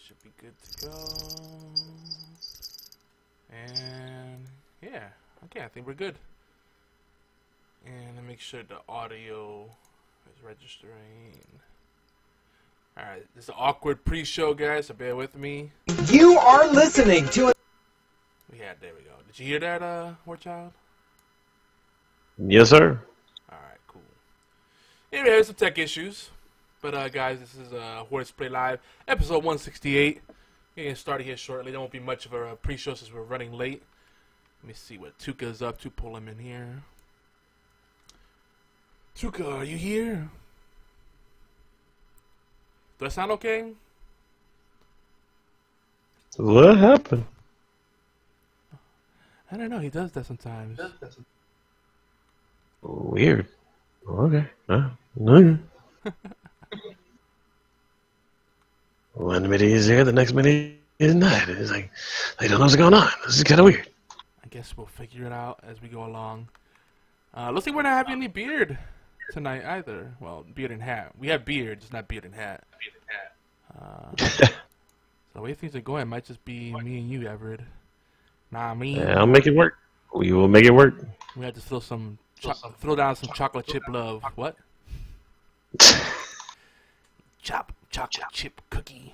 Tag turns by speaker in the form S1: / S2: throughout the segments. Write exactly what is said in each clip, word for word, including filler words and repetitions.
S1: Should be good to go. And yeah, okay, I think we're good. And make sure the audio is registering. Alright, this is an awkward pre-show, guys, so bear with me.
S2: You are listening to it.
S1: Yeah, there we go. Did you hear that, uh, Warchild?
S3: Yes, sir.
S1: Alright, cool. Anyway, there's some tech issues. But, uh, guys, this is uh, HorsePLAY Live, episode one sixty-eight. We're going to start here shortly. There won't be much of a pre-show since we're running late. Let me see what Tukah's up to. Pull him in here. Tukah, are you here? Does that sound okay?
S3: What happened?
S1: I don't know. He does that sometimes.
S3: Weird. Okay. Uh, okay. One minute he's there, the next minute he's not. It's like, they don't know what's going on. This is kind of weird.
S1: I guess we'll figure it out as we go along. Uh, looks like we're not having any beard tonight either. Well, beard and hat. We have beard, just not beard and hat. Uh, so the way things are going, it might just be me and you, Everett. Nah, me.
S3: Yeah, I'll make it work. We will make it work.
S1: We have to throw some, cho throw down some chocolate chip love. What? Chop chocolate chip cookie.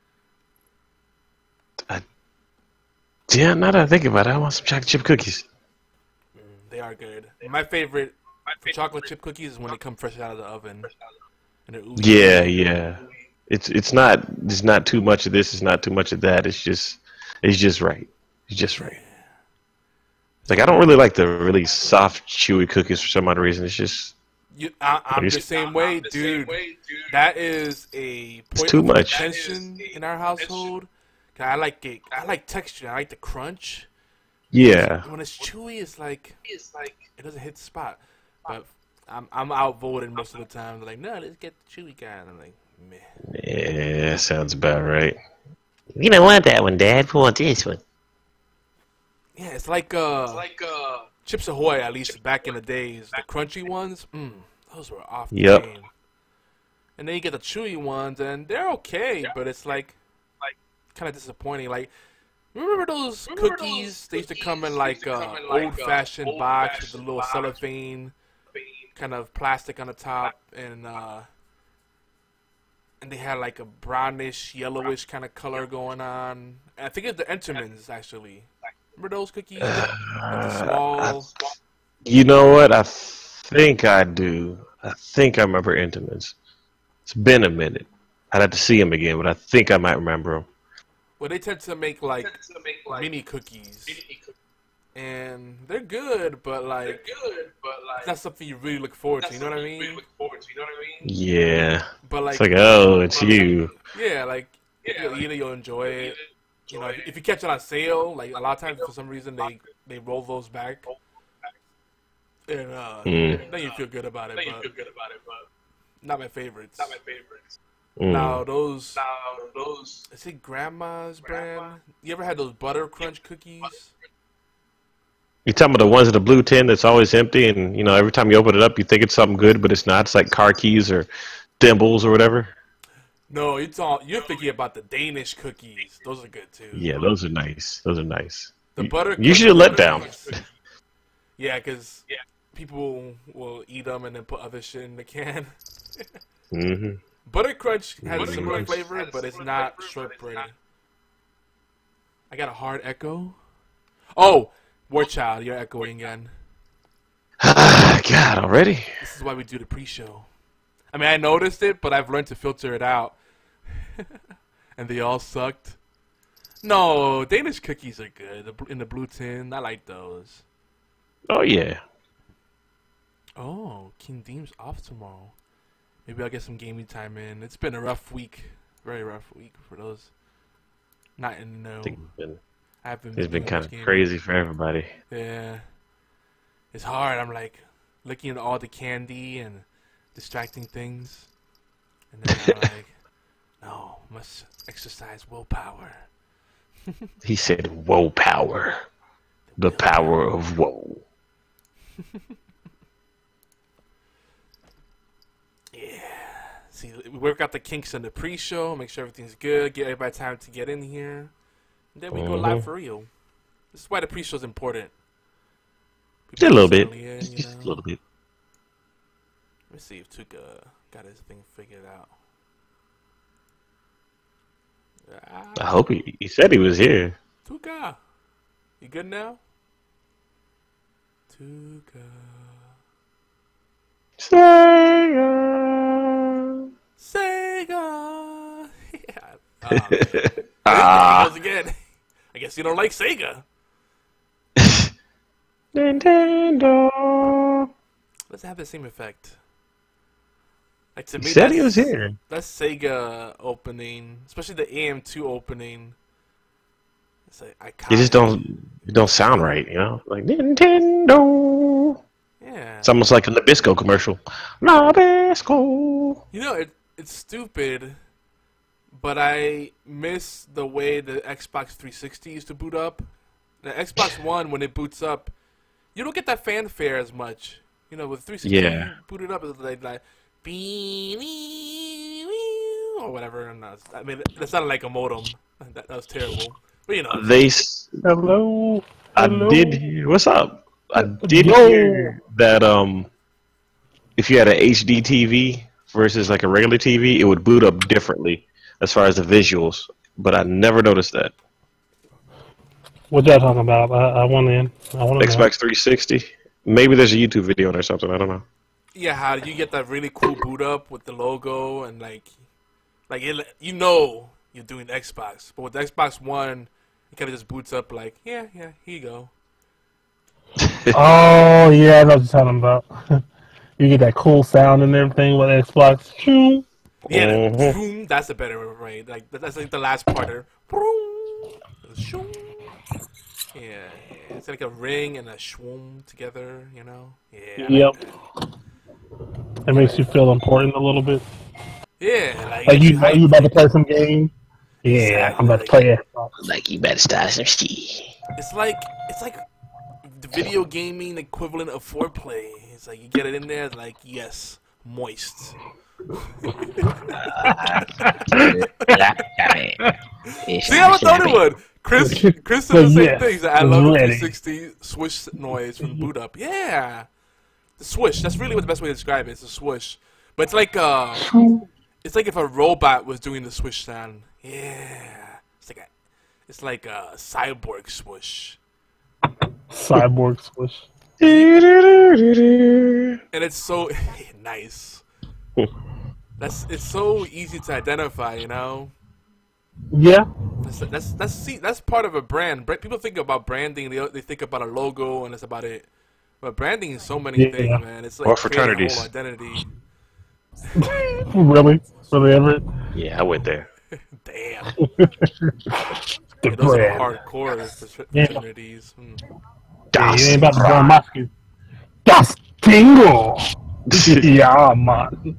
S3: Uh, yeah, now that I think about it, I want some chocolate chip cookies.
S1: Mm, they are good. My favorite for chocolate chip cookies is when they come fresh out of the oven. And they're oozy.
S3: Yeah, yeah. It's it's not it's not too much of this. It's not too much of that. It's just it's just right. It's just right. Like I don't really like the really soft, chewy cookies for some odd reason. It's just.
S1: You, I, I'm the same way, the dude. Same way, dude. That is a point
S3: it's too
S1: of
S3: much
S1: tension in our household. I like it. I like texture. I like the crunch.
S3: Yeah.
S1: When it's chewy, it's like it's like it doesn't hit the spot. But I'm I'm outvoted most of the time. They're like, no, let's get the chewy guy. And I'm like, meh.
S3: Yeah, sounds about right. We don't want that one, Dad. We want this one.
S1: Yeah, it's like uh, it's like uh. Chips Ahoy, at least back in the days, the crunchy ones, mm, those were off the
S3: yep.
S1: game. And then you get the chewy ones, and they're okay, but it's like, like kind of disappointing. Like, remember those remember cookies? Those they used to come in like a uh, old-fashioned old box with a little box. cellophane, kind of plastic on the top, and uh, and they had like a brownish, yellowish kind of color going on. And I think it's the Entermans actually. Remember those cookies? Uh, small...
S3: I, you know what? I think I do. I think I remember Entermans. It's been a minute. I'd have to see them again, but I think I might remember them.
S1: Well, they tend to make like, to make, like mini cookies, mini cookies, and they're good, but like, they're good, but like, it's not something you really look forward to. You know what I mean? Really look forward to, you know what I mean?
S3: Yeah.
S1: But like,
S3: it's like, oh, it's you.
S1: Like, yeah, like yeah, either you'll enjoy it. You know, if you catch it on sale, like a lot of times for some reason they they roll those back, and uh, mm. then you feel good about it. Then you feel good about it, but not my favorites. Not my favorites. Mm. Now those, now those. Is it Grandma's brand? You ever had those Butter Crunch cookies?
S3: You talking about the ones in the blue tin that's always empty, and you know every time you open it up, you think it's something good, but it's not. It's like car keys or thimbles or whatever.
S1: No, it's all you're thinking about the Danish cookies. Those are good too.
S3: Yeah, those are nice. Those are nice.
S1: The butter.
S3: Usually a letdown.
S1: Yeah, because yeah. people will eat them and then put other shit in the can.
S3: mm-hmm.
S1: Butter Crunch has butter a similar crunch flavor, but it's not shortbread. I got a hard echo. Oh, Warchild, you're echoing again.
S3: God, already?
S1: This is why we do the pre-show. I mean, I noticed it, but I've learned to filter it out. And they all sucked. No, Danish cookies are good. In the blue tin, I like those.
S3: Oh, yeah.
S1: Oh, King Deem's off tomorrow. Maybe I'll get some gaming time in. It's been a rough week. Very rough week for those not in the know.
S3: It's been,
S1: I've been
S3: it's been kind of crazy for everybody.
S1: Yeah. It's hard. I'm like looking at all the candy and distracting things, and then I'm like, no, must exercise willpower.
S3: He said, "Woe power, the power of woe."
S1: Yeah. See, we work out the kinks in the pre-show, make sure everything's good, get everybody time to get in here, and then we mm-hmm. go live for real. This is why the pre-show is important.
S3: People a little bit.
S1: In,
S3: Just a little bit.
S1: Let me see if Tukah got his thing figured out. Ah.
S3: I hope he, he said he was here.
S1: Tukah, you good now? Tukah.
S3: Sega.
S1: Sega. Yeah. Uh, ah. Again. I guess you don't like Sega.
S3: Nintendo.
S1: Let's have the same effect. Like to
S3: he
S1: me,
S3: said he was here.
S1: That Sega opening, especially the A M two opening. It's like iconic.
S3: It just don't it don't sound right, you know? Like Nintendo.
S1: Yeah.
S3: It's almost like a Nabisco commercial. Nabisco.
S1: You know, it it's stupid, but I miss the way the Xbox three sixty used to boot up. The Xbox One, when it boots up, you don't get that fanfare as much. You know, with three sixty
S3: yeah.
S1: booted up, it's like, like or whatever. I mean, that sounded like a modem. That, that was terrible. But you know,
S3: they
S4: hello.
S3: I
S4: hello.
S3: did hear. What's up? I did
S4: Yo.
S3: hear that um, if you had an H D T V versus like a regular T V, it would boot up differently as far as the visuals. But I never noticed that.
S4: What y'all talking about? I, I want in. I want
S3: Xbox three sixty. Maybe there's a YouTube video on or something. I don't know.
S1: Yeah, how you get that really cool boot up with the logo and like, like it, you know you're doing Xbox, but with the Xbox One, it kind of just boots up like, yeah, yeah, here you go.
S4: Oh yeah, I know what you're talking about. You get that cool sound and everything with Xbox.
S1: Yeah,
S3: mm-hmm.
S1: the, boom, that's the better right. Like that's like the last part there. Yeah, yeah, it's like a ring and a shwoom together, you know. Yeah.
S4: Yep. It makes you feel important a little bit.
S1: Yeah, like,
S4: like you, like you about to play some game. Yeah,
S1: exactly.
S4: I'm about to play Xbox.
S3: Like you better start some shit.
S1: It's like it's like the video gaming equivalent of foreplay. It's like you get it in there, it's like yes, moist. See, I thought it would. Chris, Chris said the same
S4: yes,
S1: thing. He's like, I love the
S4: ready.
S1: three sixty swish noise from boot up. Yeah, the swish. That's really what the best way to describe it. It's a swish, but it's like uh, it's like if a robot was doing the swish sound. Yeah, it's like a, it's like a cyborg swish.
S4: Cyborg swish.
S1: And it's so nice. That's it's so easy to identify, you know.
S4: Yeah.
S1: That's that's that's see that's part of a brand. People think about branding. They they think about a logo and that's about it. But branding is so many
S4: yeah.
S1: things, man. It's like
S3: or
S1: creating a
S3: fraternities.
S1: whole identity.
S4: Really? Really, Everett?
S3: Yeah, I went there.
S1: Damn.
S4: The
S1: Yeah, those
S4: brand.
S1: are hardcore
S4: Yeah.
S1: fraternities. Hmm.
S4: Yeah, you ain't about to join my school. Das Tingo! Yeah, man.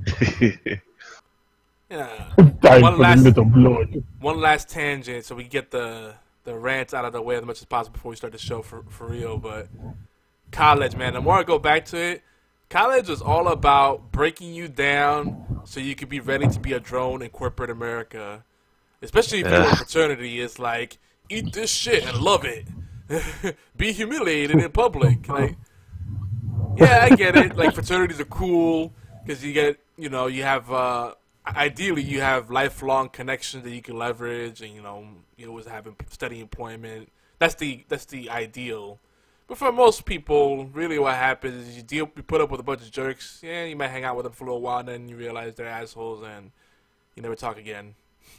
S1: Yeah.
S4: Time
S1: One
S4: for the
S1: last,
S4: little blood.
S1: one last tangent, so we get the the rants out of the way as much as possible before we start the show for for real. But college, man. The more I go back to it, college was all about breaking you down so you could be ready to be a drone in corporate America. Especially if you're in a fraternity, it's like eat this shit and love it. Be humiliated in public. Like, yeah, I get it. Like fraternities are cool because you get, you know, you have. Uh, Ideally, you have lifelong connections that you can leverage, and you know you always have steady employment. That's the that's the ideal. But for most people, really, what happens is you deal, you put up with a bunch of jerks. Yeah, you might hang out with them for a little while, and then you realize they're assholes, and you never talk again.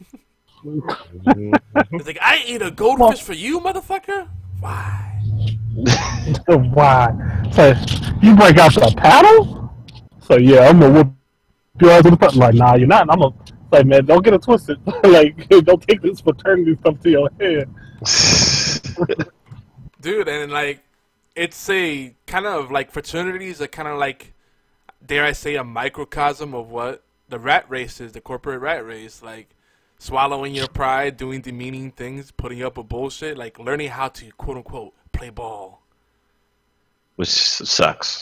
S1: It's like I ate a goldfish for you, motherfucker. Why?
S4: Why? So, you break out the paddle? So, yeah, I'm gonna whoop your ass with the paddle. Like, nah, you're not. I'm gonna, like, man, don't get it twisted. Like, don't take this fraternity stuff to your head.
S1: Dude, and like, it's a kind of like fraternities are kind of like, dare I say, a microcosm of what the rat race is, the corporate rat race. Like, swallowing your pride, doing demeaning things, putting up with bullshit, like learning how to quote unquote play ball.
S3: Which sucks.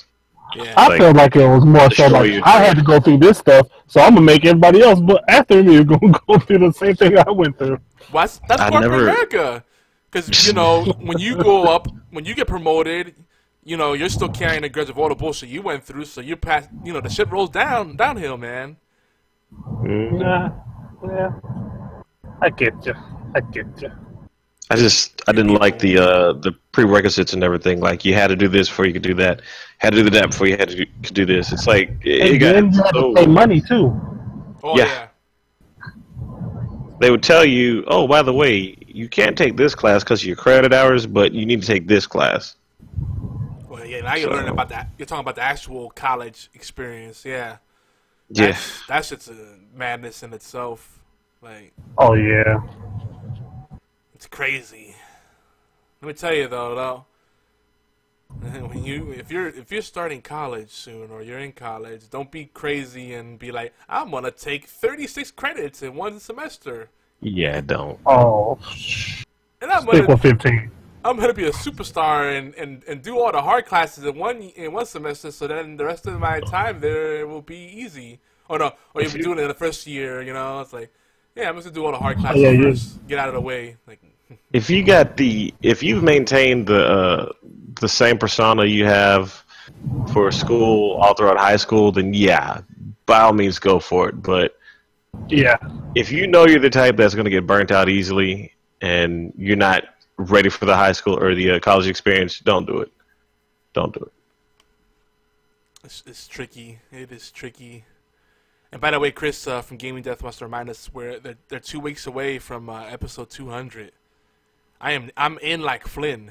S1: Yeah.
S4: I
S3: Like,
S4: feel like it was more so
S3: show
S4: like
S3: you.
S4: I had to go through this stuff, so I'm gonna make everybody else. But after me, gonna go through the same thing I went through.
S1: Well, that's, that's
S3: I
S1: corporate
S3: never-
S1: America. Because, you know, when you go up, when you get promoted, you know, you're still carrying the grudge of all the bullshit you went through, so you pass, you know, the shit rolls down, downhill, man.
S3: Mm.
S4: Nah, yeah, I get you. I get you.
S3: I just I didn't like the uh, the prerequisites and everything. Like you had to do this before you could do that. Had to do that before you had to do, could do this. It's like it,
S4: And
S3: it got
S4: then you had
S3: so,
S4: to pay money too.
S1: Oh,
S3: Yeah.
S1: yeah.
S3: They would tell you, oh, by the way, you can't take this class because of your credit hours, but you need to take this class.
S1: Well, yeah, now you're learning about that. You're talking about the actual college experience, yeah.
S3: Yeah.
S1: That's, that shit's a madness in itself. Like,
S4: Oh yeah.
S1: it's crazy. Let me tell you though, though. When you if you're if you're starting college soon or you're in college, don't be crazy and be like, I'm gonna take thirty-six credits in one semester,
S3: Yeah, don't.
S4: Oh,
S1: and I'm
S4: stick
S1: gonna
S4: with fifteen.
S1: I'm gonna be a superstar and, and, and do all the hard classes in one in one semester, so then the rest of my time there will be easy. Or no, or you'll be doing it in the first year. You know, it's like, yeah, I'm just gonna do all the hard classes
S4: yeah, yeah.
S1: first, get out of the way. Like,
S3: If you got the if you've maintained the uh, the same persona you have for school all throughout high school, then yeah, by all means go for it. But
S4: Yeah.
S3: if you know you're the type that's going to get burnt out easily and you're not ready for the high school or the uh, college experience, don't do it. Don't do it.
S1: it's, it's tricky. It is tricky. And by the way, Chris uh, from Gaming Death wants to remind us we're they're, they're two weeks away from uh, episode two hundred. I am I'm in like Flynn.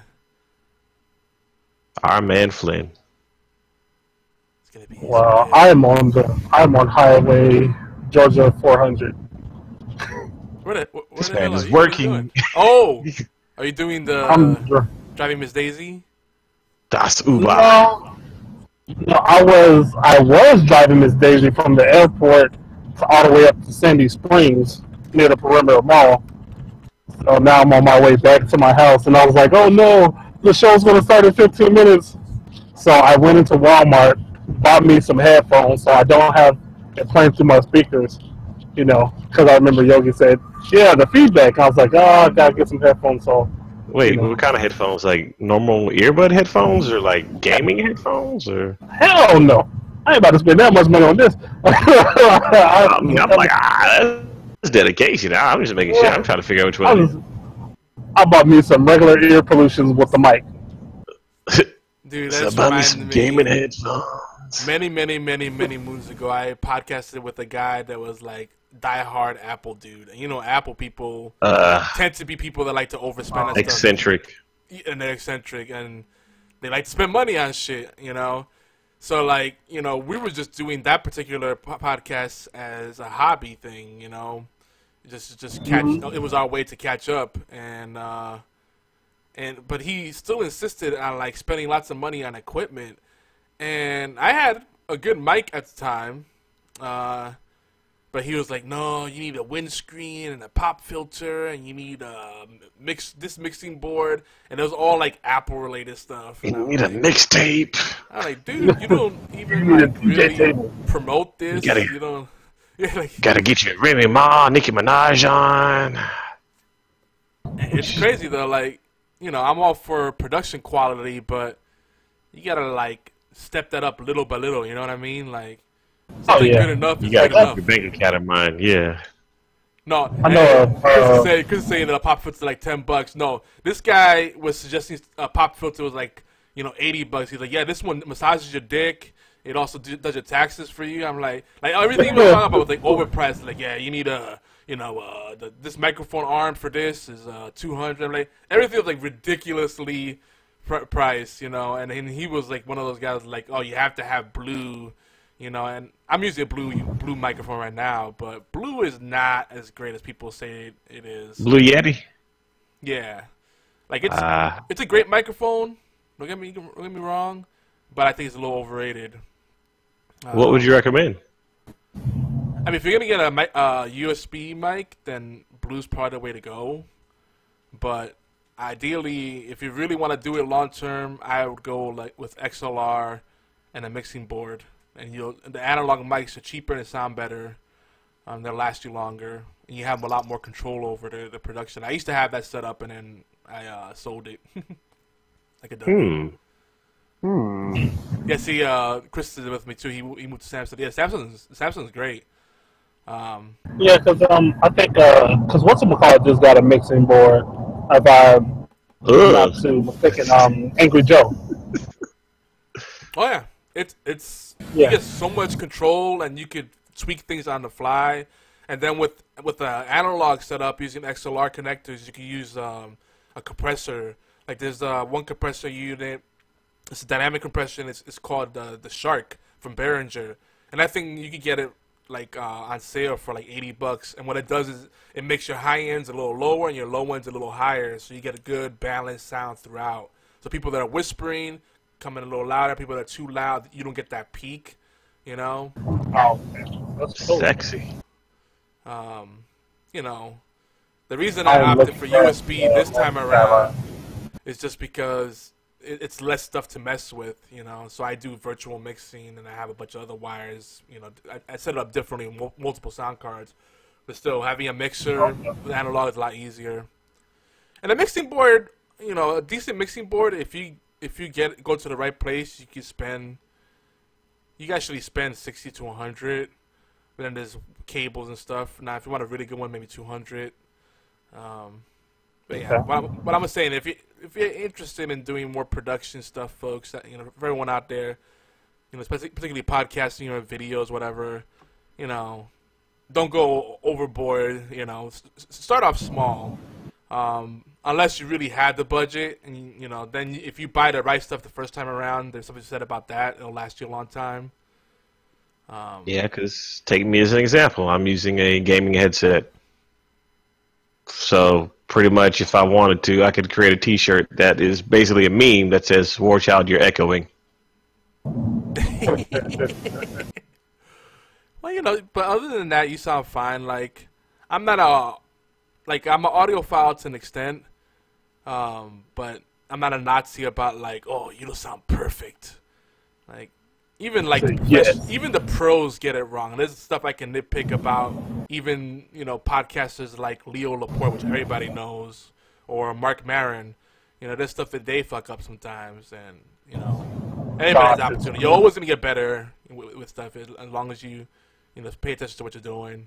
S3: Our man Flynn.
S1: It's gonna be.
S4: Well, I am on the I'm on Highway Georgia four hundred.
S1: Where the, where
S3: This
S1: the
S3: man
S1: hell
S3: is
S1: are you? What are you
S3: working.
S1: doing? Oh, are you doing the
S4: I'm
S1: uh, driving Miss Daisy?
S3: Das Uber.
S4: no, no, I was I was driving Miss Daisy from the airport to all the way up to Sandy Springs near the Perimeter Mall. So now I'm on my way back to my house, and I was like, "Oh no, the show's gonna start in fifteen minutes." So I went into Walmart, bought me some headphones, so I don't have it playing through my speakers. You know, because I remember Yogi said, "Yeah, the feedback." I was like, "Oh, I gotta get some headphones." So
S3: Wait, what kind of headphones? Like normal earbud headphones or like gaming headphones or?
S4: hell no, I ain't about to spend that much money on this.
S3: I mean, I'm like, ah, that's dedication. I'm just making sure. I'm trying to figure out which
S4: I,
S3: one.
S4: was, I bought me some regular ear pollutions with the mic.
S1: Dude,
S3: So
S1: that's
S3: about me
S1: reminded
S3: some
S1: me.
S3: gaming headphones.
S1: Many, many, many, many moons ago, I podcasted with a guy that was like diehard Apple dude. And you know, Apple people
S3: Uh,
S1: tend to be people that like to overspend on
S3: eccentric.
S1: stuff. And they're eccentric, and they like to spend money on shit, you know? So, like, you know, we were just doing that particular po- podcast as a hobby thing, you know? Just, just catch, it was our way to catch up, and, uh, and, but he still insisted on, like, spending lots of money on equipment. And I had a good mic at the time, uh, but he was like, "No, you need a windscreen and a pop filter, and you need a mix this mixing board," and it was all like Apple related stuff. And
S3: You
S1: I'm
S3: need a
S1: like,
S3: mixtape.
S1: I'm like, dude, you don't even
S4: You need a
S1: like,
S4: D J
S1: really
S4: table.
S1: promote this.
S3: You gotta-
S1: You don't. Yeah, like,
S3: Gotta get your Remy Ma, Nicki Minaj on.
S1: it's crazy though. Like, you know, I'm all for production quality, but you gotta like step that up little by little. You know what I mean? Like,
S4: Oh
S1: something
S4: yeah,
S1: good enough
S3: You
S1: is
S3: gotta
S1: good
S3: keep
S1: enough.
S3: your bank account in mind. Yeah.
S1: No,
S4: I know,
S1: hey,
S4: uh,
S1: Chris
S4: uh,
S1: is saying, Chris is saying that a pop filter like ten bucks. No, this guy was suggesting a pop filter was like, you know, eighty bucks. He's like, yeah, this one massages your dick. It also do, does your taxes for you. I'm like, like everything we were talking about was like overpriced. Like, yeah, you need a, you know, uh, the, this microphone arm for this is uh two hundred. Like everything was like ridiculously pr- priced, you know. And and he was like one of those guys like, oh, you have to have blue. You know, and I'm using a blue blue microphone right now, but blue is not as great as people say it, it is.
S3: Blue Yeti.
S1: Yeah, like it's
S3: Ah.
S1: it's a great microphone. Don't get me don't get me wrong, but I think it's a little overrated. Uh,
S3: What would you recommend?
S1: I mean, if you're gonna get a mic, uh, U S B mic, then blue's probably the way to go. But ideally, if you really want to do it long term, I would go like with X L R and a mixing board. And you the analog mics are cheaper and sound better. Um, they'll last you longer, and you have a lot more control over the, the production. I used to have that set up, and then I uh, sold it. Like a
S3: Hmm.
S4: Hmm.
S1: Yeah, see, uh, Chris is with me too. He he moved to Samsung. Yeah, Samsung's Samsung's great. Um,
S4: Yeah, because um, I think because uh, what's it called just got a mixing board. If I'm not too mistaken, um, Angry Joe.
S1: oh yeah, it's it's
S4: Yeah.
S1: you get so much control, and you could tweak things on the fly. And then with with the analog setup using X L R connectors, you can use um, a compressor. Like there's uh, one compressor unit. It's a dynamic compression. It's it's called the the Shark from Behringer, and I think you can get it like uh, on sale for like eighty bucks. And what it does is it makes your high ends a little lower and your low ends a little higher, so you get a good balanced sound throughout. So people that are whispering come in a little louder. People that are too loud, you don't get that peak. You know.
S4: Oh, man. That's cool.
S3: Sexy.
S1: Um, you know, the reason I opted for U S B this time around is just because it, it's less stuff to mess with, you know. So I do virtual mixing, and I have a bunch of other wires. You know, I, I set it up differently with multiple sound cards, but still having a mixer with analog is a lot easier. And a mixing board, you know, a decent mixing board, if you if you get go to the right place, you can spend. You can actually spend sixty to a hundred. But then there's cables and stuff. Now, if you want a really good one, maybe two hundred. Um, but yeah,
S4: Okay.
S1: what, I'm, what I'm saying, if you if you're interested in doing more production stuff, folks, that, you know, for everyone out there, you know, especially particularly podcasting or videos, whatever, you know, don't go overboard. You know, S- start off small. Um, unless you really had the budget, and you know, then if you buy the right stuff the first time around, there's something said about that. It'll last you a long time. Um,
S3: Yeah, because take me as an example. I'm using a gaming headset. So pretty much if I wanted to, I could create a t-shirt that is basically a meme that says, "War Child, you're echoing."
S1: Well, you know, but other than that, you sound fine. Like, I'm not a, like, I'm an audiophile to an extent, um, but I'm not a Nazi about, like, oh, you don't sound perfect. Like, even, like, the
S4: Yes.
S1: profes- even the pros get it wrong. And there's stuff I can nitpick about, even, you know, podcasters like Leo Laporte, which everybody knows, or Mark Maron. You know, there's stuff that they fuck up sometimes, and, you know, everybody has opportunity. You're always going to get better with, with stuff as as long as you, you know, pay attention to what you're doing.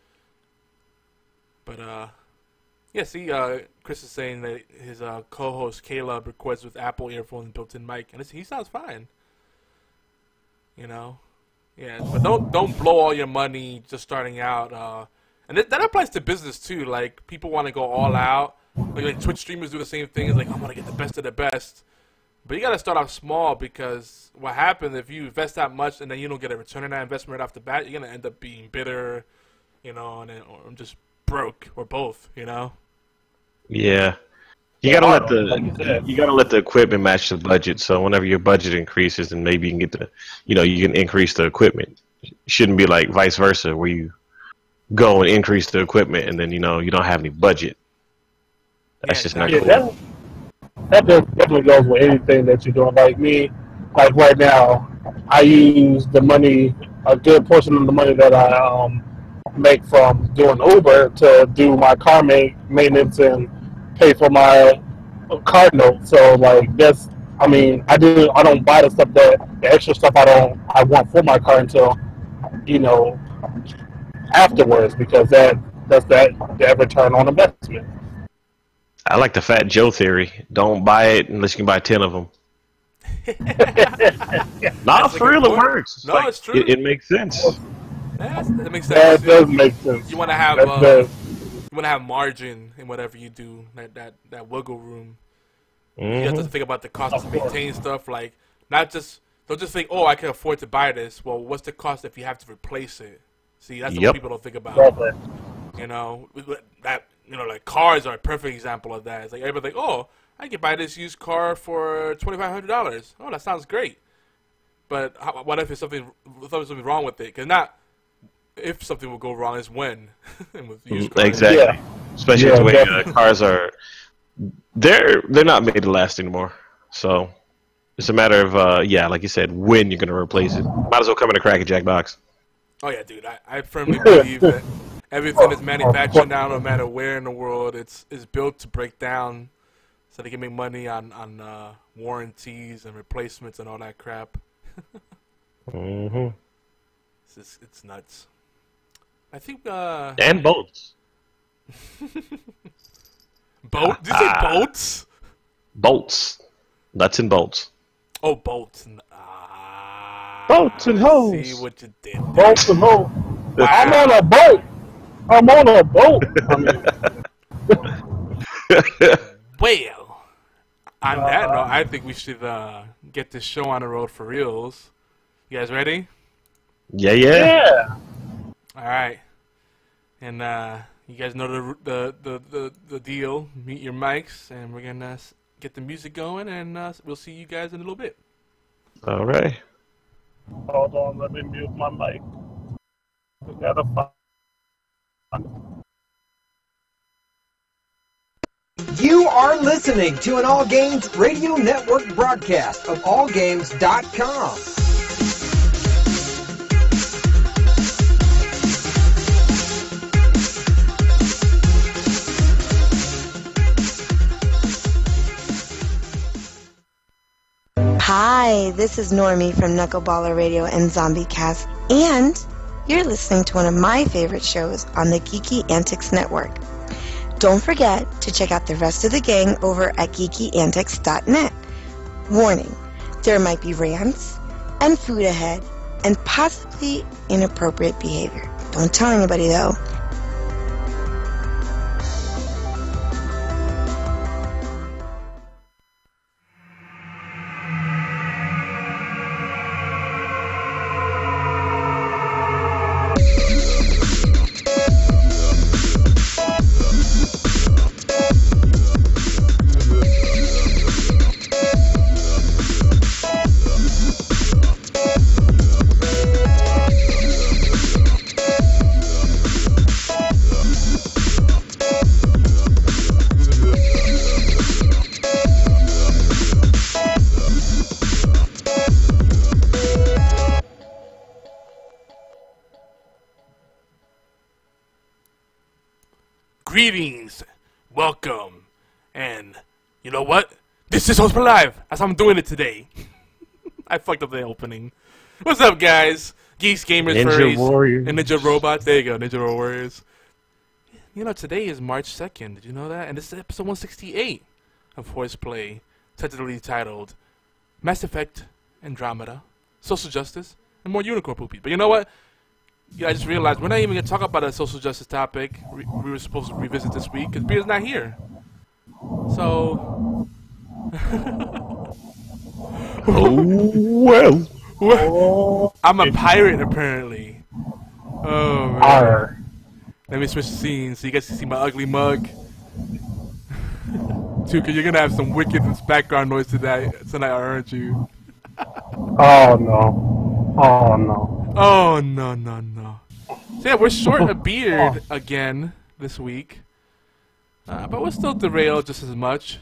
S1: But, uh, yeah, see, uh, Chris is saying that his uh, co-host Caleb records with Apple earphones and built-in mic, and it's, he sounds fine. You know? Yeah, but don't don't blow all your money just starting out. Uh, and th- that applies to business, too. Like, people want to go all out. Like, like, Twitch streamers do the same thing. It's like, I want to get the best of the best. But you got to start off small, because what happens if you invest that much and then you don't get a return on that investment right off the bat, you're going to end up being bitter, you know, and then, or just broke, or both, you know?
S3: Yeah. You gotta let the you gotta let the equipment match the budget. So whenever your budget increases, then maybe you can get the, you know, you can increase the equipment. It shouldn't be like vice versa, where you go and increase the equipment and then, you know, you don't have any budget. That's
S1: Yeah,
S3: just not
S4: Yeah,
S3: cool.
S4: that, that does- definitely goes with anything that you're doing. Like me, like right now, I use the money, a good portion of the money that I um, make from doing Uber to do my car ma- maintenance and pay for my car note. So like that's, I mean, I do, I don't buy the stuff that the extra stuff I don't, I want for my car until, you know, afterwards, because that that's that that return on investment.
S3: I like the Fat Joe theory. Don't buy it unless you can buy ten of them. Nah, for real, it works. It's
S1: No,
S3: like,
S1: it's true.
S3: It, it makes sense.
S1: Yeah, that's- that makes
S4: That
S1: sense.
S4: does make sense.
S1: You want to have
S4: That
S1: uh,
S4: does.
S1: you want to have margin in whatever you do. That that that wiggle room. You have to
S3: Mhm.
S1: think about the cost to maintain stuff. Like, not just don't just think, oh, I can afford to buy this. Well, what's the cost if you have to replace it? See, that's
S3: Yep.
S1: what people don't think about.
S4: Exactly.
S1: You know, with- with that, you know, like cars are a perfect example of that. It's like everybody's like, oh, I can buy this used car for twenty five hundred dollars. Oh, that sounds great. But how, what if it's something, if there's something wrong with it? Because not if something will go wrong, is when. And with used cars.
S3: Exactly.
S4: Yeah.
S3: Especially
S4: Yeah,
S3: the way uh,
S4: definitely.
S3: cars are. They're they're not made to last anymore. So It's a matter of uh, yeah, like you said, when you're gonna replace it. Might as well come in a Cracker-Jack box.
S1: Oh yeah, dude. I, I firmly believe that everything is manufactured now, no matter where in the world. It's is built to break down, so they can make money on on uh, warranties and replacements and all that crap.
S3: Mm-hmm.
S1: It's just, it's nuts. I think. Uh,
S3: And bolts.
S1: Boat? Did you say bolts?
S3: Bolts. Nuts and bolts.
S1: Oh, bolts. Ah,
S4: Bolts and hoes.
S1: See what you did there.
S4: Bolts and hoes.
S1: Wow.
S4: I'm on a boat. I'm on a boat. I mean,
S1: Well, on that note, I think we should uh, get this show on the road for reals. You guys ready?
S3: Yeah, yeah.
S4: yeah.
S1: All right. And uh, you guys know the, the the the the deal. Mute your mics, and we're gonna s- get the music going, and uh, we'll see you guys in a little bit.
S3: All right.
S4: Hold on, let me mute my mic. We gotta find.
S2: You are listening to an All Games Radio Network broadcast of all games dot com.
S5: Hi, this is Normie from Knuckleballer Radio and Zombie Cast, and you're listening to one of my favorite shows on the Geeky Antics Network. Don't forget to check out the rest of the gang over at geeky antics dot net. Warning, there might be rants and food ahead and possibly inappropriate behavior. Don't tell anybody though.
S1: Greetings, welcome, and you know what? This is HorsePLAY Live, as I'm doing it today. I fucked up the opening. What's up, guys? Geeks, gamers,
S3: Ninja
S1: furries,
S3: Warriors.
S1: and Ninja Robots. There you go, Ninja Warriors. You know, today is March second. Did you know that? And this is episode one sixty-eight of HorsePLAY, tentatively titled Mass Effect Andromeda, Social Justice, and More Unicorn Poopies. But you know what? Yeah, I just realized we're not even going to talk about a social justice topic we, we were supposed to revisit this week because Beer's not here. So...
S3: Oh, well.
S4: Oh,
S1: I'm a pirate, apparently. Oh, man.
S4: Arr.
S1: Let me switch the scenes so you guys can see my ugly mug. Tukah, you're going to have some wicked background noise tonight, tonight, aren't you?
S4: Oh no. Oh no.
S1: Oh, no, no, no. So yeah, we're short a beard again this week. Uh, but we'll still derail just as much.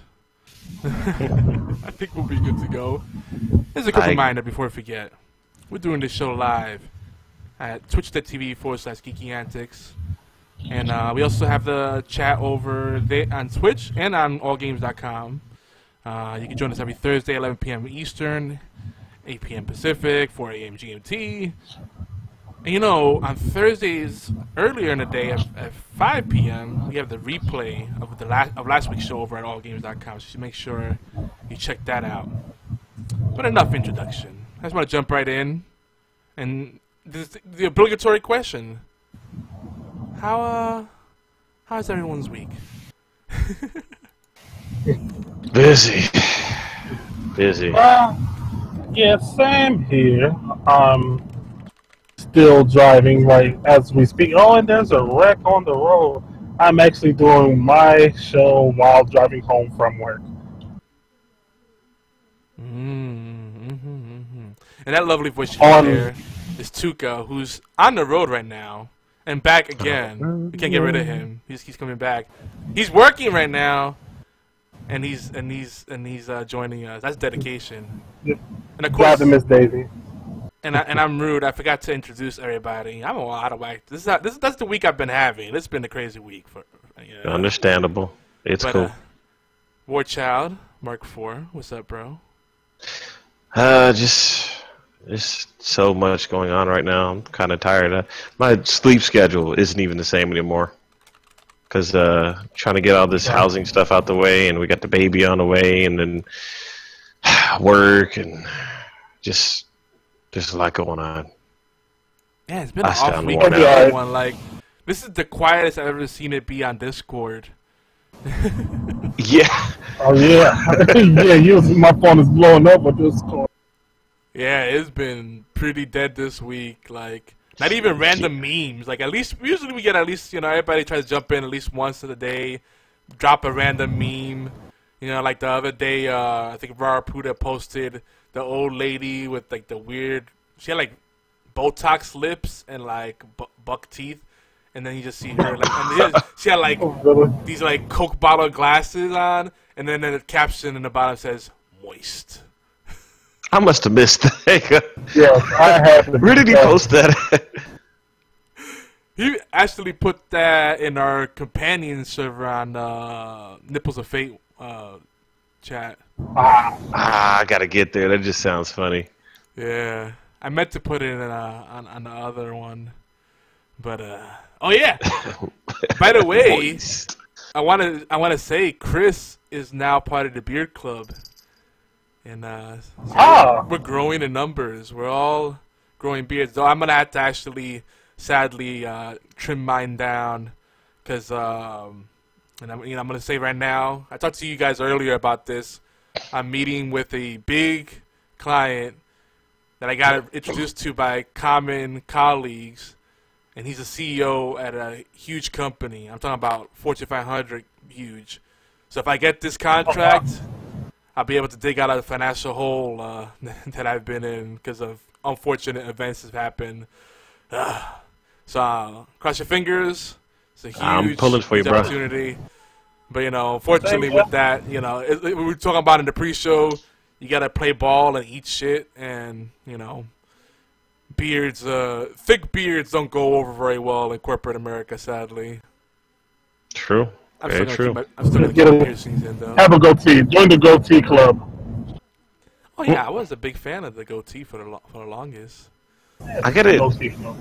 S1: I think we'll be good to go. Here's a quick
S3: I...
S1: reminder before I forget. We're doing this show live at twitch.tv forward slash geeky antics. And uh, we also have the chat over there on Twitch and on all games dot com. Uh, you can join us every Thursday, eleven p.m. Eastern, eight p.m. Pacific, four a.m. G M T. And you know, on Thursdays earlier in the day at, at five p.m., we have the replay of the last of last week's show over at all games dot com. So you should make sure you check that out. But enough introduction. I just want to jump right in. And this, the obligatory question. How, uh, how's everyone's week?
S3: Busy. Busy.
S4: Well, yeah, same here. Um, still driving right as we speak. Oh, and there's a wreck on the road. I'm actually doing my show while driving home from work.
S1: Mm-hmm, mm-hmm. And that lovely voice you
S4: On-
S1: hear there is Tukah, who's on the road right now and back again. We can't get rid of him. He's, he's coming back. He's working right now, and he's and he's and he's uh, joining us. That's dedication.
S4: Yep.
S1: And of course,
S4: Got to Miss Daisy.
S1: And I, and I'm rude. I forgot to introduce everybody. I'm a lot of whack. This is not, this that's the week I've been having. It's been a crazy week for. You know.
S3: Understandable. It's
S1: but,
S3: cool.
S1: Uh, WarChild Mark four. What's up, bro?
S3: Uh, just just so much going on right now. I'm kind of tired. Uh, my sleep schedule isn't even the same anymore. Cause uh, trying to get all this housing stuff out the way, and we got the baby on the way, and then work, and just there's a lot going on.
S1: Yeah, it's been
S3: I
S1: an off
S3: sound
S1: week
S3: worn
S1: for
S3: out.
S1: everyone. Like, this is the quietest I've ever seen it be on Discord.
S3: Yeah.
S4: Oh yeah, yeah. You, my phone is blowing up with this call.
S1: Yeah, it's been pretty dead this week. Like, not even random memes. Like, at least usually we get at least, you know, everybody tries to jump in at least once a day, drop a random meme. You know, like the other day, uh, I think YAAARRRRRRR posted the old lady with like the weird. She had like Botox lips and like bu buck teeth, and then you just see her like and she had like these like Coke bottle glasses on, and then the caption in the bottom says "moist."
S3: I must have missed that.
S4: Yeah, I have. To
S3: Where did he post that?
S1: He actually put that in our companion server on uh, Nipples of Fate uh, chat.
S4: Ah,
S3: ah, I gotta get there. That just sounds funny.
S1: Yeah, I meant to put it in uh, on on the other one, but uh, oh yeah. By the way,
S3: Moist.
S1: I want to I want to say Chris is now part of the Beard Club, and uh, so
S4: Ah.
S1: we're, we're growing in numbers. We're all growing beards. Though I'm gonna have to actually, sadly, uh, trim mine down, cause um, and I'm you know I'm gonna say right now. I talked to you guys earlier about this. I'm meeting with a big client that I got introduced to by common colleagues, and he's a C E O at a huge company. I'm talking about Fortune five hundred huge. So if I get this contract, I'll be able to dig out of the financial hole uh, that I've been in because of unfortunate events that have happened. Uh, so uh, cross your fingers. It's a huge,
S3: I'm pulling for you,
S1: huge
S3: bro.
S1: opportunity. But, you know, unfortunately with that, you know, it, it, we were talking about in the pre-show, you got to play ball and eat shit. And, you know, beards, uh, thick beards don't go over very well in corporate America, sadly.
S3: True.
S1: I'm
S3: Very
S1: still
S3: true.
S1: gonna keep my, I'm still going to
S4: Get
S1: keep
S4: a-
S1: my piercings in, though.
S4: have a goatee. Join the goatee club.
S1: Oh, yeah, I was a big fan of the goatee for the, lo for the longest.
S3: I get it.
S4: Goatee club.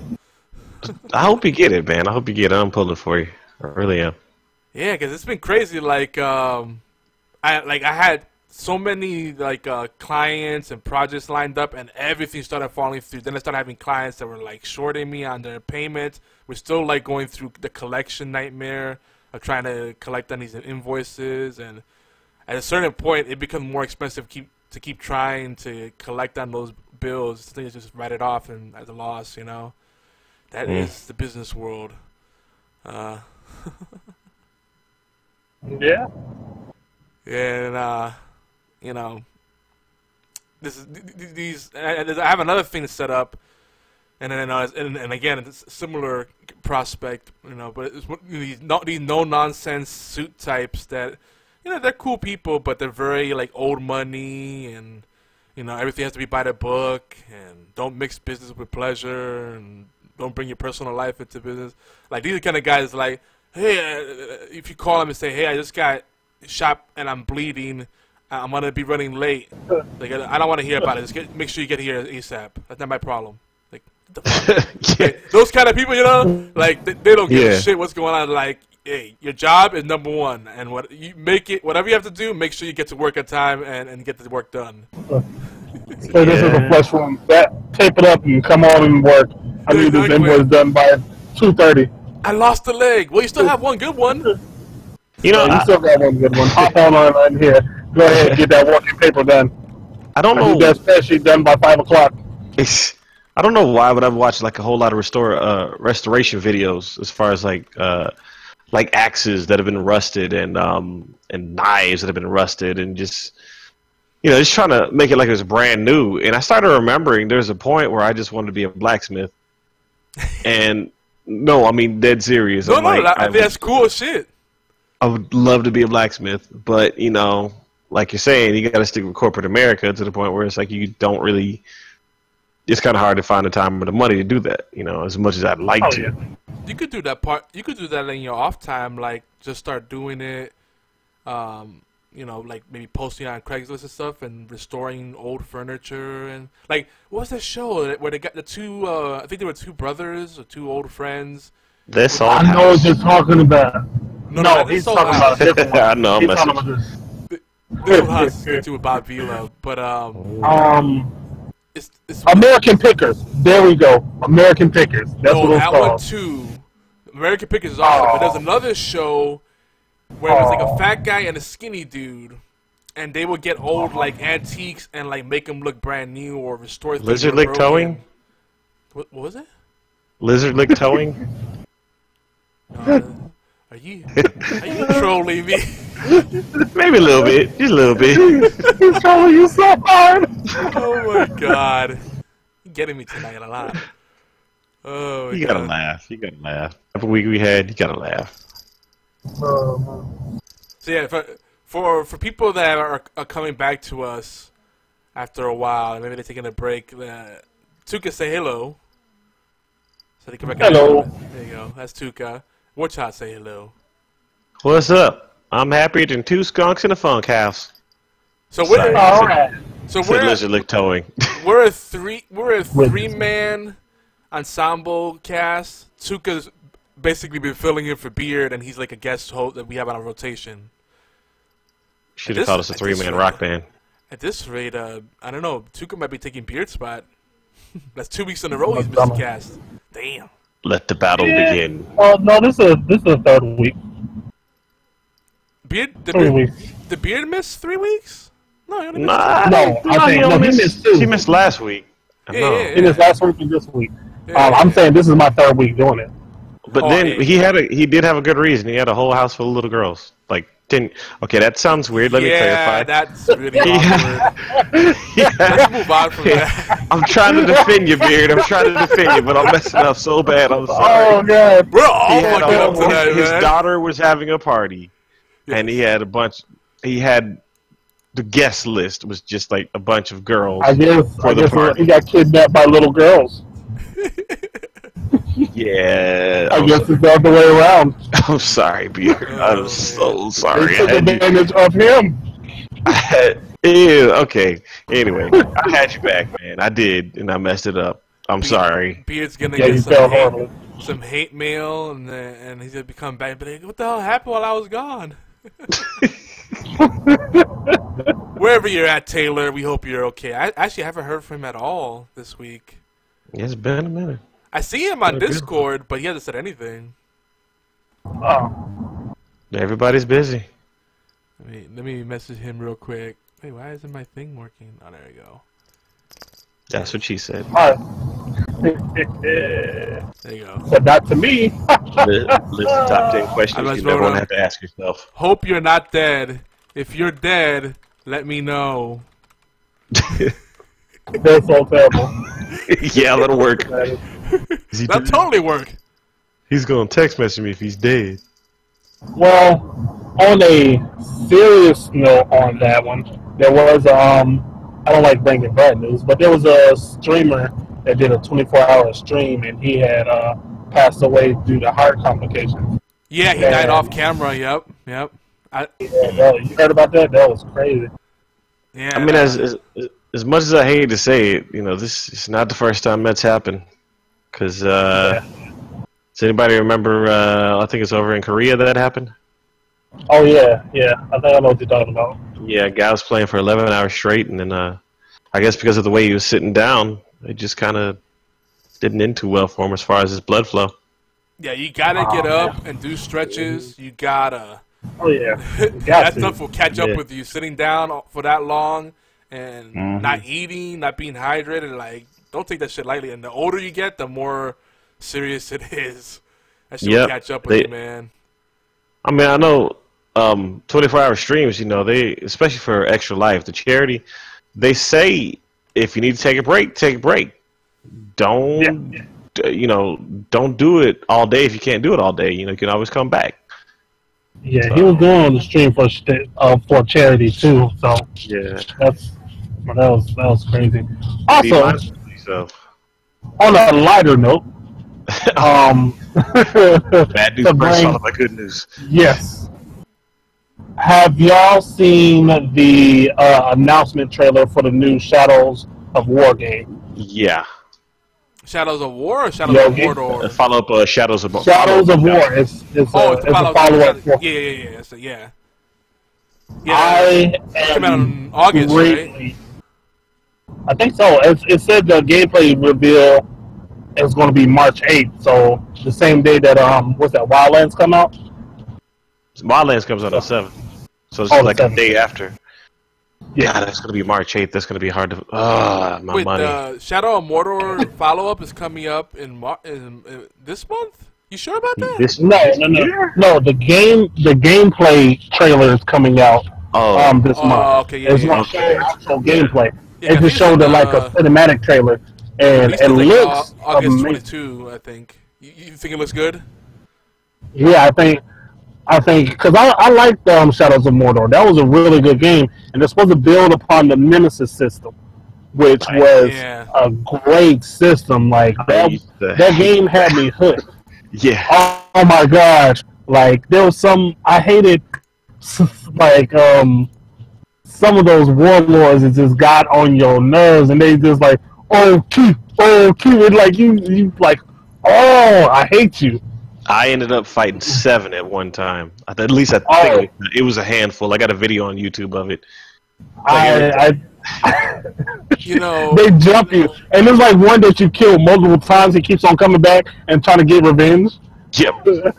S3: I hope you get it, man. I hope you get it. I'm pulling for you. I really am.
S1: Yeah, because it's been crazy. Like, um, I like I had so many like uh, clients and projects lined up, and everything started falling through. Then I started having clients that were like shorting me on their payments. We're still like going through the collection nightmare of trying to collect on these invoices, and at a certain point, it becomes more expensive keep to keep trying to collect on those bills. Things just write it off and as a loss, you know. That
S3: Mm.
S1: is the business world. Uh,
S4: Yeah.
S1: and uh, you know, this is th- th- these. I, I have another thing set up, and then uh, and, and again, it's a similar prospect, you know. But it's one- these no, these no nonsense suit types that, you know, they're cool people, but they're very like old money, and you know everything has to be by the book, and don't mix business with pleasure, and don't bring your personal life into business. Like, these are the kind of guys like, hey, uh, if you call them and say, hey, I just got shot and I'm bleeding, I'm gonna be running late. Like, I don't want to hear about it. Just get, make sure you get here ASAP. That's not my problem. Like, the fuck?
S3: Yeah.
S1: Like, those kind of people, you know, like they, they don't give
S3: Yeah.
S1: a shit what's going on. Like, hey, your job is number one, and what you make it, whatever you have to do, make sure you get to work on time and, and get the work done.
S4: So this is a
S3: Yeah.
S4: flesh room. That tape it up and come on and work. I need this
S1: Exactly.
S4: invoice done by two thirty.
S1: I lost a leg. Well, you still have one good one.
S3: You know,
S4: You
S3: I,
S4: still got one good one. Hop on online here. Go ahead and get that working paper done.
S3: I don't
S4: I
S3: know.
S4: need that spreadsheet done by five o'clock.
S3: It's, I don't know why, but I've watched like a whole lot of restore uh, restoration videos as far as like uh, like axes that have been rusted and um, and knives that have been rusted, and just, you know, just trying to make it like it was brand new. And I started remembering there's a point where I just wanted to be a blacksmith, and no, I mean dead serious.
S1: No,
S3: I'm
S1: no,
S3: like,
S1: that,
S3: I-
S1: that's cool as shit.
S3: I would love to be a blacksmith, but you know, like you're saying, you got to stick with corporate America to the point where it's like you don't really. It's kind of hard to find the time or the money to do that. You know, as much as I'd like
S4: Oh,
S3: to.
S4: yeah.
S1: You could do that part. You could do that in your off time, like just start doing it. Um, you know, like maybe posting on Craigslist and stuff, and restoring old furniture and like what's that show where they got the two? Uh, I think there were two brothers or two old friends.
S3: This
S4: I
S3: old
S4: know
S3: house.
S4: what you're talking about.
S1: No,
S4: No,
S1: no, not
S4: he's
S1: this old
S4: talking
S1: house.
S4: about a different one.
S3: I know, I'm
S4: He's
S3: messing.
S4: talking about this.
S1: This old house is good too with Bob Vila, but um,
S4: Um,
S1: it's it's
S4: American Pickers. There we go. American Pickers. That's
S1: no,
S4: what it's
S1: that one
S4: called.
S1: too. American Pickers is awesome, but there's another show where it was like a fat guy and a skinny dude, and they would get old like antiques and like make them look brand new or restore things.
S3: Lizard
S1: that were
S3: lick
S1: broken.
S3: towing?
S1: What, what was it?
S3: Lizard lick towing?
S1: Uh, are you are you trolling me?
S3: Maybe a little bit. Just a little bit.
S4: He's trolling you so hard.
S1: Oh my god, you're getting me tonight a lot. Oh, my
S3: You gotta
S1: God.
S3: laugh. You gotta laugh. Every week we had, you gotta laugh.
S4: Um,
S1: So yeah, for for for people that are, are coming back to us after a while, maybe they're taking a break. Uh, Tukah, say hello. So they come back.
S4: Hello.
S1: There you go. That's Tukah. WarChild, say hello.
S3: What's up? I'm happier than two skunks in a funk house.
S1: So we're
S3: Sorry.
S4: all right.
S1: so
S3: Said
S1: we're
S3: lizard lick towing.
S1: we're a three we're a
S4: Wait.
S1: three man ensemble cast. Tukah's basically been filling in for Beard, and he's like a guest host that we have on a rotation.
S3: Should
S1: This-
S3: have called us a
S1: at
S3: three
S1: this
S3: man
S1: rate-
S3: rock band.
S1: At this rate, uh, I don't know. Tukah might be taking Beard's spot. That's two weeks in a row he's missed the cast. Damn.
S3: Let the battle
S4: Yeah.
S3: begin.
S4: Oh no, this is this is the third week.
S1: Beard, the
S4: Three
S1: Beard,
S4: weeks.
S1: the Beard missed three weeks? No, he only missed
S3: Nah,
S4: No, I think-
S3: he
S4: no,
S3: only
S4: he
S3: missed-
S4: missed two.
S3: He missed last week. I
S1: Yeah,
S3: know.
S1: yeah,
S4: In his last week and this week.
S1: Yeah,
S4: um, I'm
S1: yeah.
S4: saying this is my third week doing it.
S3: But
S1: Oh,
S3: then
S1: yeah.
S3: he had a he did have a good reason. He had a whole house full of little girls. Like ten. Okay, that sounds weird. Let me
S1: yeah,
S3: clarify.
S1: that's really awkward.
S3: Yeah.
S1: Let's move on from that.
S3: I'm trying to defend you, Beard. I'm trying to defend you, but I'm messing up so bad. I'm
S4: Oh
S3: sorry.
S4: god.
S1: We're all
S3: He had
S1: fucking
S3: a
S1: up
S3: whole-
S1: tonight,
S3: his
S1: man.
S3: daughter was having a party, and he had a bunch. He had the guest list was just like a bunch of girls.
S4: I guess
S3: For
S4: I
S3: the
S4: guess
S3: party.
S4: he got kidnapped by little girls.
S3: Yeah,
S4: I
S3: I'm,
S4: guess it's the other way around.
S3: I'm sorry, Beard. I'm so sorry.
S4: They
S3: I
S4: took
S3: had you-
S4: advantage of him.
S3: I had- Ew, okay. Anyway, I had you back, man. I did, and I messed it up. I'm sorry.
S1: Beard's gonna
S4: Yeah, you
S1: get
S4: fell
S1: some hate,
S4: horribly.
S1: some hate mail, and then, and he's gonna become back. But like, what the hell happened while I was gone? Wherever you're at, Taylor, we hope you're okay. I actually haven't heard from him at all this week.
S3: It's been a minute.
S1: I see him on
S3: Okay.
S1: Discord, but he hasn't said anything.
S4: Oh.
S3: Everybody's busy.
S1: Let me let me message him real quick. Wait, why isn't my thing working? Oh, there we go.
S3: That's what she said.
S4: Alright.
S1: There you go.
S4: But not to me.
S3: List the top ten
S1: I
S3: questions
S1: must
S3: you never
S1: vote
S3: want
S1: on-
S3: to have to ask yourself.
S1: Hope you're not dead. If you're dead, let me know.
S4: That's so terrible.
S3: Yeah, that'll work.
S4: That is-
S3: Is he
S1: That'll
S3: dead?
S1: totally work.
S3: He's gonna text message me if he's dead.
S4: Well, on a serious note on that one, there was um I don't like bringing bad news, but there was a streamer that did a twenty-four hour stream, and he had uh, passed away due to heart complications.
S1: Yeah, he
S4: Yeah.
S1: died off camera. Yep, yep. I,
S4: Yeah, that, you heard about that? That was crazy.
S1: yeah.
S3: I mean,
S1: uh,
S3: as, as as much as I hate to say it, you know, this is not the first time that's happened. Cause uh, does anybody remember? Uh, I think it's over in Korea that happened.
S4: Oh yeah, yeah. I think I know what you're talking about.
S3: Yeah, a guy was playing for eleven hours straight, and then uh, I guess because of the way he was sitting down, it just kind of didn't end too well for him as far as his blood flow.
S1: yeah, you gotta
S4: Oh,
S1: get up and do stretches. You gotta.
S4: Oh yeah, you got
S1: That
S4: to.
S1: stuff will catch up
S3: Yeah.
S1: with you. Sitting down for that long and
S3: Mhm.
S1: not eating, not being hydrated, like don't take that shit lightly. And the older you get, the more serious it is. That shit will
S3: Yep,
S1: catch up with
S3: they-
S1: you, man.
S3: I mean, I know um, twenty-four hour streams, you know, they, especially for Extra Life, the charity, they say if you need to take a break, take a break. Don't,
S4: Yeah.
S3: d- you know, don't do it all day if you can't do it all day. You know, you can always come back.
S4: Yeah,
S3: So,
S4: he was going on the stream for uh, for charity too. So
S3: yeah.
S4: that's that was that was crazy. Also,
S3: so.
S4: on a lighter note, um,
S3: bad news first, followed by good news.
S4: Yes. Have y'all seen the uh, announcement trailer for the new Shadows of War game?
S3: Yeah.
S1: Shadows of War or Shadows
S4: Yogi?
S1: of Mordor?
S3: Follow up uh, Shadows of War.
S4: Shadows of War. It's, it's
S1: oh,
S4: a,
S1: it's,
S4: it's
S1: follow
S4: a follow-up.
S1: yeah, yeah, yeah, yeah. So, yeah. Yeah.
S4: I
S1: came out in August,
S4: greatly,
S1: right?
S4: I think so. It, it said the gameplay reveal is going to be March eighth, so the same day that, um, what's that, Wildlands come out?
S3: Wildlands comes out on the seventh. So it's
S4: oh,
S3: like
S4: seventh.
S3: a day after.
S4: Yeah,
S3: God, that's going to be March eighth. That's going to be hard to... Ah, my
S1: Wait,
S3: money.
S1: uh, Shadow of Mordor follow-up is coming up in, Mar in, in this month? You sure about that?
S3: This,
S4: no,
S3: this
S4: no, no,
S3: year?
S4: no. The game, the gameplay trailer is coming out
S3: Oh.
S4: um, this
S1: Oh,
S4: month.
S1: okay, yeah,
S4: it's
S1: yeah,
S4: going to
S3: okay.
S4: show actual gameplay.
S1: Yeah,
S4: it just showed it like
S1: uh,
S4: a cinematic trailer, and
S1: Released
S4: it
S1: like,
S4: looks
S1: uh, August
S4: amazing.
S1: twenty-second, I think. You, you think it looks good?
S4: Yeah, I think, I think, because I, I liked um, Shadows of Mordor. That was a really good game, and it's supposed to build upon the Nemesis system, which
S3: Right.
S4: was
S1: Yeah.
S4: a great system. Like that,
S3: the-
S4: that game had me hooked.
S3: Yeah.
S4: Oh, oh my gosh! Like there was some I hated, like um, some of those warlords that just got on your nerves, and they just like, oh, keep, oh, keep it like you, you like, oh, I hate you.
S3: I ended up fighting seven at one time. At least I think
S4: Oh.
S3: it, was, it was a handful. I got a video on YouTube of it.
S4: I, I,
S1: You know,
S4: they jump you, and there's like one that you kill multiple times. He keeps on coming back and trying to get revenge.
S3: Yep.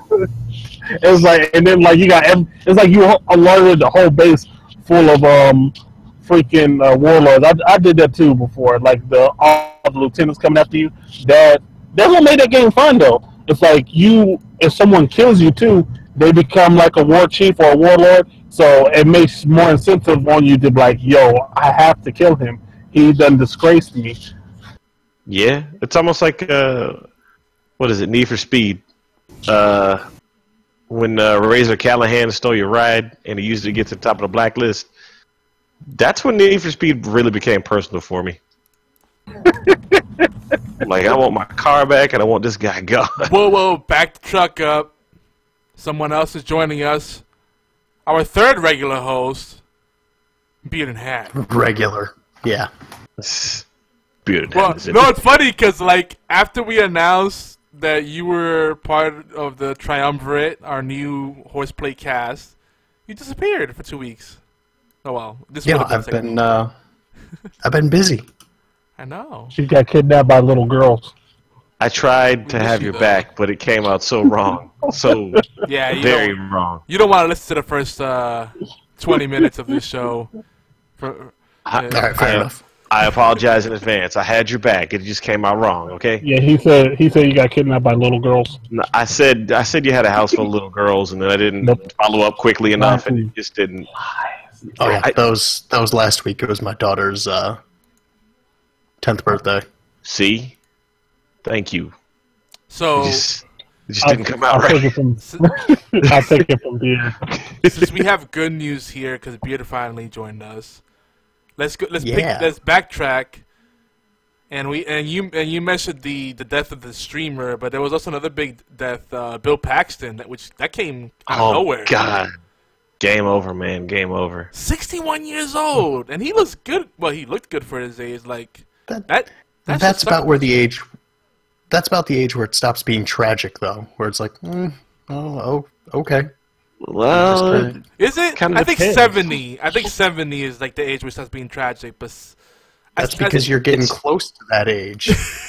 S4: It's like, and then like you got, ev- it's like you alerted the whole base full of um freaking uh, warlords. I, I did that too before. Like the all the lieutenants coming after you. That that's what made that game fun though. It's like you, if someone kills you too, they become like a war chief or a warlord. So it makes more incentive on you to be like, yo, I have to kill him. He done disgraced me.
S3: Yeah. It's almost like, uh, what is it, Need for Speed. Uh, when uh, Razor Callahan stole your ride and he used it to get to the top of the blacklist, that's when Need for Speed really became personal for me. Like, I want my car back and I want this guy gone.
S1: whoa, whoa, back the truck up. Someone else is joining us. Our third regular host, Beard and Hat.
S6: Regular. Yeah.
S3: Beautiful.
S1: Well, no, it's funny because, like, after we announced that you were part of the Triumvirate, our new HorsePLAY cast, you disappeared for two weeks. Oh, well. This
S6: Yeah,
S1: would've
S6: I've
S1: second
S6: been
S1: week.
S6: uh, I've been busy.
S1: I know.
S4: She got kidnapped by little girls.
S3: I tried
S1: We
S3: to
S1: miss
S3: have
S1: you,
S3: your
S1: though.
S3: back, but it came out so wrong. So
S1: Yeah, you
S3: very
S1: don't,
S3: wrong.
S1: you don't want to listen to the first uh, twenty minutes of this show. For,
S3: I,
S1: uh,
S6: All right, fair
S3: I,
S6: enough.
S3: I apologize in advance. I had your back. It just came out wrong, okay?
S4: Yeah, he said he said you got kidnapped by little girls.
S3: No, I said I said you had a house full of little girls, and then I didn't
S4: Nope.
S3: follow up quickly enough, and it just didn't.
S6: Oh yeah,
S3: I-
S6: that was that was last week. It was my daughter's uh, tenth birthday.
S3: See? Thank you.
S1: so,
S3: It just, it just
S4: I'll,
S3: didn't come out
S4: I'll
S3: right.
S4: take it from I'll take it from here.
S1: since we have good news here, because Beard finally joined us, let's go. Let's
S6: Yeah.
S1: pick. Let's backtrack. And we and you and you mentioned the, the death of the streamer, but there was also another big death, uh, Bill Paxton, that which that came out
S3: Oh
S1: of nowhere.
S3: God! Game over, man. Game over.
S1: sixty-one years old, and he looks good. Well, he looked good for his age. Like
S6: That,
S1: that.
S6: that's
S1: just
S6: about
S1: sucked.
S6: where the age. That's about the age where it stops being tragic, though. Where it's like, mm, oh, oh, okay.
S3: Well,
S6: Just, uh,
S1: Is it?
S3: Kinda
S1: I think
S3: depends.
S1: seventy. I think seventy is like the age where it starts being tragic. But s- I-
S6: That's
S1: I-
S6: because you're getting close to that age.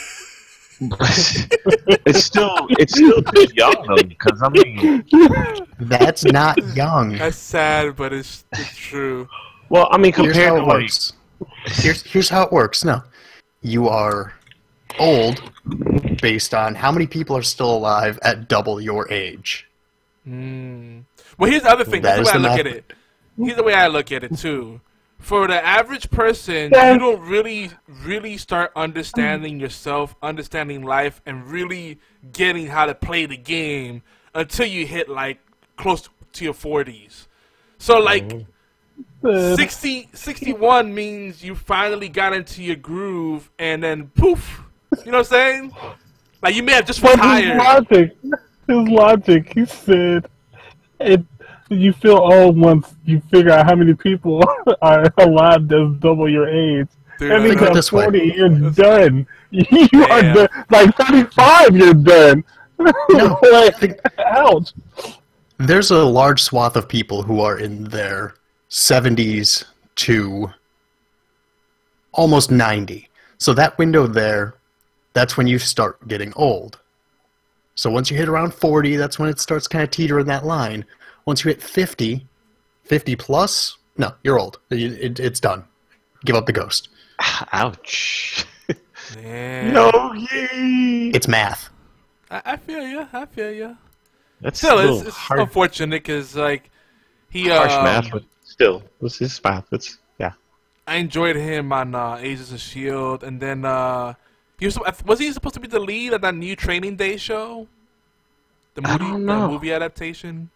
S3: it's still it's still too young though, because I mean,
S6: That's not young.
S1: That's sad, but it's it's true.
S3: well, I mean,
S6: Here's
S3: compared
S6: how
S3: to
S6: it
S3: like,
S6: works. Here's here's how it works. No, you are old based on how many people are still alive at double your age.
S1: Mm. Well, here's the other thing.
S6: That
S1: Here's
S6: is
S1: the way I
S6: the
S1: look at
S6: math.
S1: it. Here's the way I look at it too. For the average person,
S4: Yeah.
S1: you don't really, really start understanding yourself, understanding life, and really getting how to play the game until you hit like close to to your forties. So like sixty, sixty-one means you finally got into your groove, and then poof. You know what I'm saying? Like you may have just retired.
S4: His logic, his logic. He said, "It you feel old once you figure out how many people are alive that's double your age."
S1: Dude,
S4: that means at forty,
S6: way.
S4: you're done. You
S1: Damn.
S4: are done. Like thirty-five, you're done.
S6: No,
S4: like, ouch.
S6: There's a large swath of people who are in their seventies to almost ninety. So that window there, that's when you start getting old. So once you hit around forty, that's when it starts kind of teetering that line. Once you hit fifty, fifty plus, no, you're old. It, it, it's done. Give up the ghost.
S3: Ouch.
S1: Man.
S3: Yogi.
S6: It's math.
S1: I, I feel you. I feel you.
S3: That's
S1: Still,
S3: a
S1: it's,
S3: little
S1: it's
S3: hard,
S1: unfortunate because like he
S3: harsh
S1: um,
S3: math, but still, this is math. It's yeah.
S1: I enjoyed him on uh, Agents of Shield, and then uh, he was was he supposed to be the lead of that new Training Day show? The movie,
S3: I don't know.
S1: The movie adaptation.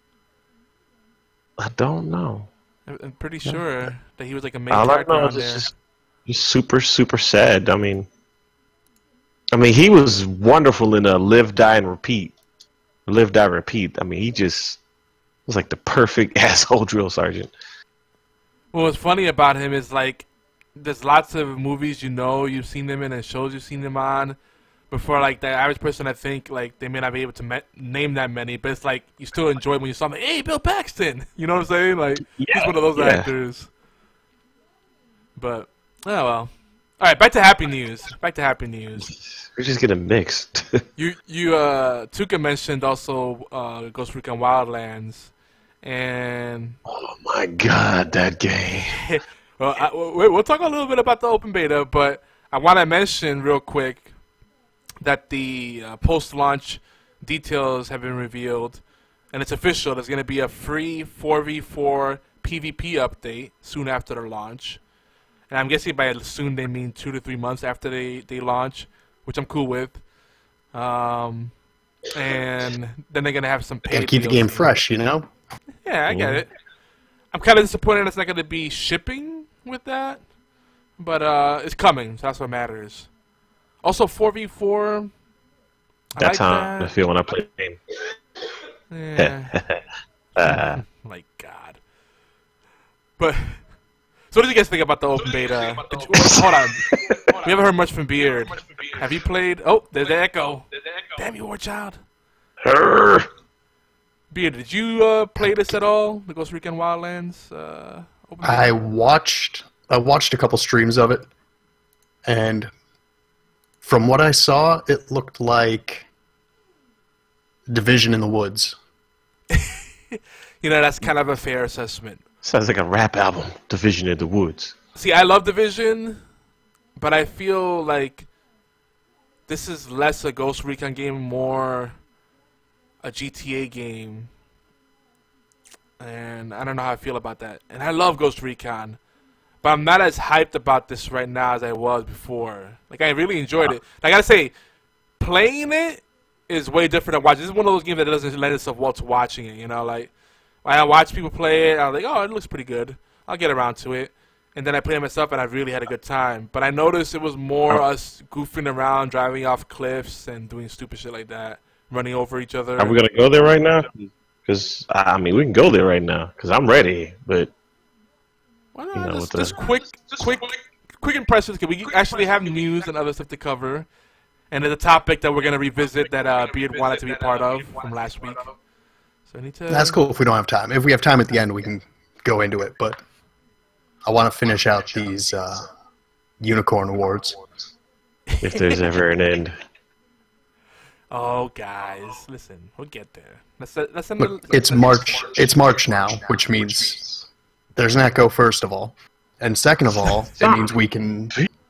S3: I don't know.
S1: I'm, I'm pretty sure that he was like a main
S3: All I
S1: character
S3: know
S1: on
S3: is
S1: there.
S3: it's just he's super, super sad. I mean, I mean, he was wonderful in a Live, Die, and Repeat. Live, Die, Repeat. I mean, he just was like the perfect asshole drill sergeant.
S1: Well, what's funny about him is like, there's lots of movies you know you've seen him in and shows you've seen him on. Before, like the average person, I think like they may not be able to me name that many, but it's like you still enjoy it when you saw him. Like, hey, Bill Paxton, you know what I'm saying? Like
S3: Yeah,
S1: he's one of those
S3: yeah.
S1: actors. But oh well. All right, back to happy news. Back to happy news.
S3: We're just getting mixed.
S1: You you uh Tukah mentioned also uh, Ghost Recon Wildlands, and
S3: Oh my god, that game.
S1: well, I, we'll we'll talk a little bit about the open beta, but I want to mention real quick that the uh, post-launch details have been revealed, and it's official. There's going to be a free four v four PvP update soon after the launch, and I'm guessing by soon they mean two to three months after they, they launch, which I'm cool with. Um, and then they're going to have some paid
S6: Gotta keep the
S1: D L C.
S6: game fresh, you know?
S1: Yeah, I get it. I'm kind of disappointed it's not going to be shipping with that, but uh, it's coming, so that's what matters. Also, four v four.
S3: That's
S1: I like
S3: how
S1: that.
S3: I feel when I play the game.
S1: Yeah.
S3: uh,
S1: My God. But so, what did you guys think about the open beta? Did you, oh, hold on. We haven't heard much from Beard. Have you played? Oh, there's the echo. Damn you, Warchild.
S3: Urgh.
S1: Beard, did you uh, play this at all? The Ghost Recon Wildlands. Uh, open beta?
S6: I watched I watched a couple streams of it, and from what I saw, it looked like Division in the Woods.
S1: You know, that's kind of a fair assessment.
S3: Sounds like a rap album. Division in the Woods.
S1: See, I love Division, but I feel like this is less a Ghost Recon game, more a G T A game. And I don't know how I feel about that. And I love Ghost Recon, but I'm not as hyped about this right now as I was before. Like, I really enjoyed it. I gotta say, playing it is way different than watching. This is one of those games that doesn't lend itself well to watching it, you know? Like, when I watch people play it, I'm like, oh, it looks pretty good. I'll get around to it. And then I play it myself, and I really had a good time. But I noticed it was more us goofing around, driving off cliffs, and doing stupid shit like that, running over each other.
S3: Are we gonna go there right now? Because I mean, we can go there right now. Because I'm ready. But
S1: Why not?
S3: you know,
S1: just,
S3: with
S1: just
S3: the-
S1: quick, quick, quick impressions. Cause we actually have news and other stuff to cover, and there's a topic that we're gonna revisit that uh, Beard wanted to be part of from last week. So I need to.
S6: That's cool if we don't have time. If we have time at the end, we can go into it, but I want to finish out these uh, Unicorn Awards.
S3: if there's ever an end.
S1: Oh, guys, listen, we'll get there. Let's let's send
S6: Look,
S1: the-
S6: it's March. It's March now, which means there's an echo, first of all. And second of all, it means we can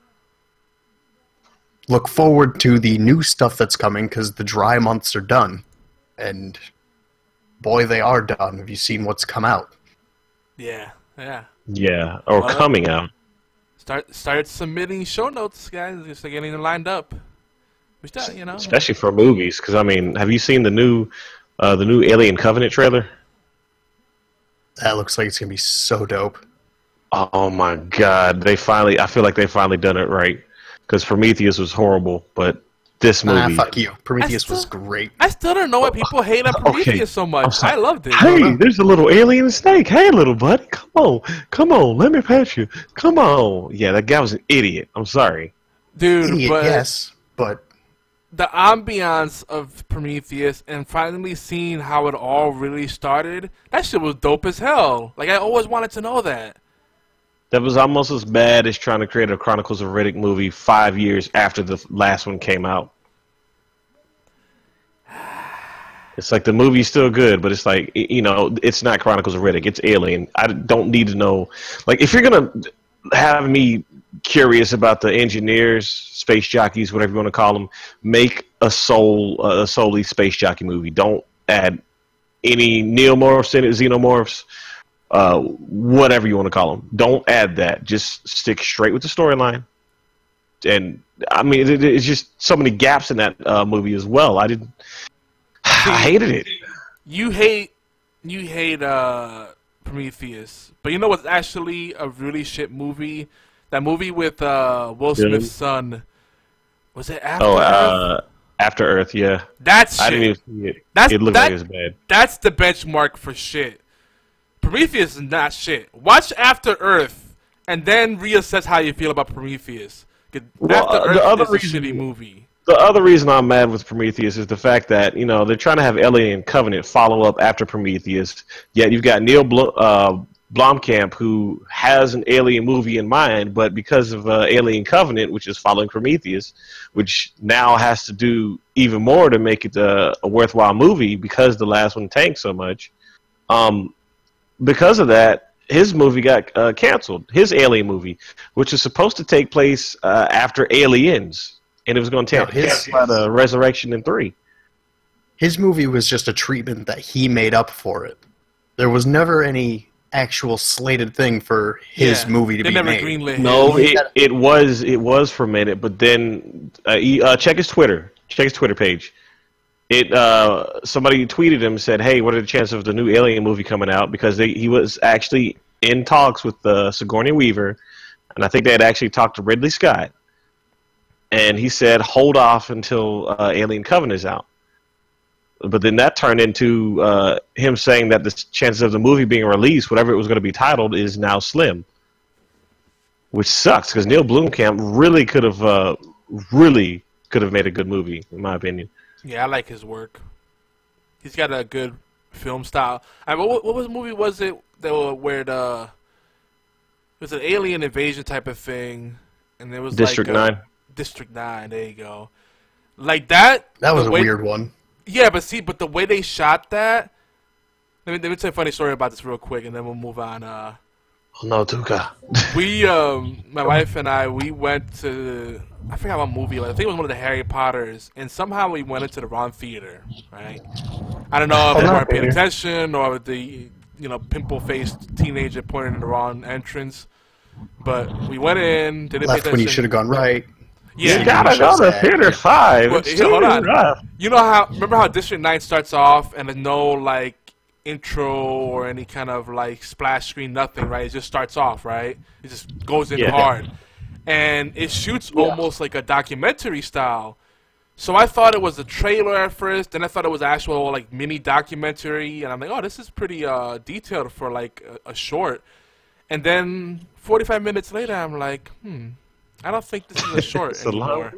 S6: look forward to the new stuff that's coming, because the dry months are done. And boy, they are done. Have you seen what's come out?
S1: Yeah, yeah.
S3: Yeah, or
S1: Well,
S3: coming out.
S1: Start start submitting show notes, guys. Just like getting them lined up. We start, you know.
S3: Especially for movies. Because I mean, have you seen the new, uh, the new Alien Covenant trailer?
S6: That looks like it's gonna be so dope.
S3: Oh my god, they finally, I feel like they finally done it right. Because Prometheus was horrible, but this movie...
S6: Ah, fuck you. Prometheus
S1: still,
S6: was great.
S1: I still don't know why people hate on Prometheus okay. so much. I loved it.
S3: Hey, there's a little alien snake. Hey, little buddy, come on. Come on, let me pet you. Come on. Yeah, that guy was an idiot. I'm sorry.
S1: Dude,
S6: idiot,
S1: but
S6: yes, but...
S1: the ambiance of Prometheus and finally seeing how it all really started, that shit was dope as hell. Like, I always wanted to know that.
S3: That was almost as bad as trying to create a Chronicles of Riddick movie five years after the last one came out. It's like the movie's still good, but it's like, you know, it's not Chronicles of Riddick. It's Alien. I don't need to know. Like, if you're going to have me curious about the engineers, space jockeys, whatever you want to call them, make a soul, uh, a solely space jockey movie. Don't add any neomorphs in it, xenomorphs. Uh, whatever you want to call them. Don't add that. Just stick straight with the storyline. And, I mean, it, it's just so many gaps in that uh, movie as well. I didn't... I hated it.
S1: You hate... You hate, uh, Prometheus. But you know what's actually a really shit movie? That movie with, uh, Will Smith's yeah. son. Was it After
S3: oh,
S1: Earth?
S3: Uh, After Earth, yeah.
S1: That's shit.
S3: I didn't even see it.
S1: That's,
S3: it looked
S1: that,
S3: like it was bad.
S1: That's the benchmark for shit. Prometheus is not shit. Watch After Earth, and then reassess how you feel about Prometheus.
S3: Well,
S1: After
S3: uh,
S1: Earth
S3: the other
S1: is
S3: reason,
S1: a shitty movie.
S3: The other reason I'm mad with Prometheus is the fact that, you know, they're trying to have Alien Covenant follow up after Prometheus, yet you've got Neil Bl uh, Blomkamp, who has an Alien movie in mind, but because of uh, Alien Covenant, which is following Prometheus, which now has to do even more to make it a, a worthwhile movie because the last one tanked so much, um... because of that, his movie got uh, canceled. His Alien movie, which is supposed to take place uh, after Aliens, and it was going to take place by the Resurrection in three.
S6: His movie was just a treatment that he made up for it. There was never any actual slated thing for his
S1: yeah,
S6: movie to
S1: they
S6: be
S1: never
S6: made.
S1: Greenlit
S3: no, it, it was it was for a minute, but then uh, he, uh, check his Twitter. Check his Twitter page. It uh, somebody tweeted him and said, "Hey, what are the chances of the new Alien movie coming out?" Because they, he was actually in talks with uh, Sigourney Weaver, and I think they had actually talked to Ridley Scott. And he said, "Hold off until uh, Alien Covenant is out." But then that turned into uh, him saying that the chances of the movie being released, whatever it was going to be titled, is now slim, which sucks because Neil Blomkamp really could have, uh, really could have made a good movie, in my opinion.
S1: Yeah, I like his work. He's got a good film style. I mean, what, what was movie was it that were, where the it was an alien invasion type of thing, and there was
S3: District
S1: like a,
S3: Nine.
S1: District Nine. There you go. Like that.
S6: That was a
S1: way,
S6: weird one.
S1: Yeah, but see, but the way they shot that. Let me let me tell you a funny story about this real quick, and then we'll move on. Uh,
S3: oh no, Tukah.
S1: we, um, my wife and I, we went to. I forgot what movie it was. I think it was one of the Harry Potters, and somehow we went into the wrong theater, right? I don't know if we weren't paying attention or the, you know, pimple-faced teenager pointed in the wrong entrance, but we went in, didn't
S6: Left
S1: pay attention.
S6: when you should have gone right.
S1: Yeah,
S3: you gotta go to theater five.
S1: Well, here, hold on. Rough. You know how? Remember how District Nine starts off and there's no like intro or any kind of like splash screen, nothing, right? It just starts off, right? It just goes in yeah. hard. And it shoots yeah. almost like a documentary style. So I thought it was a trailer at first, then I thought it was actual like mini documentary, and I'm like, oh, this is pretty uh, detailed for like a, a short. And then forty-five minutes later, I'm like, hmm, I don't think this is a short
S3: it's
S1: anymore.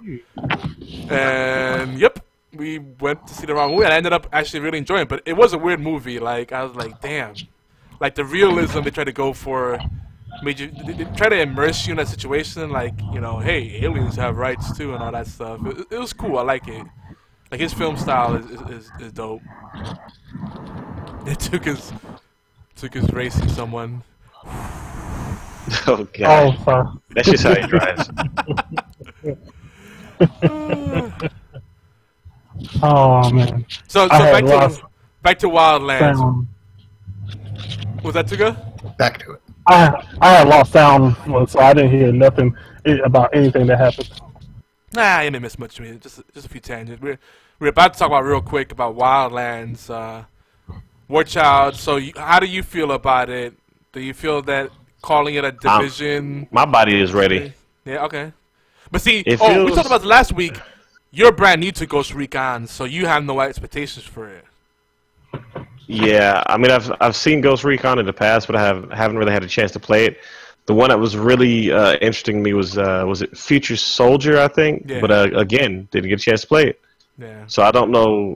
S3: A
S1: and yep, we went to see the wrong movie, and I ended up actually really enjoying it. But it was a weird movie. Like I was like, damn, like the realism they tried to go for. Made you they, they try to immerse you in that situation, like, you know, hey, aliens have rights too and all that stuff. It, it was cool. I like it. Like his film style is is, is dope. It took his took his racing someone.
S3: Oh god,
S4: oh, uh,
S3: that's just how he drives.
S4: Oh man.
S1: So so back to back to Wildlands.
S4: Sound.
S1: Was that too good?
S6: Back to it.
S4: I I had lost sound, so I didn't hear nothing about anything that happened.
S1: Nah, I didn't miss much. Just just a few tangents. We're we're about to talk about real quick about Wildlands. Uh, WarChild, so you, how do you feel about it? Do you feel that calling it a division?
S3: Um, my body is ready.
S1: Yeah, okay. But see,
S3: it
S1: oh,
S3: feels...
S1: we talked about this last week. You're brand new to Ghost Recon, so you have no expectations for it.
S3: Yeah, I mean, I've I've seen Ghost Recon in the past, but I have haven't really had a chance to play it. The one that was really uh, interesting to me was uh, was it Future Soldier, I think.
S1: Yeah.
S3: But uh, again, didn't get a chance to play it.
S1: Yeah.
S3: So I don't know.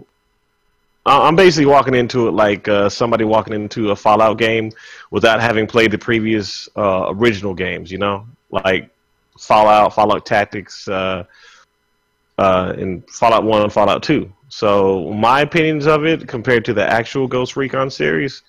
S3: I'm basically walking into it like uh, somebody walking into a Fallout game without having played the previous uh, original games. You know, like Fallout, Fallout Tactics, uh, uh, and Fallout One and Fallout Two. So my opinions of it compared to the actual Ghost Recon series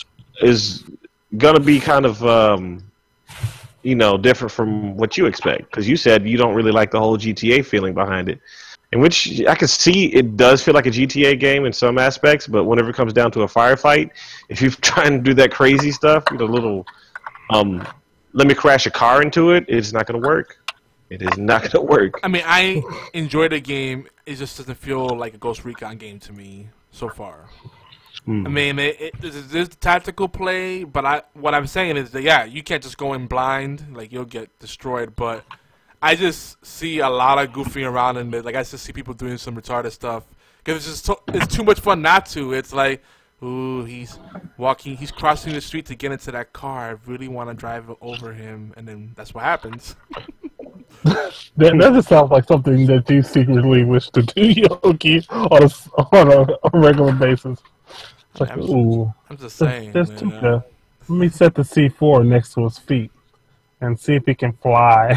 S3: is gonna be kind of um, you know, different from what you expect, because you said you don't really like the whole G T A feeling behind it. In which I can see it does feel like a G T A game in some aspects, but whenever it comes down to a firefight, if you're trying to do that crazy stuff, you know, little, um, let me crash a car into it, it's not going to work. It is not going to work.
S1: I mean, I enjoy the game. It just doesn't feel like a Ghost Recon game to me so far. Hmm. I mean, it, it, there's, there's tactical play, but I what I'm saying is that, yeah, you can't just go in blind. Like, you'll get destroyed, but I just see a lot of goofing around in it. Like, I just see people doing some retarded stuff because it's just to, it's too much fun not to. It's like, ooh, he's walking, he's crossing the street to get into that car. I really want to drive over him, and then that's what happens.
S4: that, that just sounds like something that you secretly wish to do, Yogi, on a, on a, a regular basis. Like,
S1: I'm,
S4: ooh,
S1: I'm just saying.
S4: There's, there's Tukah. Let me set the C four next to his feet and see if he can fly.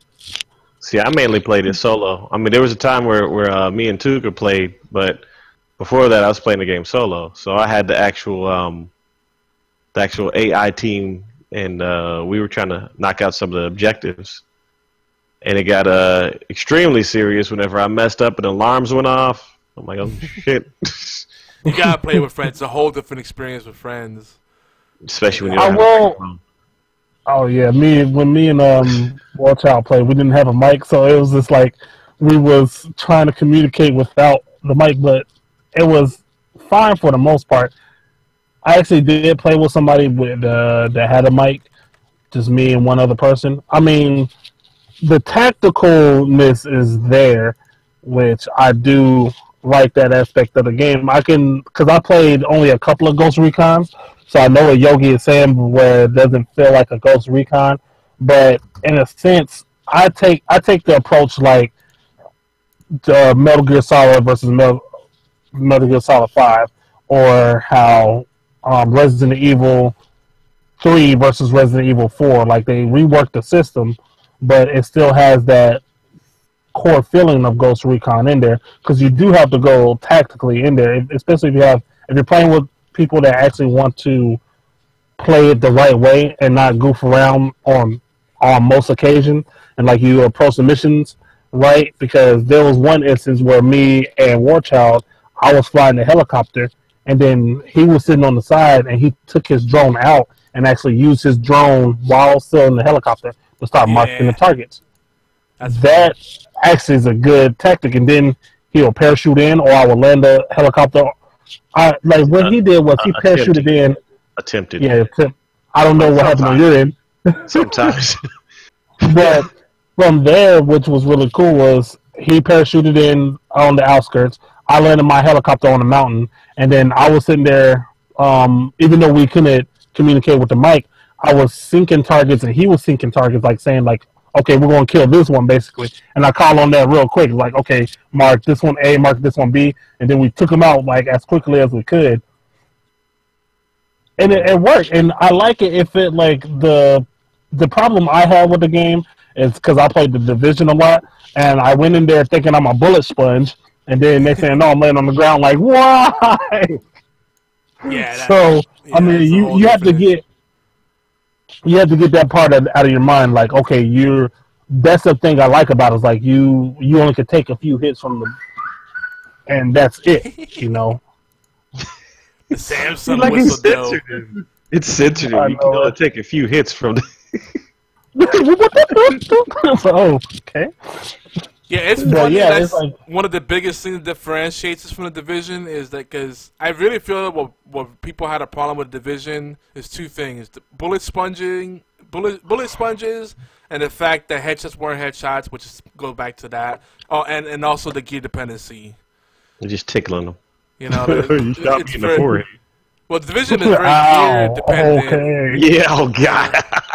S3: See, I mainly played it solo. I mean, there was a time where, where uh, me and Tukah played, but before that, I was playing the game solo. So I had the actual, um, the actual A I team, and uh, we were trying to knock out some of the objectives. And it got uh, extremely serious whenever I messed up and alarms went off. I'm like, oh shit!
S1: You gotta play with friends. It's a whole different experience with friends.
S3: Especially when you're.
S4: I will. Oh yeah, me when me and um WarChild played, we didn't have a mic, so it was just like we was trying to communicate without the mic, but it was fine for the most part. I actually did play with somebody with uh, that had a mic, just me and one other person. I mean, the tacticalness is there, which I do like that aspect of the game. I can, because I played only a couple of Ghost Recons, so I know what Yogi is saying where it doesn't feel like a Ghost Recon. But in a sense, I take I take the approach like uh, Metal Gear Solid versus Metal, Metal Gear Solid five, or how um, Resident Evil three versus Resident Evil four. Like, they reworked the system, but it still has that core feeling of Ghost Recon in there, because you do have to go tactically in there, especially if you have if you're playing with people that actually want to play it the right way and not goof around on on most occasions, and like you approach the missions right. Because there was one instance where me and WarChild, I was flying the helicopter, and then he was sitting on the side, and he took his drone out and actually used his drone while still in the helicopter to start
S1: yeah.
S4: marking the targets.
S1: That's
S4: that actually is a good tactic, and then he'll parachute in, or I will land the helicopter. I like what uh, he did was he uh, parachuted attempted. in.
S3: Attempted.
S4: Yeah, attempt. I don't know what happened on your end.
S3: Sometimes.
S4: But from there, which was really cool, was he parachuted in on the outskirts. I landed my helicopter on the mountain, and then I was sitting there. Um, even though we couldn't communicate with the mic, I was syncing targets, and he was syncing targets, like saying like, okay, we're going to kill this one, basically. And I called on that real quick, like, okay, mark this one A, mark this one B, and then we took them out, like, as quickly as we could. And it, it worked, and I like it if it, like, the the problem I had with the game is because I played the Division a lot, and I went in there thinking I'm a bullet sponge, and then they saying, no, I'm laying on the ground, like, why?
S1: Yeah. That,
S4: so,
S1: yeah,
S4: I mean, you, you have to get, you have to get that part of, out of your mind, like, okay, you're, that's the thing I like about it, is like, you, you only could take a few hits from the, and that's it, you know?
S1: The Samsung
S3: like
S1: whistle
S3: it's sensitive. It's sensitive. You can only take a few hits from the...
S4: Oh, okay.
S1: Yeah, it's
S4: But
S1: funny.
S4: yeah,
S1: That's
S4: it's like-
S1: one of the biggest things that differentiates us from the Division is that because I really feel that what, what people had a problem with Division is two things: the bullet sponging, bullet bullet sponges, and the fact that headshots weren't headshots, which is, goes back to that. Oh, and, and also the gear dependency.
S3: You're just tickling them.
S1: You know,
S3: You shot me in the forehead.
S1: Well, the Division is very gear
S4: Ow,
S1: dependent.
S4: okay.
S3: Yeah, oh god.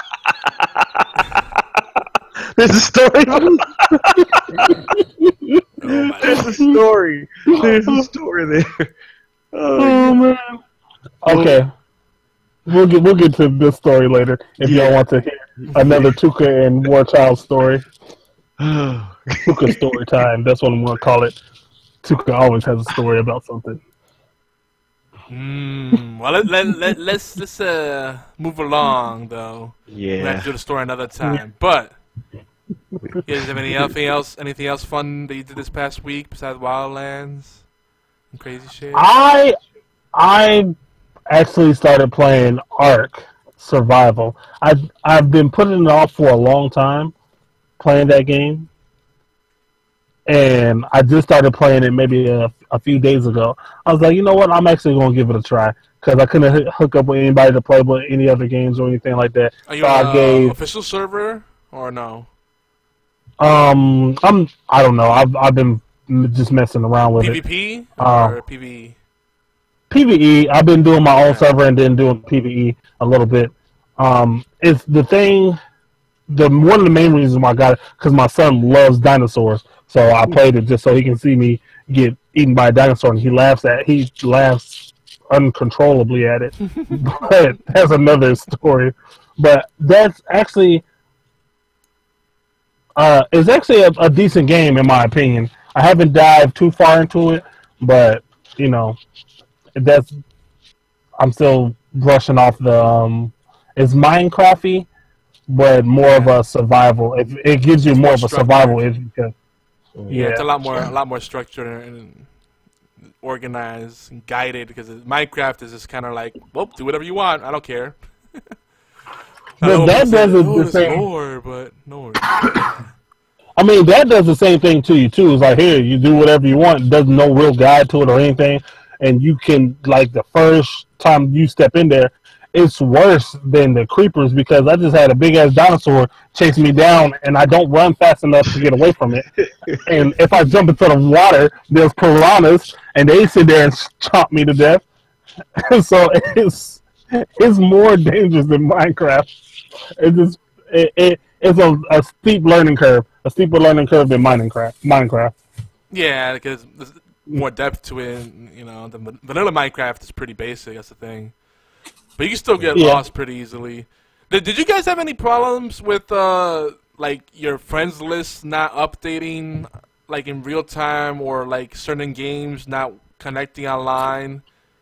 S3: There's a story. There's a story. There's a story there. Oh,
S4: Oh man. Okay. We'll get we'll get to this story later if
S3: Yeah.
S4: y'all want to hear another Tukah and Warchild story. Tukah story time. That's what I'm gonna call it. Tukah always has a story about something.
S1: Mm, well, let, let, let, let's let's uh, move along though. We have
S3: yeah.
S1: to do the story another time. But you guys have any anything else? Anything else fun that you did this past week besides Wildlands and crazy shit?
S4: I I actually started playing Ark Survival. I've I've been putting it off for a long time, playing that game, and I just started playing it maybe a, a few days ago. I was like, you know what? I'm actually going to give it a try because I couldn't h- hook up with anybody to play with any other games or anything like that.
S1: Are you
S4: So
S1: on
S4: I
S1: a
S4: gave.
S1: official server or no?
S4: Um, I'm. I don't know. I've I've been m- just messing around with it.
S1: PvP
S4: Uh,
S1: or PvE?
S4: PvE. I've been doing my own
S1: Yeah.
S4: server and then doing PvE a little bit. Um, it's the thing. The one of the main reasons why I got it because my son loves dinosaurs, so I played it just so he can see me get eaten by a dinosaur, and he laughs at he laughs uncontrollably at it. But that's another story. But that's actually. Uh, it's actually a, a decent game in my opinion. I haven't dived too far into it, but you know, that's I'm still brushing off the. Um, it's Minecraft-y, but more of a survival. It, it gives you
S1: It's
S4: more,
S1: more
S4: of a survival edge because
S1: Yeah,
S4: yeah,
S1: it's a lot more a lot more structured and organized and guided because it- Minecraft is just kind of like, well, do whatever you want. I don't care.
S4: But that does it
S1: oh,
S4: the
S1: there's
S4: same.
S1: more, but no more.
S4: I mean, that does the same thing to you too. It's like here, you do whatever you want. There's no real guide to it or anything, and you can like the first time you step in there, it's worse than the creepers because I just had a big ass dinosaur chase me down, and I don't run fast enough to get away from it. And if I jump into the water, there's piranhas, and they sit there and chomp me to death. So it's it's more dangerous than Minecraft. It's just it, it it's a, a steep learning curve, a steeper learning curve than Minecraft. Minecraft.
S1: Yeah, because there's more depth to it. You know, the van- vanilla Minecraft is pretty basic. That's the thing. But you can still get
S4: Yeah.
S1: lost pretty easily. Did, did you guys have any problems with uh like your friends list not updating like in real time or like certain games not connecting online?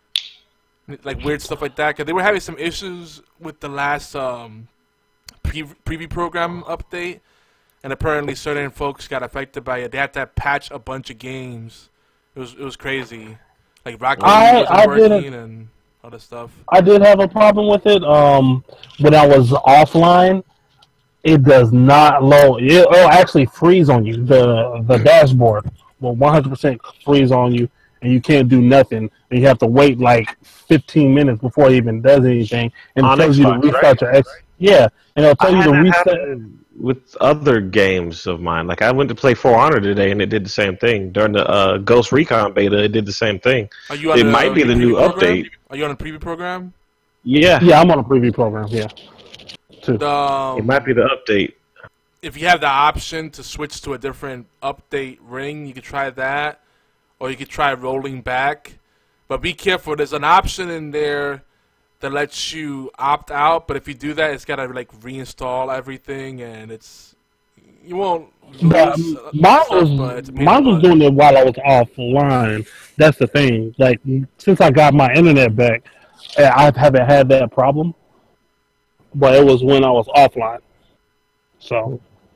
S1: Like weird stuff like that? Because they were having some issues with the last um pre- preview program update, and apparently certain folks got affected by it. They had to patch a bunch of games. It was it was crazy. Like Rocket
S4: I-
S1: League wasn't
S4: I
S1: working
S4: didn't-
S1: and other stuff.
S4: I did have a problem with it. Um, when I was offline, it does not load. It'll actually freeze on you. The the dashboard will one hundred percent freeze on you, and you can't do nothing. And you have to wait like fifteen minutes before it even does anything. And it
S3: On
S4: tells you to
S3: Xbox,
S4: restart
S3: right?
S4: your X. Yeah, and it'll tell
S3: I
S4: you
S3: had
S4: to
S3: that
S4: reset.
S3: happen with other games of mine. Like I went to play For Honor today, and it did the same thing. During the uh, Ghost Recon beta, it did the same thing.
S1: Are you on
S3: It
S1: the,
S3: might be the new
S1: preview program?
S3: update.
S1: Are you on a preview program?
S3: Yeah,
S4: Yeah, I'm on a preview program. Yeah, too.
S1: The, um,
S3: it might be the update.
S1: if you have the option to switch to a different update ring, you could try that, or you could try rolling back. But be careful. There's an option in there that lets you opt out, but if you do that, it's gotta like reinstall everything, and it's you won't
S4: But
S1: lose
S4: mine
S1: stuff,
S4: was
S1: but it's a pain
S4: mine
S1: in the
S4: was
S1: butt.
S4: doing it while I was offline. That's the thing. Like since I got my internet back, eh, I haven't had that problem. But it was when I was offline. So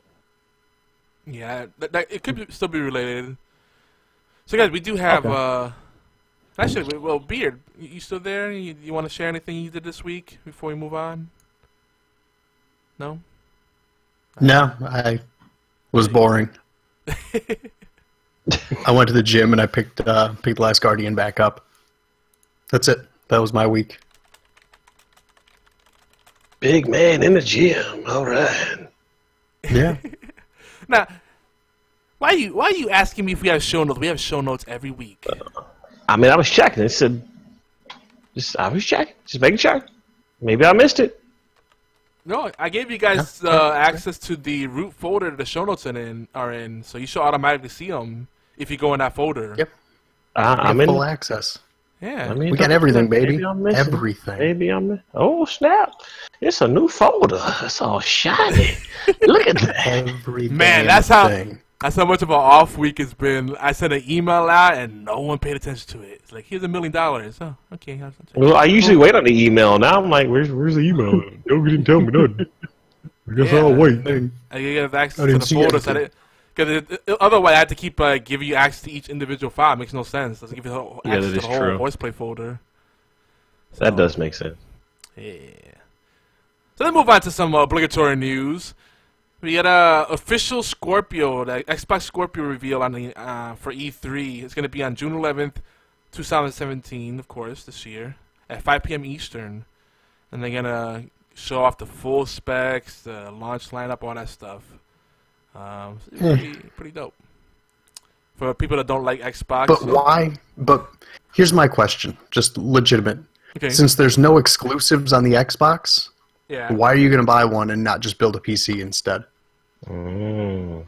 S1: Yeah, that, that, it could be, still be related. So guys, we do have
S4: Okay.
S1: uh, actually, well, Beard, you, you still there? You, you want to share anything you did this week before we move on? No.
S6: No, I was boring. I went to the gym and I picked uh, picked Last Guardian back up. That's it. That was my week.
S3: Big man in the gym. All right.
S6: Yeah.
S1: Now, why are you why are you asking me if we have show notes? We have show notes every week.
S3: Uh, I mean, I was checking. It said, just I was checking, just making sure. Maybe I missed it.
S1: No, I gave you guys uh, access to the root folder the show notes in, in are in, so you should automatically see them if you go in that folder.
S6: Yep.
S3: Uh, I'm in
S6: full access.
S1: Yeah.
S3: I mean,
S6: we got everything, baby.
S3: Maybe
S6: everything.
S3: Maybe I'm. Oh snap! It's a new folder. It's all shiny. Look at that.
S6: Every
S1: Man, that's how
S6: thing.
S1: that's how much of an off week it's been. I sent an email out and no one paid attention to it. It's like, here's a million dollars. Oh, okay.
S3: Well, I usually wait on the email. Now I'm like, where's where's the email? Yogi didn't tell me nothing. I guess
S1: Yeah.
S3: I'll wait.
S1: I get access
S6: I
S1: to
S6: didn't
S1: the
S6: see
S1: folders.
S6: anything.
S1: Because otherwise, I had to keep uh, giving you access to each individual file. It makes no sense. Doesn't give you the whole,
S3: Yeah,
S1: access
S3: that
S1: to
S3: is
S1: the whole
S3: true.
S1: HorsePLAY folder.
S3: That
S1: So,
S3: does make sense.
S1: Yeah. So let's move on to some uh, obligatory news. We got a official Scorpio, the Xbox Scorpio reveal on the uh, for E three. It's going to be on June eleventh, twenty seventeen, of course, this year at five P M Eastern, and they're gonna show off the full specs, the launch lineup, all that stuff. Um, so it's pretty, pretty dope for people that don't like Xbox.
S6: But why? But here's my question, just legitimate.
S1: Okay.
S6: Since there's no exclusives on the Xbox,
S1: Yeah.
S6: why are you going to buy one and not just build a P C instead?
S3: Mm.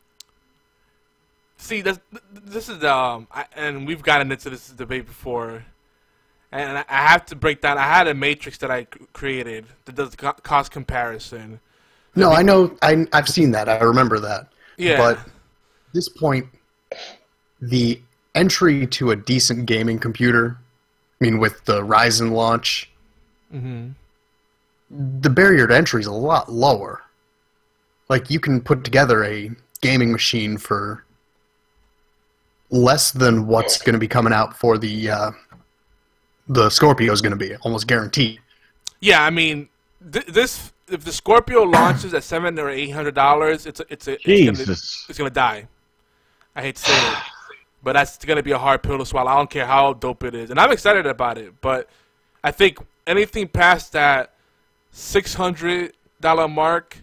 S1: See, this, this is um, I, and we've gotten into this debate before, and I I have to break down. I had a matrix that I c- created that does the co- cost comparison.
S6: No, I know. I, I've seen that. I remember that.
S1: Yeah.
S6: But at this point, the entry to a decent gaming computer, I mean, with the Ryzen launch,
S1: Mm-hmm.
S6: the barrier to entry is a lot lower. Like, you can put together a gaming machine for less than what's going to be coming out for the uh, the Scorpio is going to be, almost guaranteed.
S1: Yeah, I mean, th- this if the Scorpio launches at seven or eight hundred dollars, it's a, it's a, it's gonna,
S3: Jesus.
S1: it's gonna die. I hate to say it, but that's gonna be a hard pill to swallow. I don't care how dope it is, and I'm excited about it. But I think anything past that six hundred dollar mark,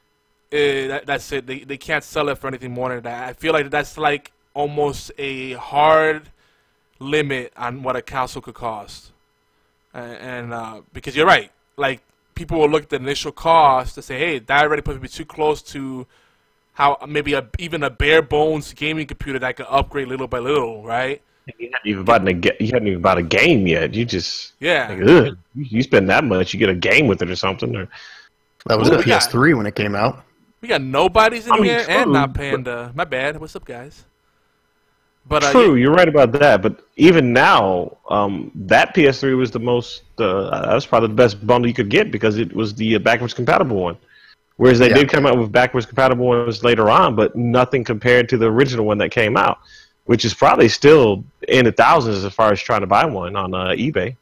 S1: eh, that, that's it. They they can't sell it for anything more than that. I feel like that's like almost a hard limit on what a console could cost, and, and uh, because you're right, like people will look at the initial cost to say, hey, that already puts me too close to how maybe a, even a bare bones gaming computer that I could upgrade little by little, right?
S3: You hadn't even bought a, ga- you hadn't even bought a game yet. You just
S1: Yeah.
S3: like, ugh, you you spend that much, you get a game with it or something. Or
S6: That was
S1: Ooh,
S6: a
S1: we
S6: P S three
S1: got-
S6: when it came out.
S1: We got nobodies in
S3: I mean,
S1: here and
S3: true,
S1: not Panda. My bad. What's up, guys? But uh,
S3: true, you're right about that. But even now, um, that P S three was the most. Uh, that was probably the best bundle you could get because it was the uh, backwards compatible one. Whereas they
S6: Yeah.
S3: did come out with backwards compatible ones later on, but nothing compared to the original one that came out, which is probably still in the thousands as far as trying to buy one on uh, eBay.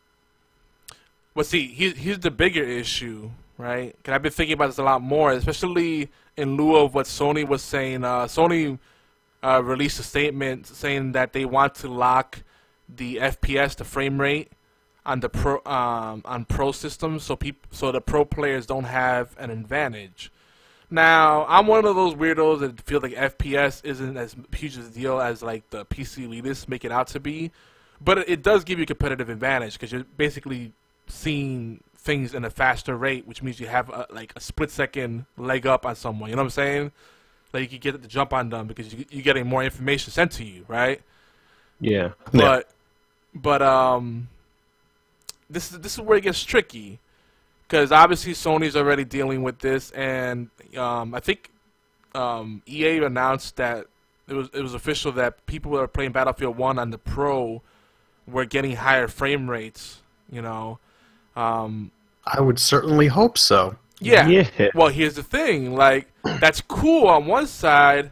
S1: Well, see, here, here's the bigger issue, right? Because I've been thinking about this a lot more, especially in lieu of what Sony was saying. Uh, Sony uh, released a statement saying that they want to lock the F P S, the frame rate, on the pro um, on pro systems, so peop so the pro players don't have an advantage. Now, I'm one of those weirdos that feel like F P S isn't as huge a deal as like the P C elitists make it out to be, but it, it does give you a competitive advantage because you're basically seeing things in a faster rate, which means you have a, like a split second leg up on someone. You know what I'm saying? Like you can get the jump on them because you, you're getting more information sent to you, right?
S3: Yeah.
S1: But but um, this is this is where it gets tricky. Because obviously Sony's already dealing with this, and um, I think um, E A announced that it was it was official that people that are playing Battlefield one on the Pro were getting higher frame rates. You know, um,
S6: I would certainly hope so.
S1: yeah.
S3: Yeah.
S1: Well, here's the thing: like that's cool on one side.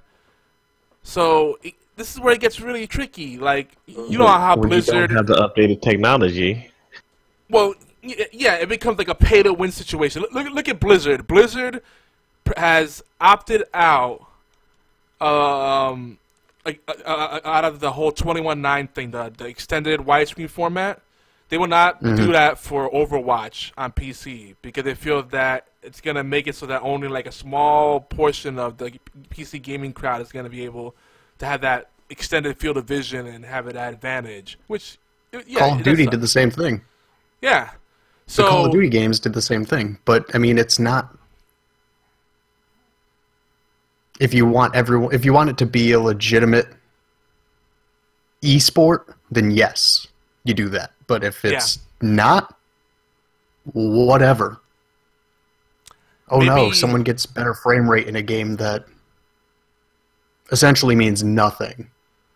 S1: So it, this is where it gets really tricky. Like you know how
S3: When
S1: Blizzard
S3: you don't have the updated technology.
S1: Well, y- yeah, it becomes like a pay-to-win situation. Look, look, look at Blizzard. Blizzard pr- has opted out um, like uh, uh, out of the whole twenty-one nine thing, the the extended widescreen format, they will not mm-hmm. do that for Overwatch on P C because they feel that it's gonna make it so that only like a small portion of the P C gaming crowd is gonna be able to have that extended field of vision and have it at advantage. Which, yeah,
S6: Call of Duty did the same thing.
S1: Yeah. So
S6: the Call of Duty games did the same thing, but I mean, it's not. If you want everyone, if you want it to be a legitimate esport, then yes, you do that. But if it's yeah. not, whatever. Oh Maybe... no, someone gets better frame rate in a game that essentially means nothing.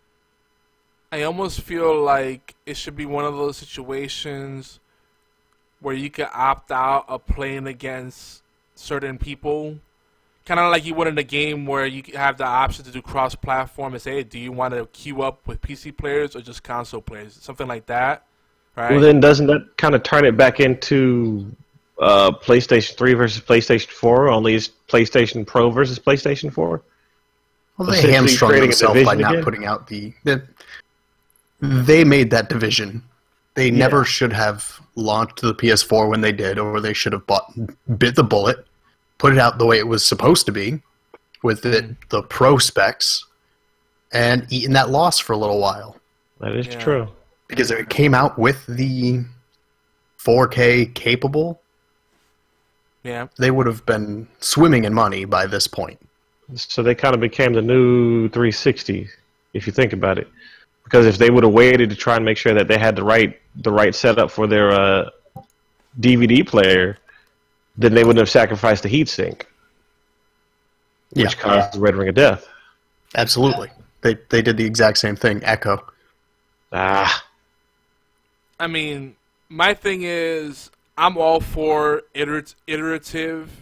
S1: I almost feel like it should be one of those situations where you can opt out of playing against certain people. Kind of like you would in a game where you have the option to do cross-platform and say, hey, do you want to queue up with P C players or just console players? Something like that, right?
S3: Well, then doesn't that kind of turn it back into uh, PlayStation three versus PlayStation four, only it's PlayStation Pro versus PlayStation four?
S6: Well, they hamstrung themselves by not again? putting out the, the... They made that division. They yeah. never should have launched the P S four when they did, or they should have bought, bit the bullet, put it out the way it was supposed to be, with it, mm. the pro specs, and eaten that loss for a little while.
S3: That is yeah. true.
S6: Because if it came out with the four K capable,
S1: yeah,
S6: they would have been swimming in money by this point.
S3: So they kind of became the new three sixty, if you think about it. Because if they would have waited to try and make sure that they had the right the right setup for their uh, D V D player, then they wouldn't have sacrificed the heatsink, which yeah. caused the red ring of death.
S6: Absolutely, they they did the exact same thing. Echo.
S3: Ah.
S1: I mean, my thing is, I'm all for iterat iterative,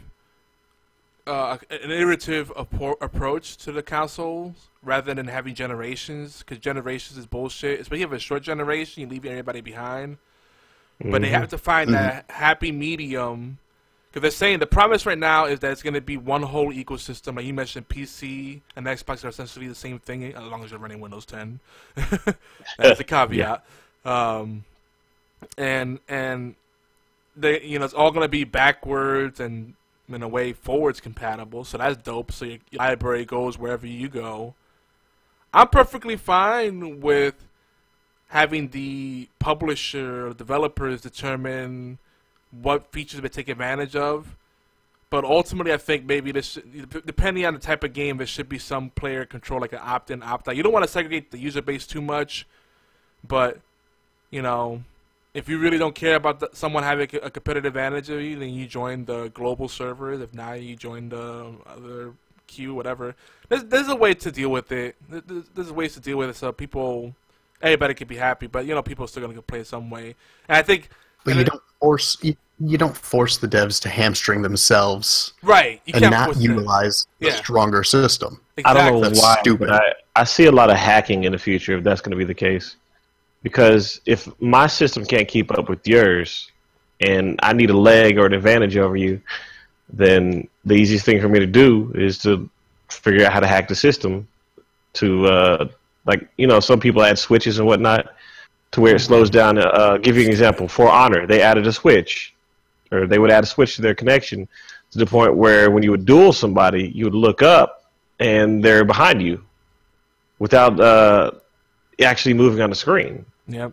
S1: uh, an iterative approach to the consoles rather than having generations, because generations is bullshit. Especially if you have a short generation, you leave everybody behind. Mm-hmm. But they have to find mm-hmm. that happy medium. Because they're saying the promise right now is that it's going to be one whole ecosystem. Like you mentioned, P C and Xbox are essentially the same thing as long as you're running Windows ten. That's a caveat. Yeah. Um, and and they, you know, it's all going to be backwards and in a way forwards compatible. So that's dope. So your library goes wherever you go. I'm perfectly fine with having the publisher or developers determine what features they take advantage of, but ultimately I think maybe this, depending on the type of game, there should be some player control, like an opt-in, opt-out. You don't want to segregate the user base too much, but you know, if you really don't care about the, someone having a competitive advantage of you, then you join the global servers. If not, you join the other queue, whatever. There's there's a way to deal with it. There's, there's ways to deal with it so people, everybody can be happy, but you know, people are still gonna play some way. And I think.
S6: But you don't force you, you don't force the devs to hamstring themselves,
S1: right? You
S6: and
S1: can't
S6: not utilize the
S1: yeah.
S6: stronger system.
S1: Exactly.
S3: I don't know
S6: That's
S3: why,
S6: stupid.
S3: but I, I see a lot of hacking in the future if that's going to be the case. Because if my system can't keep up with yours, and I need a leg or an advantage over you, then the easiest thing for me to do is to figure out how to hack the system. To uh, like you know, some people add switches and whatnot. To where it slows down. Uh, give you an example. For Honor, they added a switch, or they would add a switch to their connection to the point where when you would duel somebody, you would look up and they're behind you, without uh, actually moving on the screen.
S1: Yep.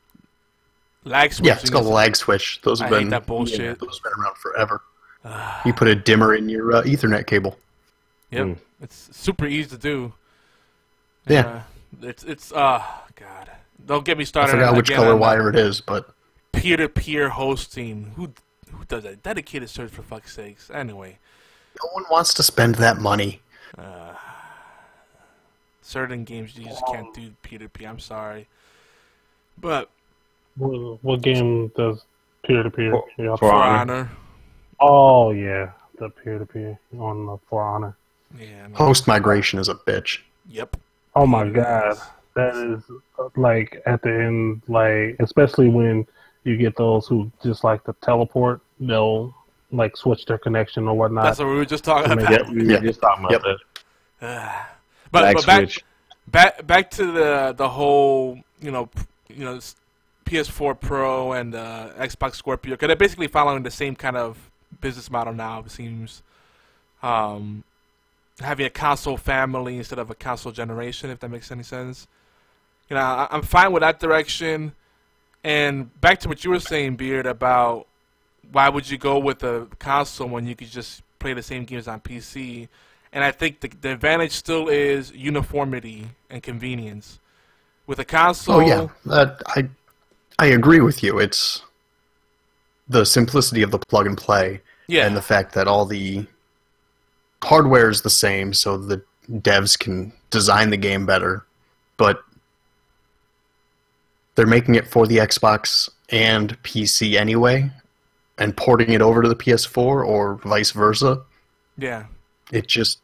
S1: Lag switch.
S6: Yeah, it's called a lag switch. Those have
S1: I
S6: been
S1: hate that bullshit.
S6: Yeah, those have been around forever. You put a dimmer in your uh, Ethernet cable.
S1: Yep,
S3: Mm.
S1: it's super easy to do.
S6: Yeah.
S1: Uh, it's it's uh God. Don't get me
S6: I
S1: started.
S6: forgot which
S1: again
S6: color
S1: on
S6: wire it is, but
S1: peer-to-peer hosting. Who who does that? Dedicated search, for fuck's sakes. Anyway,
S6: no one wants to spend that money.
S1: uh, certain games you just can't do peer-to-peer. I'm sorry, but
S4: What, what game does peer-to-peer?
S3: For,
S4: Yeah.
S3: for
S1: For
S3: Honor.
S1: Honor,
S4: Oh, yeah. The peer-to-peer on the For Honor.
S1: yeah. No.
S6: Host migration is a bitch.
S1: Yep.
S4: Oh, my God. That is, uh, like, at the end, like, especially when you get those who just like to teleport, they'll, like, switch their connection or whatnot.
S1: That's what we were just talking
S4: to make
S1: about.
S3: Yep, we were
S6: Yeah.
S3: just talking about
S6: Yep.
S3: that.
S1: But, but back, back back to the the whole you know you know P S four Pro and uh, Xbox Scorpio, because they're basically following the same kind of business model now. It seems um, having a console family instead of a console generation, if that makes any sense. You know, I, I'm fine with that direction. And back to what you were saying, Beard, about why would you go with a console when you could just play the same games on P C? And I think the, the advantage still is uniformity and convenience. With a console...
S6: Oh, yeah. Uh, I, I agree with you. It's the simplicity of the plug-and-play
S1: yeah.
S6: and the fact that all the hardware is the same, so the devs can design the game better. But they're making it for the Xbox and P C anyway, and porting it over to the P S four or vice versa.
S1: Yeah.
S6: It just...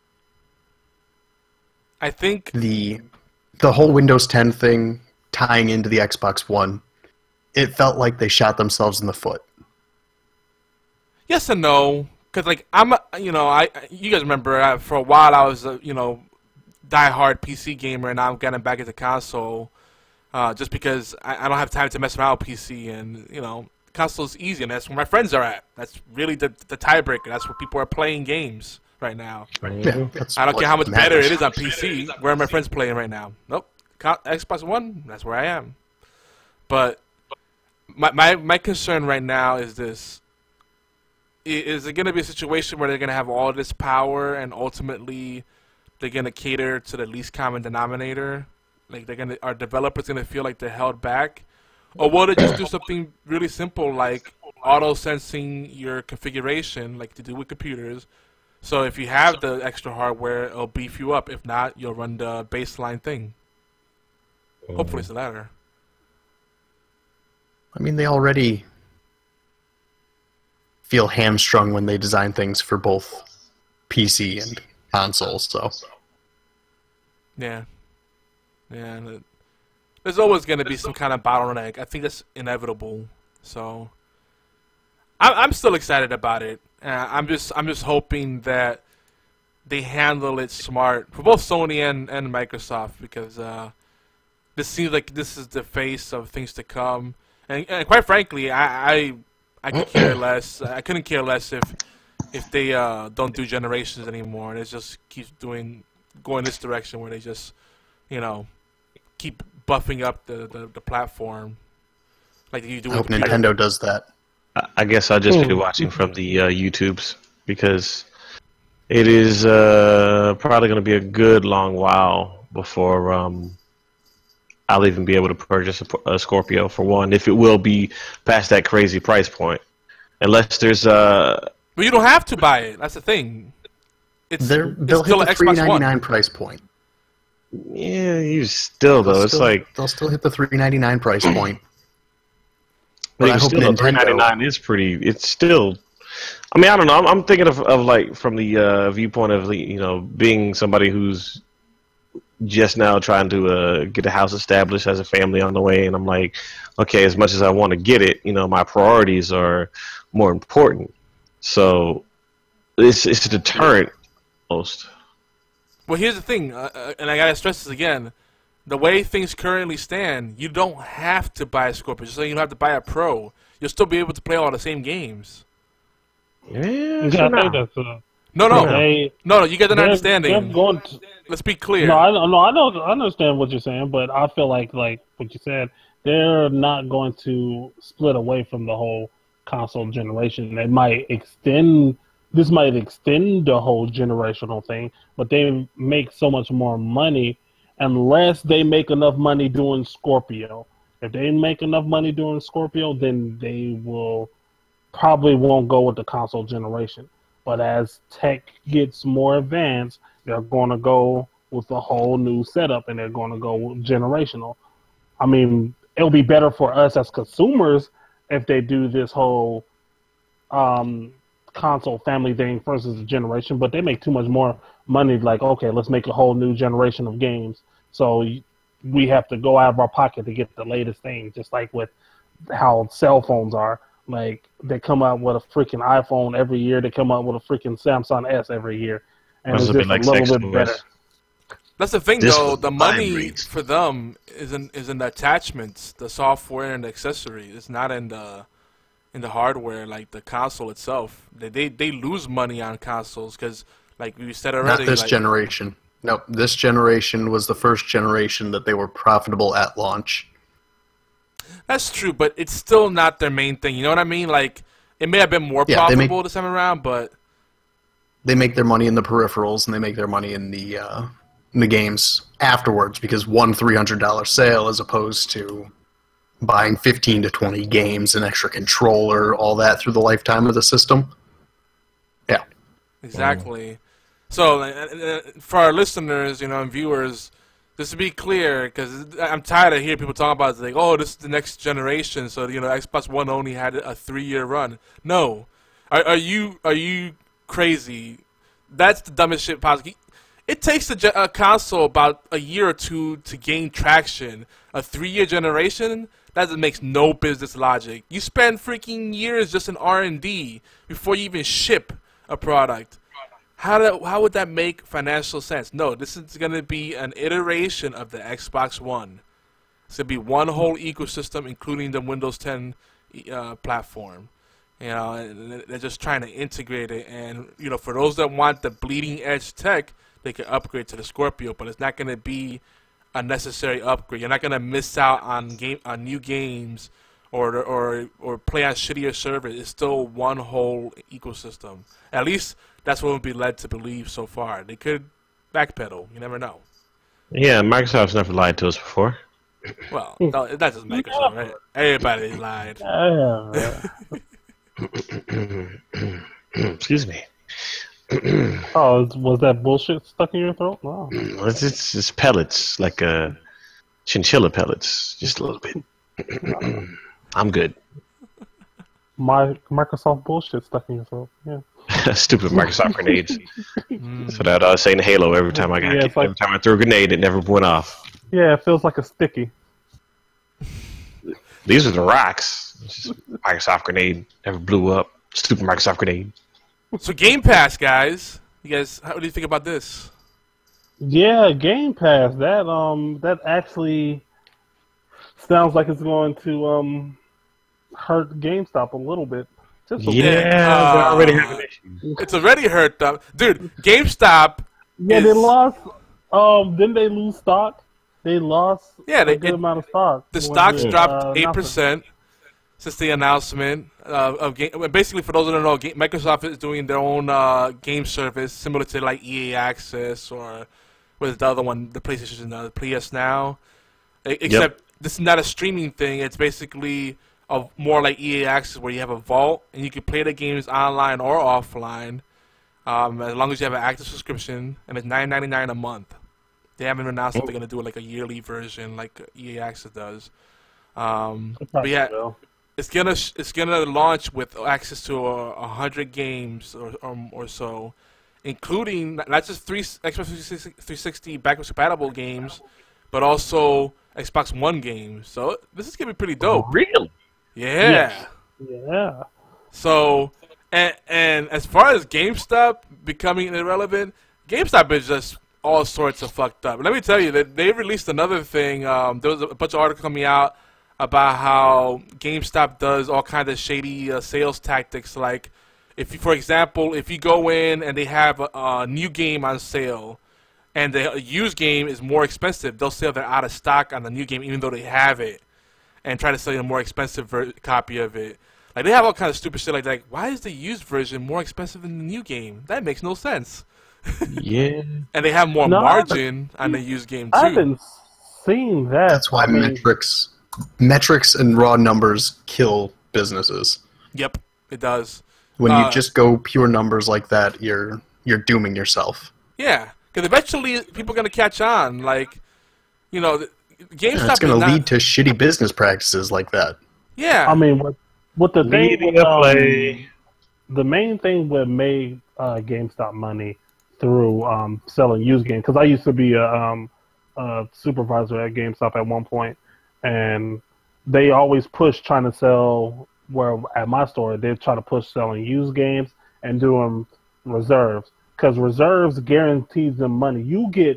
S1: I think...
S6: The, the whole Windows ten thing tying into the Xbox One, it felt like they shot themselves in the foot.
S1: Yes and no. Because, like, I'm, a, you know, I you guys remember, uh, for a while I was a, you know, diehard P C gamer, and now I'm getting back into console. Uh, just because I, I don't have time to mess around with P C, and, you know, console's easy, and that's where my friends are at. That's really the, the tiebreaker. That's where people are playing games right now.
S6: Yeah,
S1: I don't care how much
S6: matters.
S1: better it is on P C. Where are my friends playing right now? Nope. Xbox One, that's where I am. But my, my, my concern right now is this. Is it going to be a situation where they're going to have all this power and ultimately they're going to cater to the least common denominator? Like, they're gonna, are developers going to feel like they're held back? Or will they just do something really simple like auto-sensing your configuration, like to do with computers? So if you have the extra hardware, it'll beef you up. If not, you'll run the baseline thing. Hopefully it's the latter.
S6: I mean, they already feel hamstrung when they design things for both P C and consoles, so...
S1: Yeah. Yeah, and it, there's always going to be some kind of bottleneck. I think that's inevitable. So, I, I'm still excited about it. Uh, I'm just, I'm just hoping that they handle it smart for both Sony and, and Microsoft, because uh, this seems like this is the face of things to come. And, and quite frankly, I, I, I could care less. I couldn't care less if, if they uh, don't do generations anymore, and it just keeps doing, going this direction where they just, you know, keep buffing up the, the, the platform like you do.
S6: I hope Nintendo does that.
S3: I guess I'll just be watching from the uh, YouTubes, because it is uh, probably going to be a good long while before um, I'll even be able to purchase a, a Scorpio, for one, if it will be past that crazy price point. Unless there's... Uh,
S1: but you don't have to buy it. That's the thing. It's,
S6: They're, they'll
S1: it's
S6: hit
S1: still
S6: the
S1: an
S6: three
S1: Xbox
S6: ninety-nine
S1: One.
S6: price point.
S3: Yeah, you still, though.
S6: They'll
S3: It's
S6: still,
S3: like...
S6: They'll still hit the three ninety-nine price point.
S3: But
S6: But I hope
S3: still,
S6: Nintendo...
S3: three ninety-nine is pretty... It's still... I mean, I don't know. I'm, I'm thinking of, of, like, from the uh, viewpoint of, you know, being somebody who's just now trying to uh, get a house established, as a family on the way, and I'm like, okay, as much as I want to get it, you know, my priorities are more important. So it's it's a deterrent, almost.
S1: Well, here's the thing, uh, and I gotta stress this again: the way things currently stand, you don't have to buy a Scorpio. So you don't have to buy a Pro. You'll still be able to play all the same games.
S3: Yeah,
S4: Yeah,
S3: sure
S4: I
S3: not.
S4: think that's uh,
S1: No, no,
S4: they,
S1: no, no. You get an
S4: they're-
S1: understanding.
S4: they're going to,
S1: Let's be clear.
S4: no, I no, I know, I understand what you're saying, but I feel like like what you said, they're not going to split away from the whole console generation. They might extend. This might extend the whole generational thing, but they make so much more money unless they make enough money doing Scorpio. If they make enough money doing Scorpio, then they will probably won't go with the console generation. But as tech gets more advanced, they're going to go with a whole new setup, and they're going to go generational. I mean, it'll be better for us as consumers if they do this whole um, console family thing versus the generation, but they make too much more money. Like, okay, let's make a whole new generation of games. So we have to go out of our pocket to get the latest thing, just like with how cell phones are. Like, they come out with a freaking iPhone every year. They come out with a freaking Samsung S every year. And
S3: Must
S4: it's
S3: have
S4: just
S3: been like
S4: a little
S3: sex
S4: bit
S3: O S.
S4: better.
S1: That's the thing,
S3: This
S1: though.
S3: was
S1: The
S3: mind
S1: money
S3: reads.
S1: for them is in is in the attachments, the software and the accessory. It's not in the in the hardware, like the console itself. They they, they lose money on consoles because, like we said already,
S6: Not this
S1: like,
S6: generation. No, this generation was the first generation that they were profitable at launch.
S1: That's true, but it's still not their main thing. You know what I mean? Like, it may have been more
S6: Yeah, they
S1: profitable
S6: make-
S1: this time around, but
S6: They make their money in the peripherals, and they make their money in the uh, in the games afterwards, because one three hundred dollar sale as opposed to buying fifteen to twenty games, an extra controller, all that through the lifetime of the system. Yeah.
S1: exactly. So, uh, uh, for our listeners, you know, and viewers, just to be clear, because I'm tired of hearing people talk about it, like, oh, this is the next generation, so, you know, Xbox One only had a three-year run. No. Are, are you are you crazy? That's the dumbest shit possible. It takes a, a console about a year or two to gain traction. A three-year generation? That makes no business logic. You spend freaking years just in R and D before you even ship a product. How do, how would that make financial sense? No, this is going to be an iteration of the Xbox One. It's going to be one whole ecosystem, including the Windows ten uh, platform. You know, and they're just trying to integrate it. And, you know, for those that want the bleeding edge tech, they can upgrade to the Scorpio, but it's not going to be a necessary upgrade. You're not going to miss out on game on new games or or or play on shittier servers. It's still one whole ecosystem. At least that's what we'll be led to believe so far. They could backpedal. You never know.
S3: Yeah, Microsoft's never lied to us before.
S1: Well, no, that doesn't make sense, right? Everybody lied.
S4: Yeah.
S3: Excuse me.
S4: Oh, was that bullshit stuck in your throat? No.
S3: It's, it's, it's pellets, like uh, chinchilla pellets, just a little bit. I'm good.
S4: My Microsoft bullshit stuck in your throat. Yeah.
S3: Stupid Microsoft grenades. That's what I was saying in Halo every time I got
S4: Yeah,
S3: kicked.
S4: it's like-
S3: Every time I threw a grenade, it never went off.
S4: Yeah, it feels like a sticky.
S3: These are the rocks. It's just Microsoft grenade never blew up. Stupid Microsoft grenade.
S1: So Game Pass, guys. You guys, how do you think about this?
S4: Yeah, Game Pass. That um, that actually sounds like it's going to um hurt GameStop a little bit. Just a
S3: Yeah,
S4: little.
S3: they
S1: uh,
S3: already have an issue.
S1: It's already hurt them. Dude, GameStop
S4: Yeah,
S1: is,
S4: they lost. Um, didn't they lose stock? They lost.
S1: Yeah, they-
S4: a good
S1: it-
S4: amount of stock.
S1: the
S4: when
S1: stocks
S4: the,
S1: dropped
S4: uh,
S1: eight percent since the announcement uh, of game. Basically, for those that don't know, game, Microsoft is doing their own uh, game service similar to like E A Access or what is the other one, the PlayStation, uh, P S Now. E- Except this is not a streaming thing. It's basically a, more like E A Access, where you have a vault and you can play the games online or offline, um, as long as you have an active subscription, and it's nine ninety nine a month. They haven't announced if they're gonna do like a yearly version like E A Access does. Um,
S4: They
S1: but
S4: probably
S1: yeah,
S4: will.
S1: it's gonna sh- it's gonna launch with access to a, a hundred games or, or or so, including not not just three Xbox three sixty backwards compatible games, but also Xbox One games. So this is gonna be pretty dope.
S3: Really?
S1: Yeah.
S4: Yeah.
S1: So and and as far as GameStop becoming irrelevant, GameStop is just all sorts of fucked up. Let me tell you that they released another thing. Um, there was a bunch of articles coming out about how GameStop does all kinds of shady uh, sales tactics. Like, if you, for example, if you go in and they have a, a new game on sale, and the used game is more expensive, they'll say they're out of stock on the new game, even though they have it, and try to sell you a more expensive ver- copy of it. Like, they have all kinds of stupid shit like that. Like, why is the used version more expensive than the new game? That makes no sense.
S3: Yeah.
S1: And they have more
S4: No,
S1: margin on the used game too.
S4: I haven't seen that.
S6: That's why
S4: I mean,
S6: metrics, metrics and raw numbers kill businesses.
S1: Yep, it does.
S6: When
S1: Uh,
S6: you just go pure numbers like that, you're you're dooming yourself.
S1: Yeah, because eventually people are gonna catch on. Like, you know, the- GameStop
S6: And it's going
S1: is
S6: to
S1: not-
S6: lead to shitty business practices like that.
S1: Yeah,
S4: I mean, what what the thing
S3: Media
S4: with, um,
S3: play.
S4: the main thing that made uh, GameStop money through um, selling used games, because I used to be a, um, a supervisor at GameStop at one point, and they always push trying to sell. Where at my store, they try to push selling used games and doing reserves, because reserves guarantees them money. You get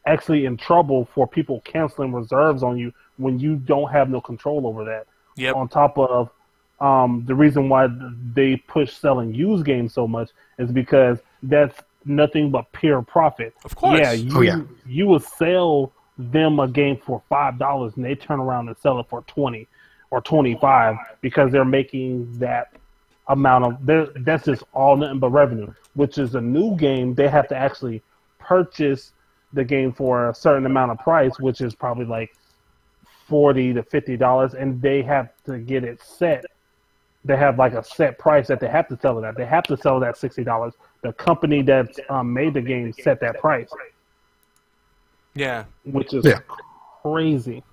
S4: actually in trouble for people canceling reserves on you when you don't have no control over that.
S1: Yep.
S4: On top of um, the reason why they push selling used games so much is because that's nothing but pure profit.
S1: Of course.
S4: Yeah, you,
S6: Oh, yeah.
S4: you will sell them a game for five dollars and they turn around and sell it for twenty or twenty-five because they're making that amount of they're- that's just all nothing but revenue. Which is a new game, they have to actually purchase the game for a certain amount of price, which is probably like forty to fifty dollars, and they have to get it set. They have like a set price that they have to sell it at. They have to sell it at sixty dollars. The company that um, made the game set that price,
S1: Yeah.
S4: which is
S6: Yeah.
S4: crazy.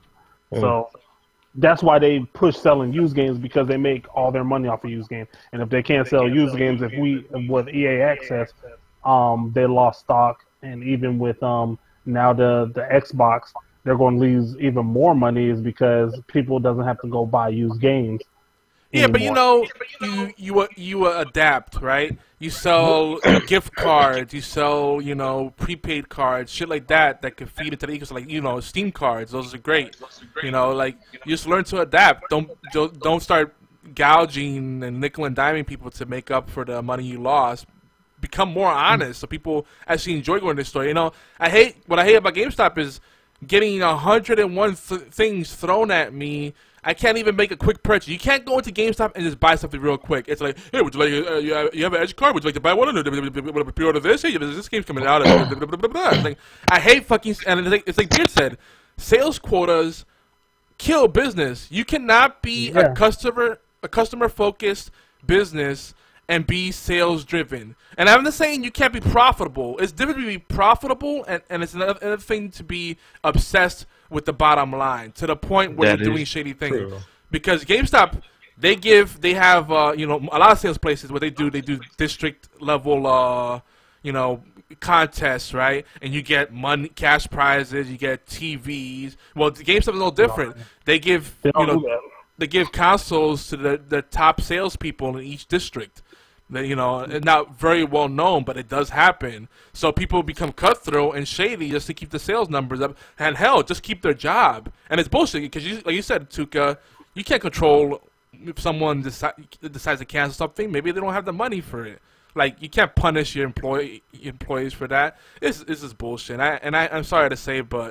S4: So that's why they push selling used games, because they make all their money off of used games. And if they can't sell used games, if we with E A Access, um, they lost stock, and even with um now the the Xbox, they're going to lose even more money, is because people doesn't have to go buy used games.
S1: Yeah, but you
S4: anymore.
S1: know, you you uh, you uh, adapt, right? You sell gift cards, you sell, you know, prepaid cards, shit like that that can feed into the ecosystem. Like, you know, Steam cards, those are great. You know, like, you just learn to adapt. Don't don't don't start gouging and nickel and diming people to make up for the money you lost. Become more honest, so people actually enjoy going to the store. You know, I hate what I hate about GameStop is getting a hundred and one th things thrown at me. I can't even make a quick purchase. You can't go into GameStop and just buy something real quick. It's like, hey, would you like, uh, you, have, you have an Edge card? Would you like to buy one? Pre-order this? Hey, this game's coming out. It's like, I hate fucking, and it's like, it's like Beard said, sales quotas kill business. You cannot be
S4: Yeah.
S1: a customer, a customer-focused business and be sales-driven. And I'm not saying you can't be profitable. It's different to be profitable, and, and it's another, another thing to be obsessed with the bottom line to the point where
S3: That
S1: you're doing
S3: is
S1: shady things.
S3: true.
S1: Because GameStop, they give, they have, uh, you know, a lot of sales places. What they do, they do district level, uh, you know, contests, right? And you get money, cash prizes, you get T Vs. Well, GameStop is no different. They give,
S4: They
S1: you
S4: don't do
S1: know,
S4: that.
S1: they give consoles to the the top salespeople in each district. That, you know, it's not very well known, but it does happen. So people become cutthroat and shady just to keep the sales numbers up. And hell, just keep their job. And it's bullshit because, you, like you said, Tukah, you can't control if someone deci decides to cancel something. Maybe they don't have the money for it. Like, you can't punish your employee employees for that. This this is bullshit. I, and I, I'm sorry to say, but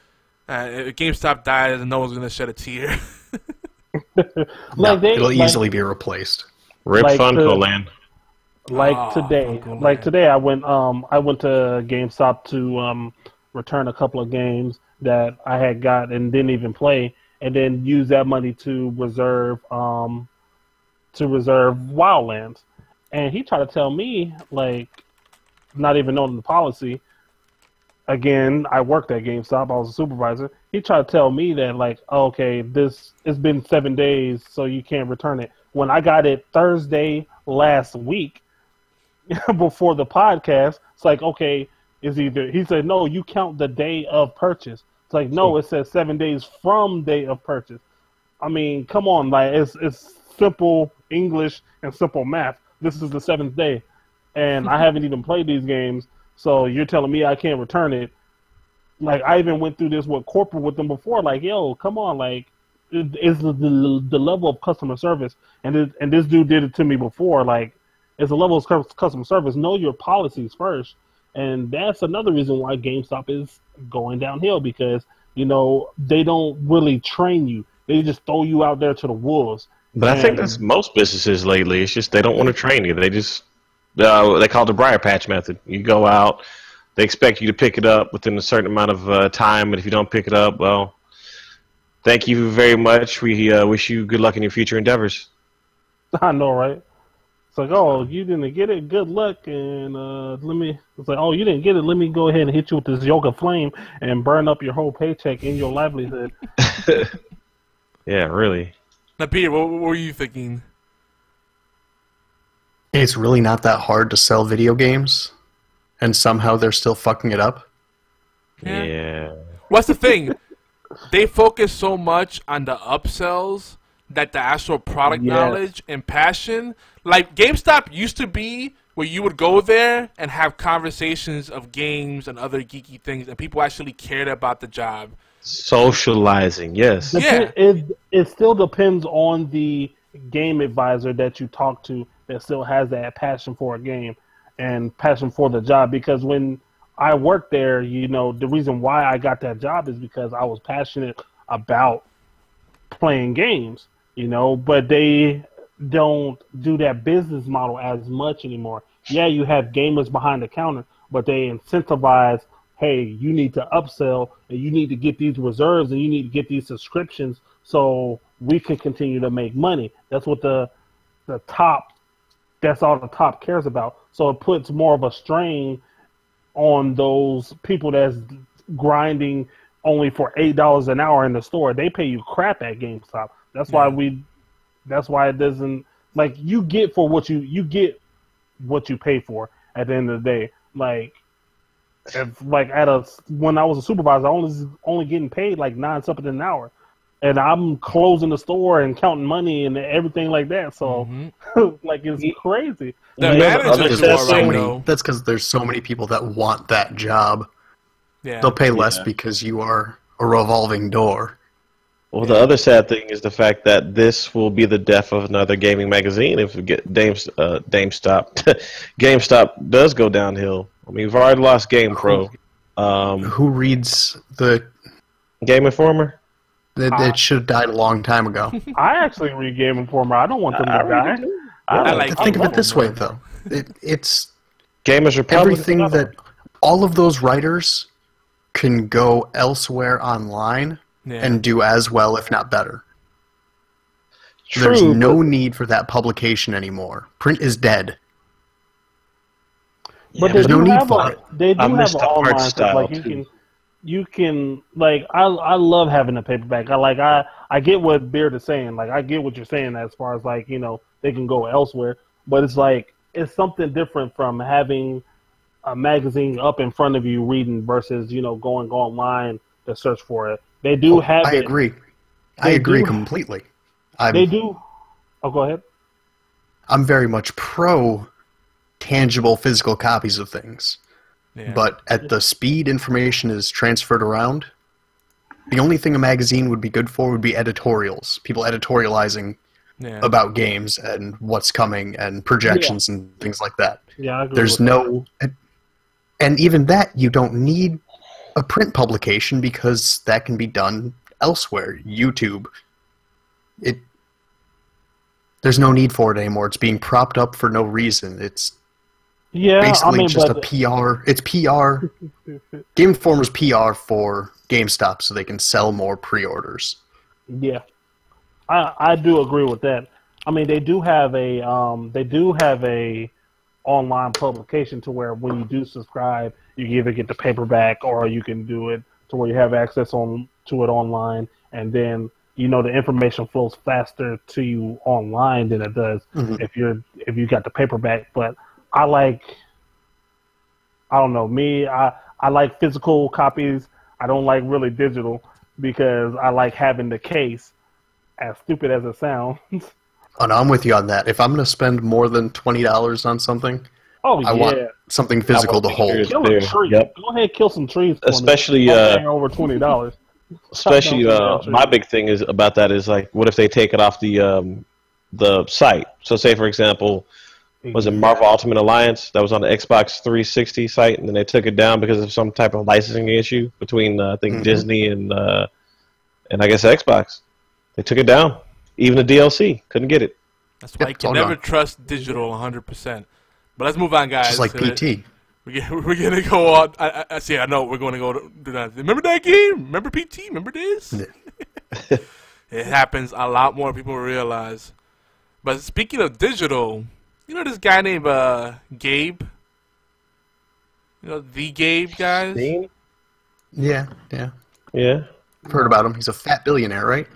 S1: uh, if GameStop dies, no one's gonna shed a tear.
S4: Like
S6: No,
S4: they,
S6: it'll
S4: like,
S6: easily be replaced.
S3: Rip
S4: Like
S3: Funko
S4: the-
S3: Land.
S4: like
S1: Oh,
S4: today,
S1: Funko
S4: like
S1: Land.
S4: today, I went um I went to GameStop to um return a couple of games that I had got and didn't even play, and then use that money to reserve um to reserve Wildlands. And he tried to tell me, like, not even knowing the policy. Again, I worked at GameStop. I was a supervisor. He tried to tell me that, like, okay, this it's been seven days, so you can't return it. When I got it Thursday last week, before the podcast, it's like, okay, is either he said no, you count the day of purchase. It's like, no, it says seven days from day of purchase. I mean, come on, like it's it's simple English and simple math. This is the seventh day, and I haven't even played these games. So you're telling me I can't return it? Like, I even went through this with corporate with them before. Like, yo, come on, like, it, it's the, the the level of customer service, and it, and this dude did it to me before. Like, it's a level of cu- customer service. Know your policies first, and that's another reason why GameStop is going downhill, because you know they don't really train you. They just throw you out there to the wolves.
S3: But I think
S4: And-
S3: that's most businesses lately. It's just they don't want to train you. They just uh, they call it the briar patch method. You go out, they expect you to pick it up within a certain amount of uh, time, and if you don't pick it up, well, thank you very much. We uh, wish you good luck in your future endeavors.
S4: I know, right? It's like, oh, you didn't get it. Good luck, and uh, let me. It's like, oh, you didn't get it. Let me go ahead and hit you with this yoga flame and burn up your whole paycheck and your livelihood.
S3: Yeah, really.
S1: Now, Peter, what, what were you thinking?
S6: It's really not that hard to sell video games, and somehow they're still fucking it up.
S1: Yeah.
S3: Yeah.
S1: What's the thing? They focus so much on the upsells that the actual product
S4: Yes.
S1: knowledge and passion, like GameStop used to be where you would go there and have conversations of games and other geeky things, and people actually cared about the job.
S3: Socializing, yes.
S1: Yeah.
S4: It, it still depends on the game advisor that you talk to that still has that passion for a game and passion for the job. Because when I worked there, you know, the reason why I got that job is because I was passionate about playing games, you know, but they don't do that business model as much anymore. Yeah, you have gamers behind the counter, but they incentivize, hey, you need to upsell and you need to get these reserves and you need to get these subscriptions so we can continue to make money. That's what the the top, that's all the top cares about. So it puts more of a strain on those people that's grinding only for eight dollars an hour in the store. They pay you crap at GameStop. That's yeah. why we, that's why it doesn't, like, you get for what you, you get what you pay for at the end of the day. Like, if, like at a, when I was a supervisor, I was only getting paid like nine something an hour. And I'm closing the store and counting money and everything like that. So, mm-hmm. like, it's crazy.
S1: The managers
S6: that's,
S1: so
S6: so
S1: many,
S6: that's because there's so many people that want that job.
S1: Yeah.
S6: They'll pay less
S3: yeah.
S6: because you are a revolving door.
S3: Well, the other sad thing is the fact that this will be the death of another gaming magazine if we get Dames, uh, GameStop. GameStop does go downhill. I mean, we've already lost GamePro. Um,
S6: Who reads the
S3: Game Informer?
S6: It,
S4: uh,
S6: it should have died a long time ago.
S4: I actually read Game Informer. I don't want them to
S3: I
S4: die.
S3: Really
S1: I, I like
S6: Think of it this way, though. It, it's
S3: Gamers Republic.
S6: everything that all of those writers can go elsewhere online
S1: yeah.
S6: and do as well, if not better.
S3: True,
S6: There's no
S3: but...
S6: need for that publication anymore. Print is dead.
S4: But
S3: yeah,
S4: they
S6: there's
S4: do
S6: no need
S4: have
S6: for
S4: a,
S6: it.
S4: they do
S3: I
S4: have
S3: missed
S4: an
S3: the art
S4: online stuff.
S3: style,
S4: Like you
S3: too.
S4: can, you can like I I love having a paperback. I like I I get what Beard is saying. Like I get what you're saying as far as like you know they can go elsewhere. But it's like it's something different from having a magazine up in front of you reading versus you know going online to search for it. They do
S6: Oh,
S4: have.
S6: I
S4: it.
S6: agree. I
S4: They
S6: agree
S4: do-
S6: completely. I'm,
S4: They do. Oh, go ahead.
S6: I'm very much pro tangible physical copies of things.
S1: Yeah.
S6: But at the speed information is transferred around, the only thing a magazine would be good for would be editorials. People editorializing
S1: yeah.
S6: about games and what's coming and projections and things like that.
S4: Yeah, I agree
S6: There's
S4: with
S6: no... And even that, you don't need a print publication because that can be done elsewhere. YouTube. It. There's no need for it anymore. It's being propped up for no reason. It's
S4: Yeah,
S6: basically
S4: I mean,
S6: just
S4: but
S6: a P R. It's P R. Game Informer's P R for GameStop so they can sell more pre-orders.
S4: Yeah, I I do agree with that. I mean, they do have a um they do have a online publication to where when you do subscribe, you can either get the paperback or you can do it to where you have access on to it online, and then you know the information flows faster to you online than it does
S6: Mhm.
S4: if you're if you got the paperback. But I like I don't know me I I like physical copies. I don't like really digital because I like having the case. As stupid as it sounds.
S6: Oh, no, I'm with you on that. If I'm going to spend more than twenty dollars on something,
S4: Oh
S6: I
S4: yeah,
S6: want something physical to hold.
S4: kill a
S3: There,
S4: tree.
S3: yep.
S4: Go ahead, kill some trees. For
S3: Especially,
S4: me. I'm
S3: uh,
S4: paying over twenty dollars.
S3: Especially,
S4: Chop down
S3: uh,
S4: some
S3: my
S4: trees.
S3: big thing is about that is like, what if they take it off the um, the site? So, say for example, was it Marvel Ultimate Alliance that was on the Xbox three sixty site, and then they took it down because of some type of licensing issue between uh, I think
S6: Mhm.
S3: Disney and uh, and I guess Xbox. They took it down. Even the D L C couldn't get it.
S1: That's why
S6: Yep,
S1: you
S6: it's all
S1: can never
S6: gone.
S1: trust digital one hundred percent. But let's move on, guys.
S6: Just like
S1: Uh,
S6: P T.
S1: We're gonna, we're gonna go on. I, I, I see. I know we're gonna go to, do that. Remember that game? Remember P T? Remember this?
S6: Yeah.
S1: It happens a lot more than people realize. But speaking of digital, you know this guy named uh, Gabe. You know the Gabe guys.
S3: Steam?
S6: Yeah, yeah.
S3: Yeah.
S6: I've heard about him. He's a fat billionaire, right?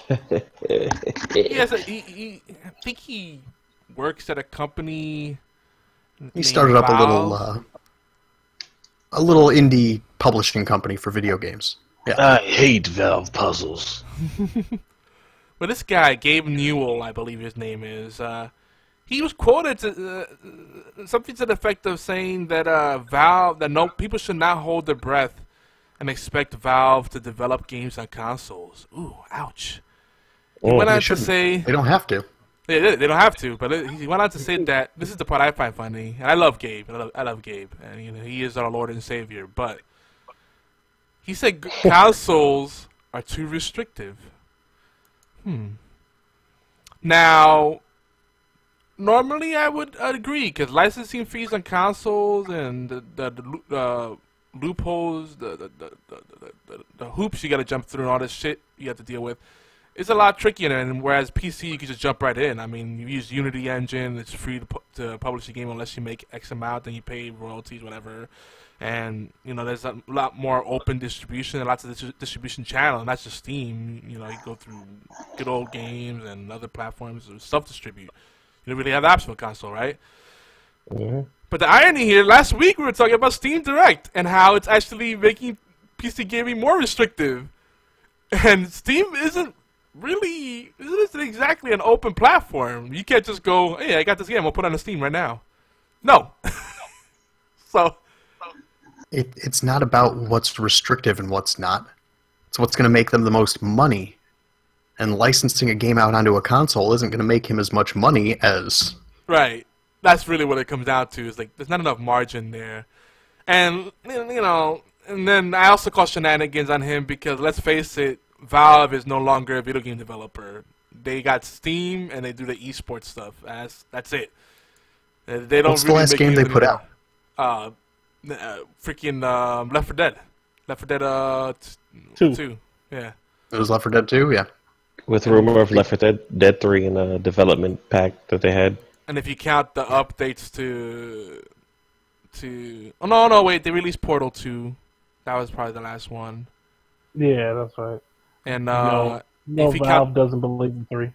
S1: He has a, he, he, I think he works at a company.
S6: He
S1: named
S6: started up a little,
S1: Valve.
S6: uh, a little indie publishing company for video games. Yeah.
S3: I hate Valve puzzles.
S1: But this guy, Gabe Newell, I believe his name is, uh, he was quoted to, uh, something to the effect of saying that uh, Valve, that no people should not hold their breath and expect Valve to develop games on consoles. Ooh, ouch. He
S3: Oh,
S1: went
S6: They
S1: on to
S6: shouldn't.
S1: say,
S6: They don't have to.
S1: they, they they don't have to, but it, he went on to say that this is the part I find funny, and I love Gabe. I love, I love Gabe, and you know he is our Lord and Savior. But he said g- consoles are too restrictive. Hmm. Now, normally I would agree because licensing fees on consoles and the the, the loo- uh, loopholes, the the, the, the, the, the the hoops you got to jump through, and all this shit you have to deal with. It's a lot trickier, and whereas P C you can just jump right in. I mean, you use Unity engine; it's free to, pu- to publish a game unless you make X amount, then you pay royalties, whatever. And you know, there's a lot more open distribution, and lots of dis- distribution channels. And that's just Steam. You know, you go through good old games and other platforms to self-distribute. You don't really have the option with console, right?
S3: Mm-hmm.
S1: But the irony here, last week we were talking about Steam Direct and how it's actually making P C gaming more restrictive, and Steam isn't. Really, this isn't exactly an open platform. You can't just go, hey, I got this game, I'll put it on Steam right now. No. so.
S6: It, it's not about what's restrictive and what's not. It's what's going to make them the most money. And licensing a game out onto a console isn't going to make him as much money as...
S1: Right. That's really what it comes down to. Is like, there's not enough margin there. And, you know, and then I also call shenanigans on him because, let's face it, Valve is no longer a video game developer. They got Steam and they do the esports stuff. That's that's it. Uh, They don't.
S6: What's the
S1: really
S6: last
S1: make
S6: game they
S1: games
S6: put
S1: anymore.
S6: out?
S1: Uh, uh, freaking um, Left four Dead. Left four Dead uh, t-
S4: Two.
S1: two. Yeah.
S6: It was Left four Dead two, yeah.
S3: With rumor of Left four Dead, Dead three in a development pack that they had.
S1: And if you count the updates to to oh no no wait they released Portal two. That was probably the last one.
S4: Yeah, that's right.
S1: And uh,
S4: No, no
S1: if you
S4: Valve
S1: count,
S4: doesn't believe in three.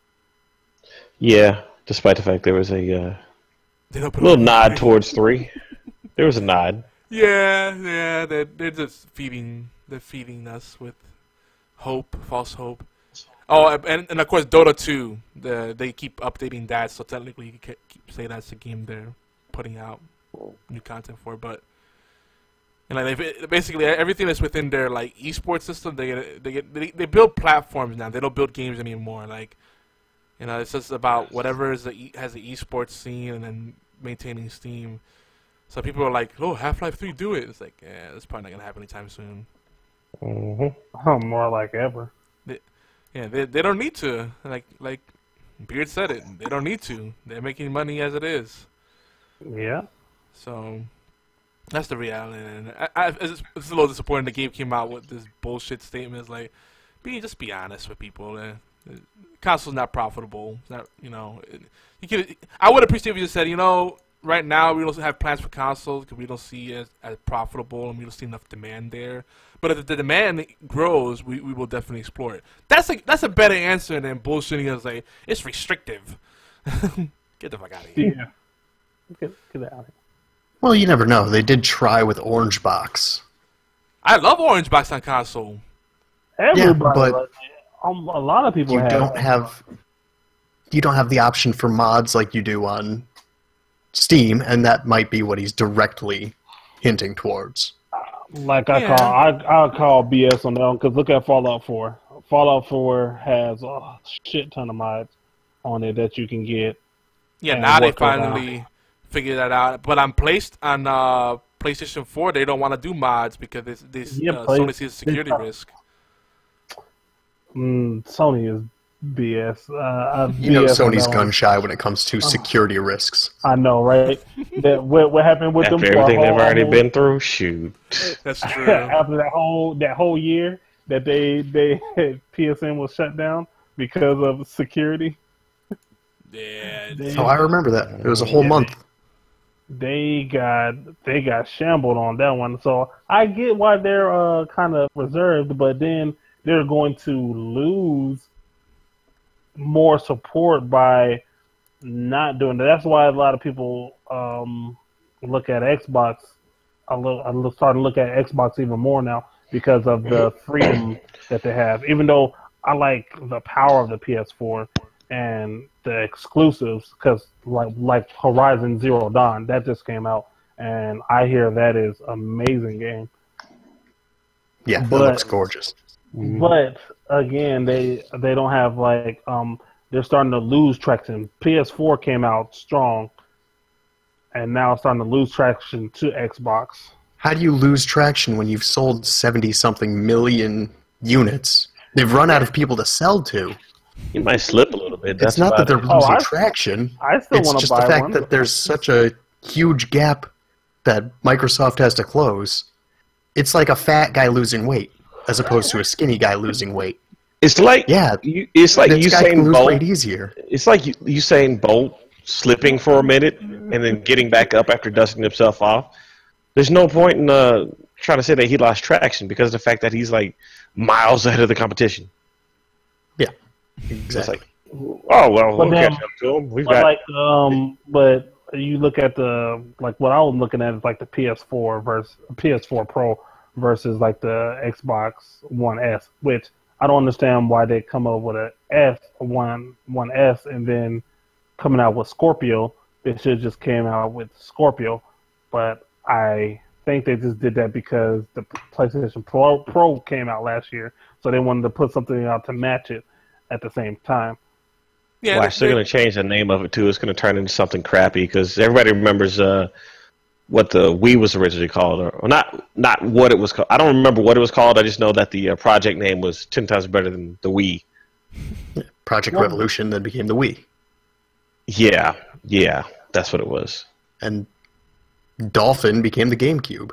S3: Yeah, despite the fact there was a uh,
S1: they don't put
S3: little
S1: it-
S3: nod towards three. There was a nod.
S1: Yeah, yeah, they're, they're just feeding, they're feeding us with hope, false hope. Oh, and, and of course Dota two, the, they keep updating that, so technically you can keep say that's the game they're putting out new content for. But and like they, basically everything that's within their like esports system, they get, they get they, they build platforms now. They don't build games anymore. Like you know, it's just about whatever is the e- has the esports scene and then maintaining Steam. So people are like, "Oh, Half-Life three, do it." It's like, yeah, that's probably not gonna happen anytime soon.
S3: Mm-hmm.
S4: Oh, more like ever.
S1: They, yeah, they they don't need to. Like like Beard said it, they don't need to. They're making money as it is.
S4: Yeah.
S1: So that's the reality. And I, I, it's, it's a little disappointing the game came out with this bullshit statement. It's like, be just be honest with people. Uh, the console's not profitable. It's not, you know, it, you could. I would appreciate if you just said, you know. Right now, we don't have plans for consoles because we don't see it as, as profitable and we don't see enough demand there. But if the demand grows, we, we will definitely explore it. That's a that's a better answer than bullshitting us like it's restrictive. Get the fuck out of here.
S4: Yeah. Get, get out of here.
S6: Well, you never know. They did try with Orange Box.
S1: I love Orange Box on console.
S4: Everybody,
S6: but
S4: like, um, a lot of people
S6: You
S4: have.
S6: don't have you don't have the option for mods like you do on Steam, and that might be what he's directly hinting towards.
S4: Like I
S1: Yeah.
S4: call, I I call B S on that one because look at Fallout four. Fallout four has a shit ton of mods on it that you can get.
S1: Yeah,
S4: And
S1: now they
S4: work around.
S1: finally figured that out. But on placed on uh, PlayStation four, they don't want to do mods because this this
S4: Yeah,
S1: uh,
S4: play-
S1: Sony sees a security
S4: they-
S1: risk.
S4: Mm, Sony is B S. Uh, I
S6: You know
S4: B S on
S6: Sony's
S4: that
S6: gun
S4: one.
S6: shy when it comes to security risks.
S4: I know, right? that what, what happened with
S3: After
S4: them? for a
S3: everything they've
S4: whole-
S3: already been through, shoot.
S1: That's true.
S4: After that whole that whole year that they they P S N was shut down because of security.
S1: Yeah.
S4: They,
S6: Oh, I remember that. It was a whole
S4: Yeah,
S6: month.
S4: they got they got shambled on that one. So I get why they're uh, kind of reserved, but then they're going to lose more support by not doing that. That's why a lot of people um, look at Xbox. I look, I'm starting to look at Xbox even more now because of the freedom that they have. Even though I like the power of the P S four, and the exclusives, because like like Horizon Zero Dawn that just came out, and I hear that is amazing game.
S6: Yeah,
S4: but,
S6: that looks gorgeous.
S4: But again, they they don't have like um they're starting to lose traction. P S four came out strong, and now it's starting to lose traction to Xbox.
S6: How do you lose traction when you've sold seventy something million units? They've run out of people to sell to.
S3: You might slip a little bit. That's
S6: it's not that they're
S3: it.
S6: losing
S4: oh, I,
S6: traction.
S4: I still
S6: it's
S4: want to
S6: just
S4: buy
S6: the fact
S4: one.
S6: that there's such a huge gap that Microsoft has to close. It's like a fat guy losing weight as opposed to a skinny guy losing weight.
S3: It's like
S6: yeah,
S3: you, it's like
S6: this guy
S3: Usain
S6: can lose
S3: Bolt.
S6: weight easier.
S3: It's like you, Usain Bolt slipping for a minute and then getting back up after dusting himself off. There's no point in uh, trying to say that he lost traction because of the fact that he's like miles ahead of the competition.
S6: Yeah, exactly.
S3: It's like, oh well,
S4: But
S3: we'll
S4: then-
S3: catch up to him. We've
S4: But
S3: got
S4: like um, but you look at the like what I was looking at is like the P S four versus P S four Pro versus like the Xbox One S, which I don't understand why they come up with a S one one S and then coming out with Scorpio. They should have just came out with Scorpio, but I think they just did that because the PlayStation Pro Pro came out last year, so they wanted to put something out to match it at the same time.
S1: Yeah,
S3: Watch, they're going to change the name of it too. It's going to turn into something crappy because everybody remembers uh, what the Wii was originally called, or, or not not what it was called. I don't remember what it was called. I just know that the uh, project name was ten times better than the Wii.
S6: Project Revolution then became the Wii.
S3: Yeah, yeah, that's what it was.
S6: And Dolphin became the GameCube.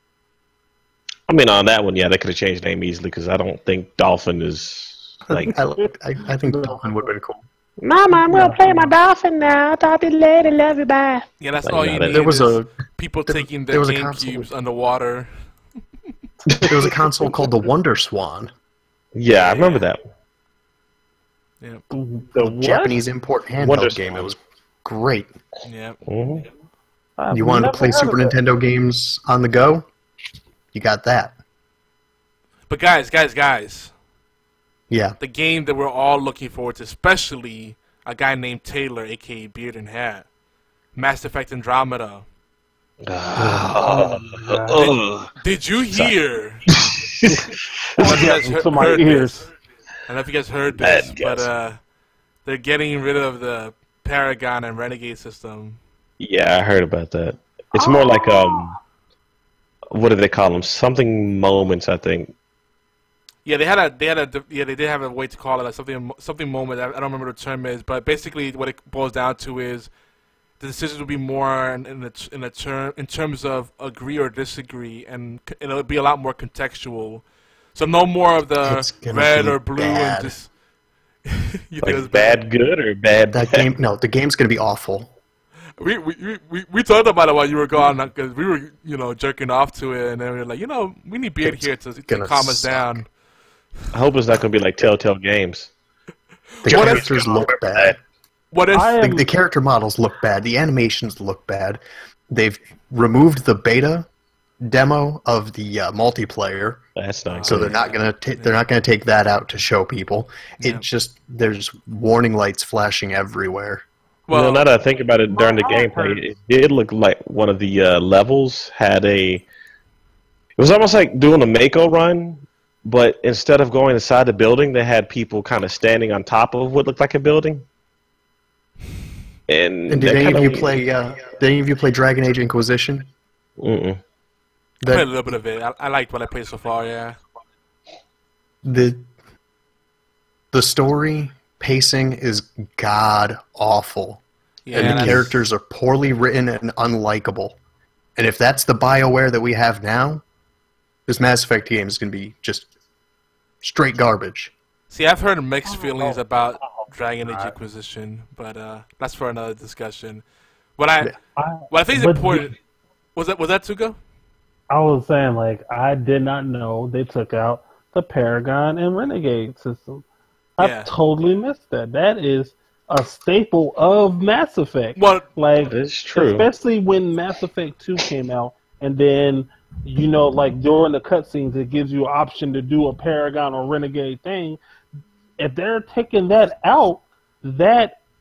S3: I mean, on that one, yeah, they could have changed the name easily because I don't think Dolphin is like.
S6: I, I, I think Dolphin would have been cool.
S7: Mama, I'm gonna play my dolphin now. Dolphin lady, love you, bye.
S1: Yeah, that's
S3: Like,
S1: all
S3: no,
S1: you
S3: there-
S1: need.
S6: There was
S1: is
S6: a
S1: people
S6: there-
S1: taking
S6: there
S1: their
S6: was a
S1: GameCubes
S6: console.
S1: underwater.
S6: there was a console called the Wonder Swan,
S3: Yeah, I remember that one.
S1: Yeah,
S4: The what?
S6: Japanese import handheld
S3: Wonder
S6: game.
S3: Swan.
S6: It was great.
S1: yeah.
S3: Mhm.
S4: I've
S6: You wanted to
S4: never
S6: play
S4: heard
S6: Super
S4: of that.
S6: Nintendo games on the go? You got that.
S1: But guys, guys, guys,
S6: Yeah.
S1: the game that we're all looking forward to, especially a guy named Taylor, a k a. Beard and Hat, Mass Effect Andromeda.
S3: Ugh.
S1: Did you hear?
S4: Oh, yeah, to my ears.
S1: This. I don't know if you guys heard
S3: Bad
S1: this,
S3: guess.
S1: but uh, they're getting rid of the Paragon and Renegade system.
S3: Yeah, I heard about that. It's more like um, what do they call them? Something moments, I think.
S1: Yeah, they had a they had a yeah they did have a way to call it like something something moment. I, I don't remember what the term is, but basically what it boils down to is the decisions will be more in, in the in the term in terms of agree or disagree, and c- it'll be a lot more contextual. So no more of the
S6: It's gonna
S1: red
S6: be
S1: or blue
S6: bad.
S1: and just. You think it was
S3: Like bad good or bad
S6: That
S3: bad?
S6: game, no, the game's gonna be awful.
S1: We, we we- we we talked about it while you were gone because we were you know jerking off to it, and then we were like, you know, we need Beard
S6: It's
S1: here to, to
S6: gonna
S1: calm us
S6: suck.
S1: down.
S3: I hope it's not going to be like Telltale Games.
S6: The
S1: What if-
S6: characters look bad.
S1: What if?
S4: I
S6: The,
S4: am,
S6: the character models look bad. The animations look bad. They've removed the beta demo of the uh, multiplayer,
S3: That's not
S6: so
S3: good.
S6: they're not gonna ta- they're not gonna take that out to show people.
S1: Yeah.
S6: It just there's warning lights flashing everywhere.
S3: Well,
S1: Well,
S3: now that I think about it, during the
S4: Well, I've
S3: gameplay,
S4: heard-
S3: it did look like one of the uh, levels had a. It was almost like doing a Mako run, but instead of going inside the building, they had people kind of standing on top of what looked like a building. And,
S6: And did
S3: that
S6: any of
S3: kinda-
S6: you play? Uh, did any of you play Dragon Age Inquisition?
S3: Mm-mm.
S1: I played a
S6: That
S1: little bit of it. I, I liked what I played so far. Yeah.
S6: the the story pacing is god awful,
S1: Yeah.
S6: and the
S1: that's-
S6: characters are poorly written and unlikable. And if that's the BioWare that we have now, this Mass Effect game is going to be just straight garbage.
S1: See, I've heard mixed feelings about Dragon Age Inquisition, but uh, that's for another discussion. What I
S4: I,
S1: what I think is
S4: but
S1: important was that was that Tukah?
S4: I was saying, like, I did not know they took out the Paragon and Renegade system. I
S1: Yeah.
S4: totally missed that. That is a staple of Mass Effect.
S1: Well,
S4: Like,
S3: It's true.
S4: especially when Mass Effect two came out, and then, you know, like, during the cutscenes, it gives you an option to do a Paragon or Renegade thing. If they're taking that out, that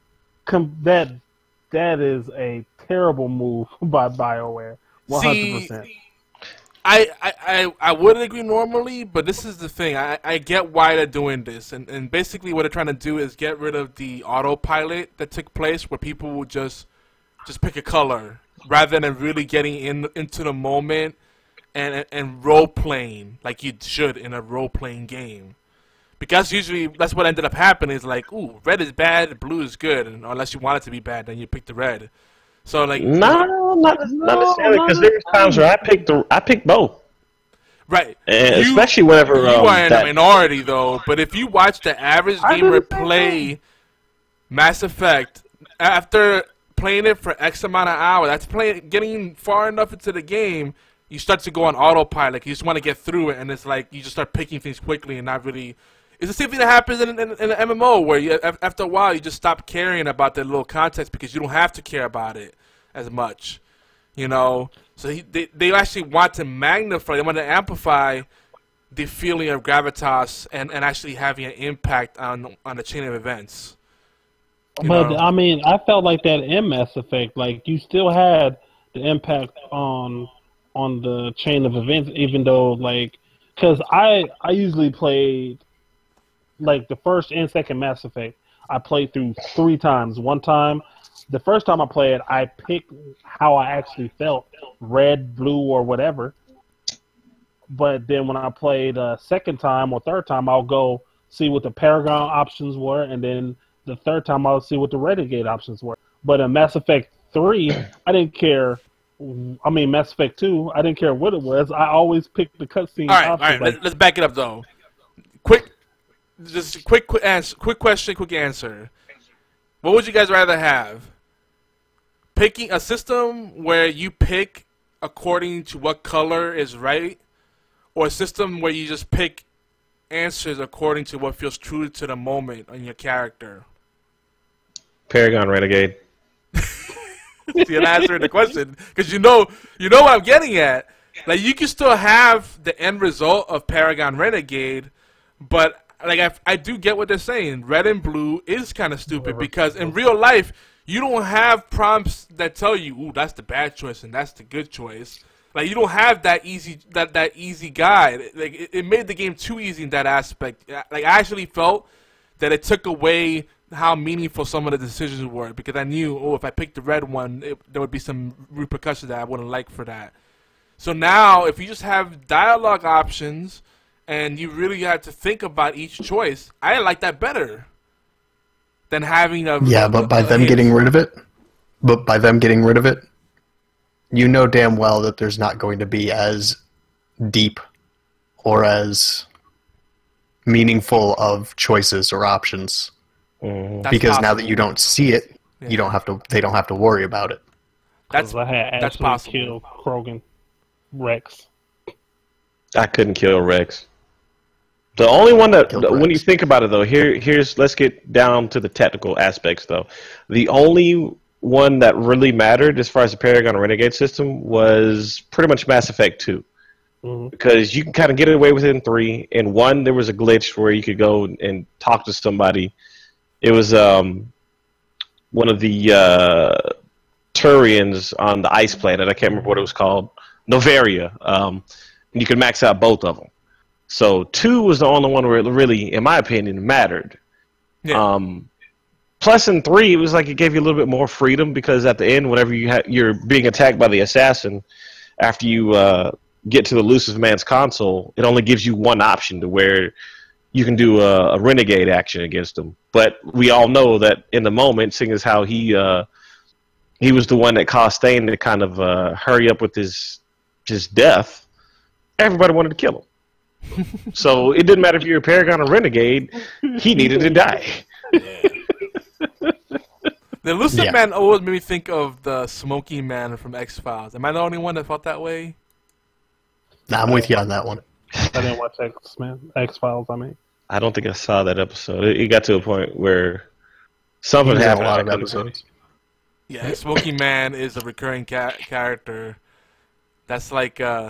S4: com- that that is a terrible move by BioWare. One hundred percent.
S1: I, I, I would agree normally, but this is the thing. I, I get why they're doing this. And, and basically what they're trying to do is get rid of the autopilot that took place where people would just just pick a color rather than really getting in into the moment and, and role-playing like you should in a role-playing game. Because usually that's what ended up happening is like, ooh, red is bad, blue is good. And unless you want it to be bad, then you pick the red. So like
S3: no, not, not necessarily because there's times where I picked the I picked both.
S1: Right,
S3: and
S1: you,
S3: especially whenever
S1: you
S3: um,
S1: are in
S3: that...
S1: a minority though. But if you watch the average gamer play Mass Effect after playing it for X amount of hours, that's playing getting far enough into the game, you start to go on autopilot. You just want to get through it, and it's like you just start picking things quickly and not really. It's the same thing that happens in, in, in an M M O where you, after a while you just stop caring about the little context because you don't have to care about it as much, you know. So he, they they actually want to magnify, they want to amplify the feeling of gravitas and, and actually having an impact on on the chain of events.
S8: But
S1: know?
S8: I mean, I felt like that in Mass Effect, like you still had the impact on on the chain of events, even though like because I I usually played. Like the first and second Mass Effect, I played through three times. One time, the first time I played, I picked how I actually felt, red, blue, or whatever. But then when I played a second time or third time, I'll go see what the Paragon options were, and then the third time I'll see what the Renegade options were. But in Mass Effect three, I didn't care. I mean, Mass Effect two, I didn't care what it was. I always picked the cutscene
S1: options. All right,
S8: options.
S1: all right.
S8: Like,
S1: let's, let's back it up though. Quick. Just a quick, quick answer. Quick question, quick answer. What would you guys rather have? Picking a system where you pick according to what color is right, or a system where you just pick answers according to what feels true to the moment on your character?
S3: Paragon Renegade.
S1: See, I'm answering the question because you know, you know what I'm getting at. Like you can still have the end result of Paragon Renegade, but like I, I do get what they're saying. Red and blue is kind of stupid because in real life you don't have prompts that tell you, "Ooh, that's the bad choice and that's the good choice." Like you don't have that easy that that easy guide. Like it, it made the game too easy in that aspect. Like I actually felt that it took away how meaningful some of the decisions were because I knew, oh, if I picked the red one, it, there would be some repercussions that I wouldn't like for that. So now, if you just have dialogue options. And you really had to think about each choice. I like that better than having a
S6: yeah. But by them getting rid of it, but by them getting rid of it, you know damn well that there's not going to be as deep or as meaningful of choices or options
S1: That's
S6: because
S1: possible.
S6: now that you don't see it, yeah. you don't have to. They don't have to worry about it.
S1: That's
S8: I had
S1: that's possible.
S8: Kill Krogan, Rex.
S3: I couldn't kill Rex. The only one that, when you think about it, though, here, here's let's get down to the technical aspects, though. The only one that really mattered as far as the Paragon Renegade system was pretty much Mass Effect two. Mm-hmm. Because you can kind of get away with it in three. In one, there was a glitch where you could go and talk to somebody. It was um, one of the uh, Turians on the ice planet. I can't remember what it was called. Novaria. Um, and you could max out both of them. So two was the only one where it really, in my opinion, mattered. Yeah. Um, plus in three, it was like it gave you a little bit more freedom because at the end, whenever you ha- you're being attacked by the assassin, after you uh, get to the Lucifer Man's console, it only gives you one option to where you can do a, a renegade action against him. But we all know that in the moment, seeing as how he uh, he was the one that caused Stain to kind of uh, hurry up with his his death, everybody wanted to kill him. So it didn't matter if you're a Paragon or Renegade, he needed to die.
S1: Yeah. The Lucifer
S6: Yeah.
S1: Man always made me think of the Smoky Man from X-Files. Am I the only one that felt that way?
S6: Nah, I'm with you on that one.
S8: I didn't watch X Men, X Files. I mean,
S3: I don't think I saw that episode. It, it got to a point where something
S6: He was in
S3: happened.
S6: a lot
S3: I
S6: of
S3: couldn't
S6: episodes.
S1: Yeah, Smoky Man is a recurring ca- character. That's like uh,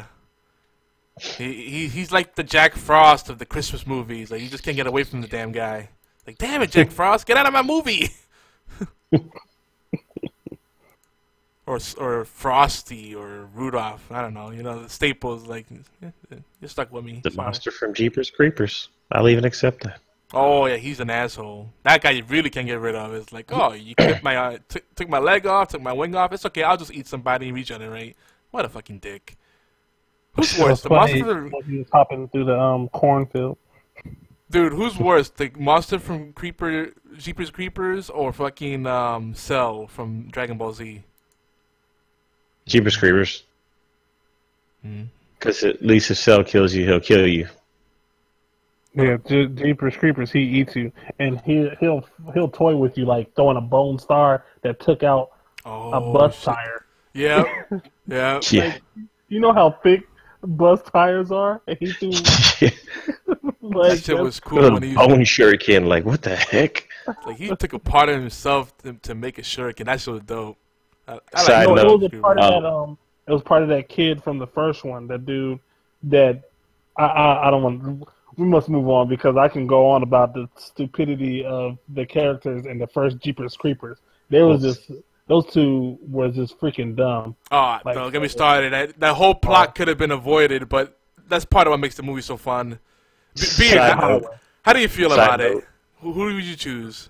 S1: he, he he's like the Jack Frost of the Christmas movies. Like you just can't get away from the damn guy. Like damn it, Jack Frost, get out of my movie. or or Frosty or Rudolph. I don't know. You know the staples. Like yeah, you're stuck with me.
S3: The
S1: Sorry.
S3: monster from Jeepers Creepers. I'll even accept that.
S1: Oh yeah, he's an asshole. That guy you really can't get rid of. It's like, oh, you clipped my uh, t took my leg off, took my wing off. It's okay. I'll just eat somebody and regenerate. What a fucking dick. Who's worse, the monster from
S8: the... he was hopping through the um cornfield.
S1: Dude, who's worse, the monster from Creeper, Jeepers Creepers, or fucking um, Cell from Dragon Ball Z?
S3: Jeepers Creepers. Because
S1: Mm.
S3: at least if Cell kills you, he'll kill you.
S8: Yeah, Je Jeepers Creepers, he eats you, and he he'll he'll toy with you like throwing a bone star that took out
S1: oh,
S8: a bus
S1: shit.
S8: tire.
S1: Yeah, yeah.
S3: Yeah.
S8: Like, you know how thick bus tires are, and he threw like
S1: That shit was cool
S3: Little
S1: when he
S3: bone shuriken, like what the heck?
S1: like he took a part of himself to, to make a shuriken. That shit was dope. I, I
S3: Side
S1: like
S8: no,
S3: note,
S8: it was a part of
S3: um,
S8: that. Um, it was part of that kid from the first one. That dude that I I, I don't want. We must move on because I can go on about the stupidity of the characters in the first Jeepers Creepers. There was just those two were just freaking dumb.
S1: Oh,
S8: Like,
S1: don't get me started. That, that whole plot could have been avoided, but that's part of what makes the movie so fun. B Beard,
S3: Side
S1: how,
S3: note.
S1: how do you feel
S3: Side
S1: about it?
S3: note.
S1: Who, who would you choose?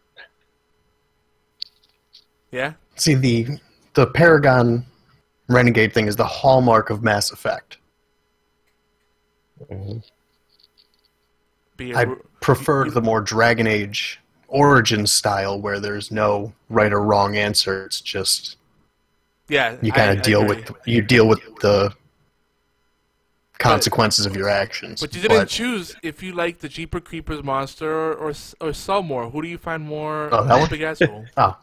S1: Yeah?
S6: See, the the Paragon Renegade thing is the hallmark of Mass Effect.
S3: Mm-hmm.
S1: Beard,
S6: I
S1: who-
S6: prefer the more Dragon Age origin style where there's no right or wrong answer. It's just
S1: yeah,
S6: you
S1: I-
S6: kind
S1: I
S6: of deal
S1: agree.
S6: with you deal with the consequences of your actions.
S1: But you didn't choose if you like the Jeepers Creepers monster or or, or Cell more. Who do you find more
S6: Oh, that one?
S1: big asshole?
S6: Oh.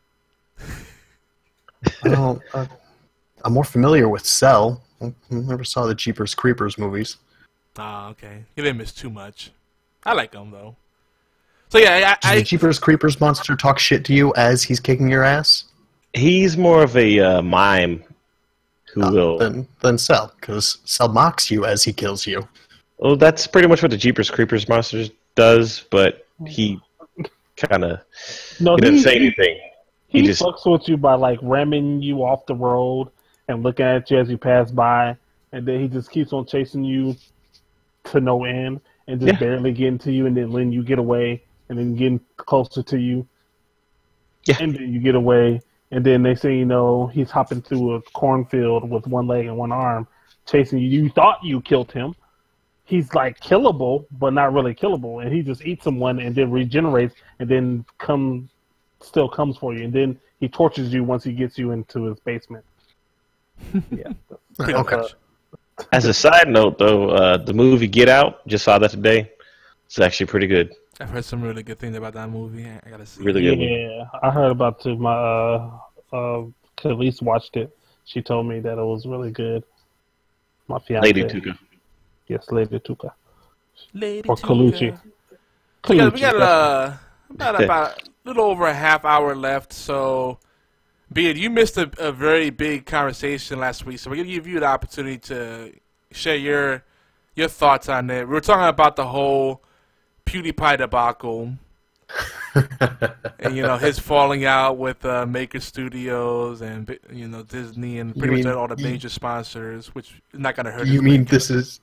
S6: Well, uh, I'm more familiar with Cell. I never saw the Jeepers Creepers movies.
S1: Ah, okay. You didn't miss too much. I like them though. So yeah, I,
S6: Does the
S1: I
S6: Jeepers Creepers monster talk shit to you as he's kicking your ass?
S3: He's more of a uh, mime who
S6: Uh,
S3: will.
S6: Then, then Cell, because Cell mocks you as he kills you.
S3: Well, that's pretty much what the Jeepers Creepers monster does, but he kind of
S8: No,
S3: he doesn't
S8: he,
S3: say
S8: he,
S3: anything.
S8: he,
S3: He just
S8: fucks with you by like ramming you off the road and looking at you as you pass by, and then he just keeps on chasing you to no end and just
S3: Yeah.
S8: barely getting to you, and then letting you get away, and then getting closer to you,
S3: Yeah.
S8: and then you get away, and then they say, you know, he's hopping through a cornfield with one leg and one arm, chasing you. You thought you killed him. He's like killable, but not really killable, and he just eats someone and then regenerates, and then come still comes for you, and then he tortures you once he gets you into his basement. Yeah.
S1: pretty
S6: Okay.
S1: much.
S3: As a side note, though, uh, the movie Get Out, just saw that today. It's actually pretty good.
S1: I've heard some really good things about that movie. I, I gotta see.
S3: Really good. movie.
S8: Yeah, I heard about it. My uh, uh, Khalees watched it. She told me that it was really good. My fiance.
S3: Lady Tukah.
S8: Yes, Lady Tukah.
S1: Lady
S8: Or
S1: Tukah.
S8: Kaluchi.
S1: We got, we
S8: Kaluchi,
S1: got
S8: that's
S1: uh, about about a little over a half hour left. So, Beard, you missed a, a very big conversation last week, so we're gonna give you the opportunity to share your your thoughts on it. We were talking about the whole PewDiePie debacle, and you know his falling out with uh, Maker Studios and you know Disney and pretty
S6: You
S1: much
S6: mean-
S1: all the
S6: you-
S1: major sponsors, which is not gonna hurt.
S6: You
S1: his
S6: mean
S1: link.
S6: this is...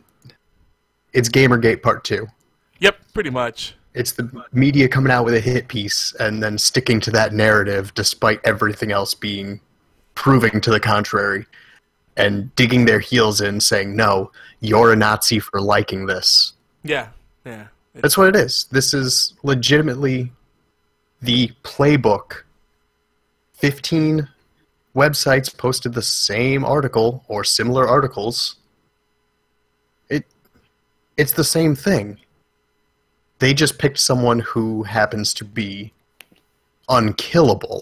S6: It's Gamergate Part two.
S1: Yep, pretty much.
S6: It's the media coming out with a hit piece and then sticking to that narrative despite everything else being proving to the contrary and digging their heels in saying, no, you're a Nazi for liking this.
S1: Yeah, yeah.
S6: That's what it is. This is legitimately the playbook. fifteen websites posted the same article or similar articles. It, it's the same thing. They just picked someone who happens to be unkillable.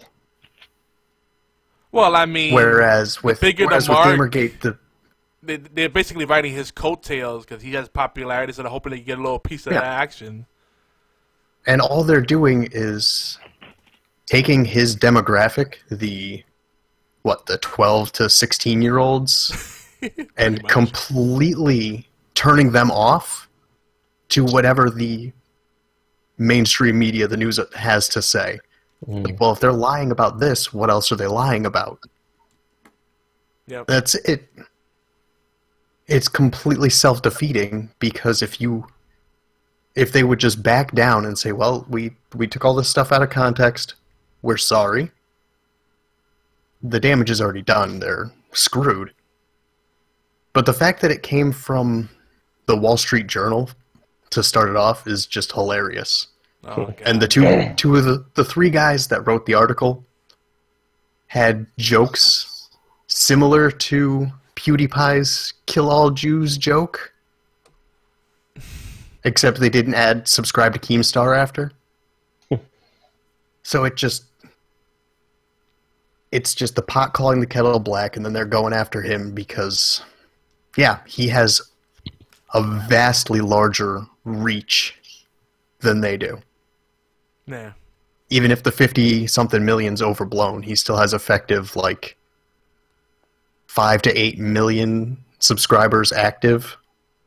S1: Well, I mean,
S6: Whereas with,
S1: bigger the
S6: whereas with
S1: mark-
S6: Gamergate, the
S1: they, they're basically riding his coattails because he has popularity, so they're hoping they get a little piece of
S6: Yeah.
S1: that action.
S6: and all they're doing is taking his demographic, the what, the twelve to sixteen year olds, and
S1: much.
S6: completely turning them off to whatever the mainstream media, the news has to say.
S3: Mm.
S6: Like, well, if they're lying about this, what else are they lying about?
S1: Yep.
S6: That's it. It's completely self-defeating because if you, if they would just back down and say, well, we, we took all this stuff out of context, we're sorry, the damage is already done, they're screwed. But the fact that it came from the Wall Street Journal to start it off is just hilarious.
S1: Oh,
S6: and the two, two of the, the three guys that wrote the article had jokes similar to PewDiePie's "Kill All Jews" joke, except they didn't add "subscribe to Keemstar" after. So it just, it's just the pot calling the kettle black, and then they're going after him because, yeah, he has a vastly larger reach than they do.
S1: Yeah.
S6: Even if the fifty-something million's overblown, he still has effective, like, five to eight million subscribers active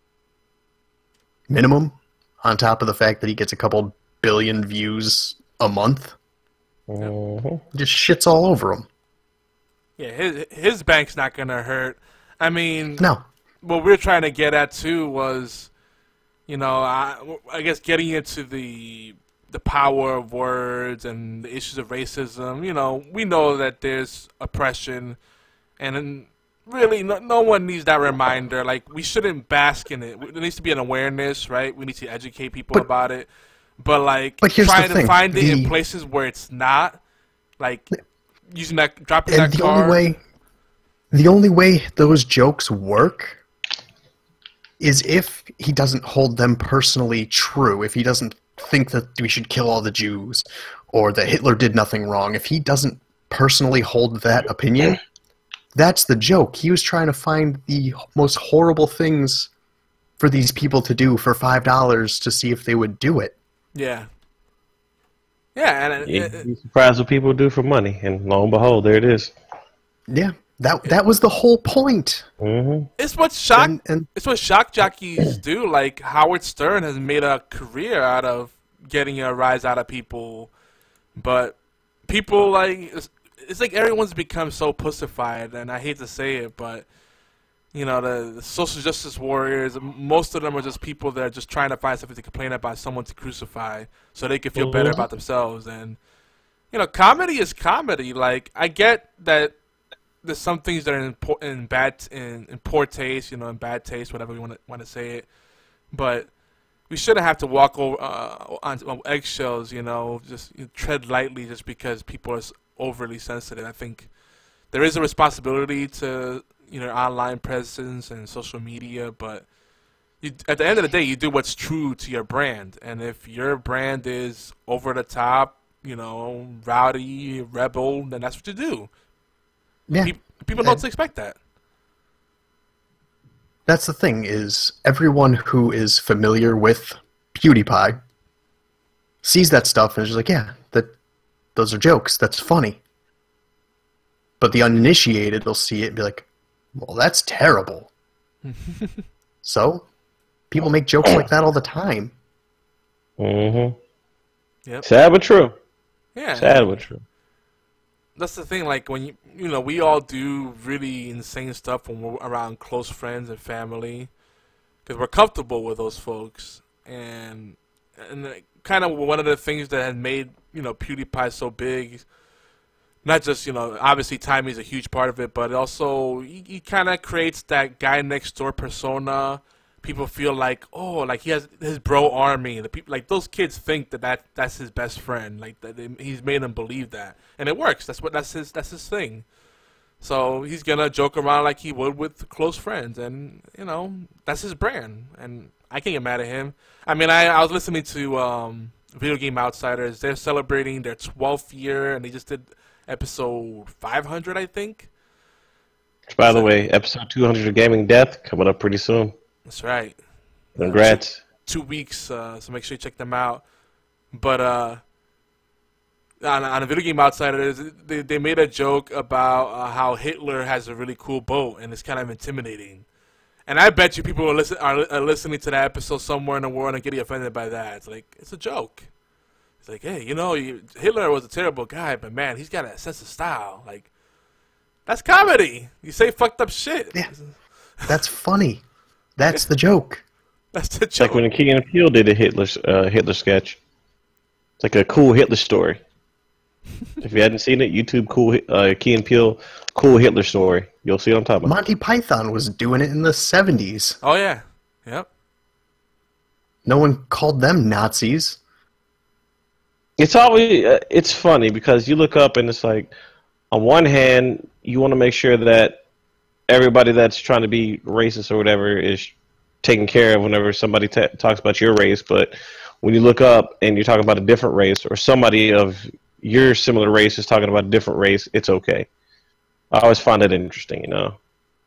S6: minimum, on top of the fact that he gets a couple billion views a month.
S3: Uh-huh.
S6: Just shits all over him.
S1: Yeah, his his bank's not gonna hurt. I mean,
S6: no.
S1: What we were trying to get at too was, you know, I, I guess getting into the the power of words and the issues of racism. You know, we know that there's oppression, and really, no, no one needs that reminder. Like, we shouldn't bask in it. There needs to be an awareness, right? We need to educate people
S6: but,
S1: about it. But, like,
S6: but
S1: trying to
S6: thing.
S1: find
S6: the,
S1: it in places where it's not, like, using that, dropping
S6: and
S1: that
S6: the
S1: card.
S6: Only way, the only way those jokes work is if he doesn't hold them personally true. If he doesn't think that we should kill all the Jews or that Hitler did nothing wrong. If he doesn't personally hold that opinion, that's the joke. He was trying to find the most horrible things for these people to do for five dollars to see if they would do it.
S1: Yeah. Yeah, and
S3: You'd be surprised what people do for money, and lo and behold, there it is.
S6: Yeah, that that was the whole point.
S3: Mm-hmm.
S1: It's what shock.
S6: And, and,
S1: it's what shock jockeys do. Like, Howard Stern has made a career out of getting a rise out of people, but people like it's, it's like everyone's become so pussified, and I hate to say it, but you know, the, the social justice warriors, most of them are just people that are just trying to find something to complain about, someone to crucify, so they can feel better about themselves. And you know, comedy is comedy. Like, I get that there's some things that are in, poor, in bad, in, in poor taste, you know, in bad taste, whatever you want to want to say it. But we shouldn't have to walk over uh, on, on eggshells, you know, just you know, tread lightly just because people are overly sensitive. I think there is a responsibility to, you know, online presence and social media, but you, at the end of the day, you do what's true to your brand. And if your brand is over the top, you know, rowdy, rebel, then that's what you do.
S6: Yeah.
S1: Pe people don't expect that.
S6: That's the thing, is everyone who is familiar with PewDiePie sees that stuff and is just like, yeah, that those are jokes, that's funny. But the uninitiated will see it and be like, well, that's terrible. So, people make jokes like that all the time.
S3: Mm-hmm.
S1: Yep.
S3: Sad but true.
S1: Yeah.
S3: Sad but true.
S1: That's the thing, like, when you, you know, we all do really insane stuff when we're around close friends and family, because we're comfortable with those folks, and and like, kind of one of the things that has made, you know, PewDiePie so big, not just, you know, obviously timing is a huge part of it, but also he, he kind of creates that guy next door persona. People feel like, oh, like he has his bro army. The people, like those kids, think that, that that's his best friend. Like that they, he's made them believe that, and it works. That's what that's his that's his thing. So he's gonna joke around like he would with close friends, and you know that's his brand. And I can't get mad at him. I mean, I I was listening to um, Video Game Outsiders. They're celebrating their twelfth year, and they just did episode five hundred, I think.
S3: By the way, episode two hundred of Gaming Death coming up pretty soon.
S1: That's right.
S3: Congrats.
S1: Uh, two, two weeks, uh, so make sure you check them out. But uh, on, on a Video Game Outsider, they, they made a joke about uh, how Hitler has a really cool boat, and it's kind of intimidating. And I bet you people are, listen, are, are listening to that episode somewhere in the world and getting offended by that. It's like, it's a joke. It's like, hey, you know, you, Hitler was a terrible guy, but man, he's got a sense of style. Like, that's comedy. You say fucked up shit.
S6: Yeah, that's funny. That's the joke.
S1: That's the
S3: It's
S1: joke.
S3: like when Key and Peele did a Hitler uh, Hitler sketch. It's like a cool Hitler story. If you hadn't seen it, YouTube cool uh, Key and Peele cool Hitler story. You'll see what I'm talking about.
S6: Monty Python was doing it in the seventies.
S1: Oh yeah, yep.
S6: No one called them Nazis.
S3: It's always uh, it's funny because you look up and it's like, on one hand, you want to make sure that everybody that's trying to be racist or whatever is taken care of whenever somebody t talks about your race. But when you look up and you're talking about a different race or somebody of your similar race is talking about a different race, it's okay. I always find it interesting, you know.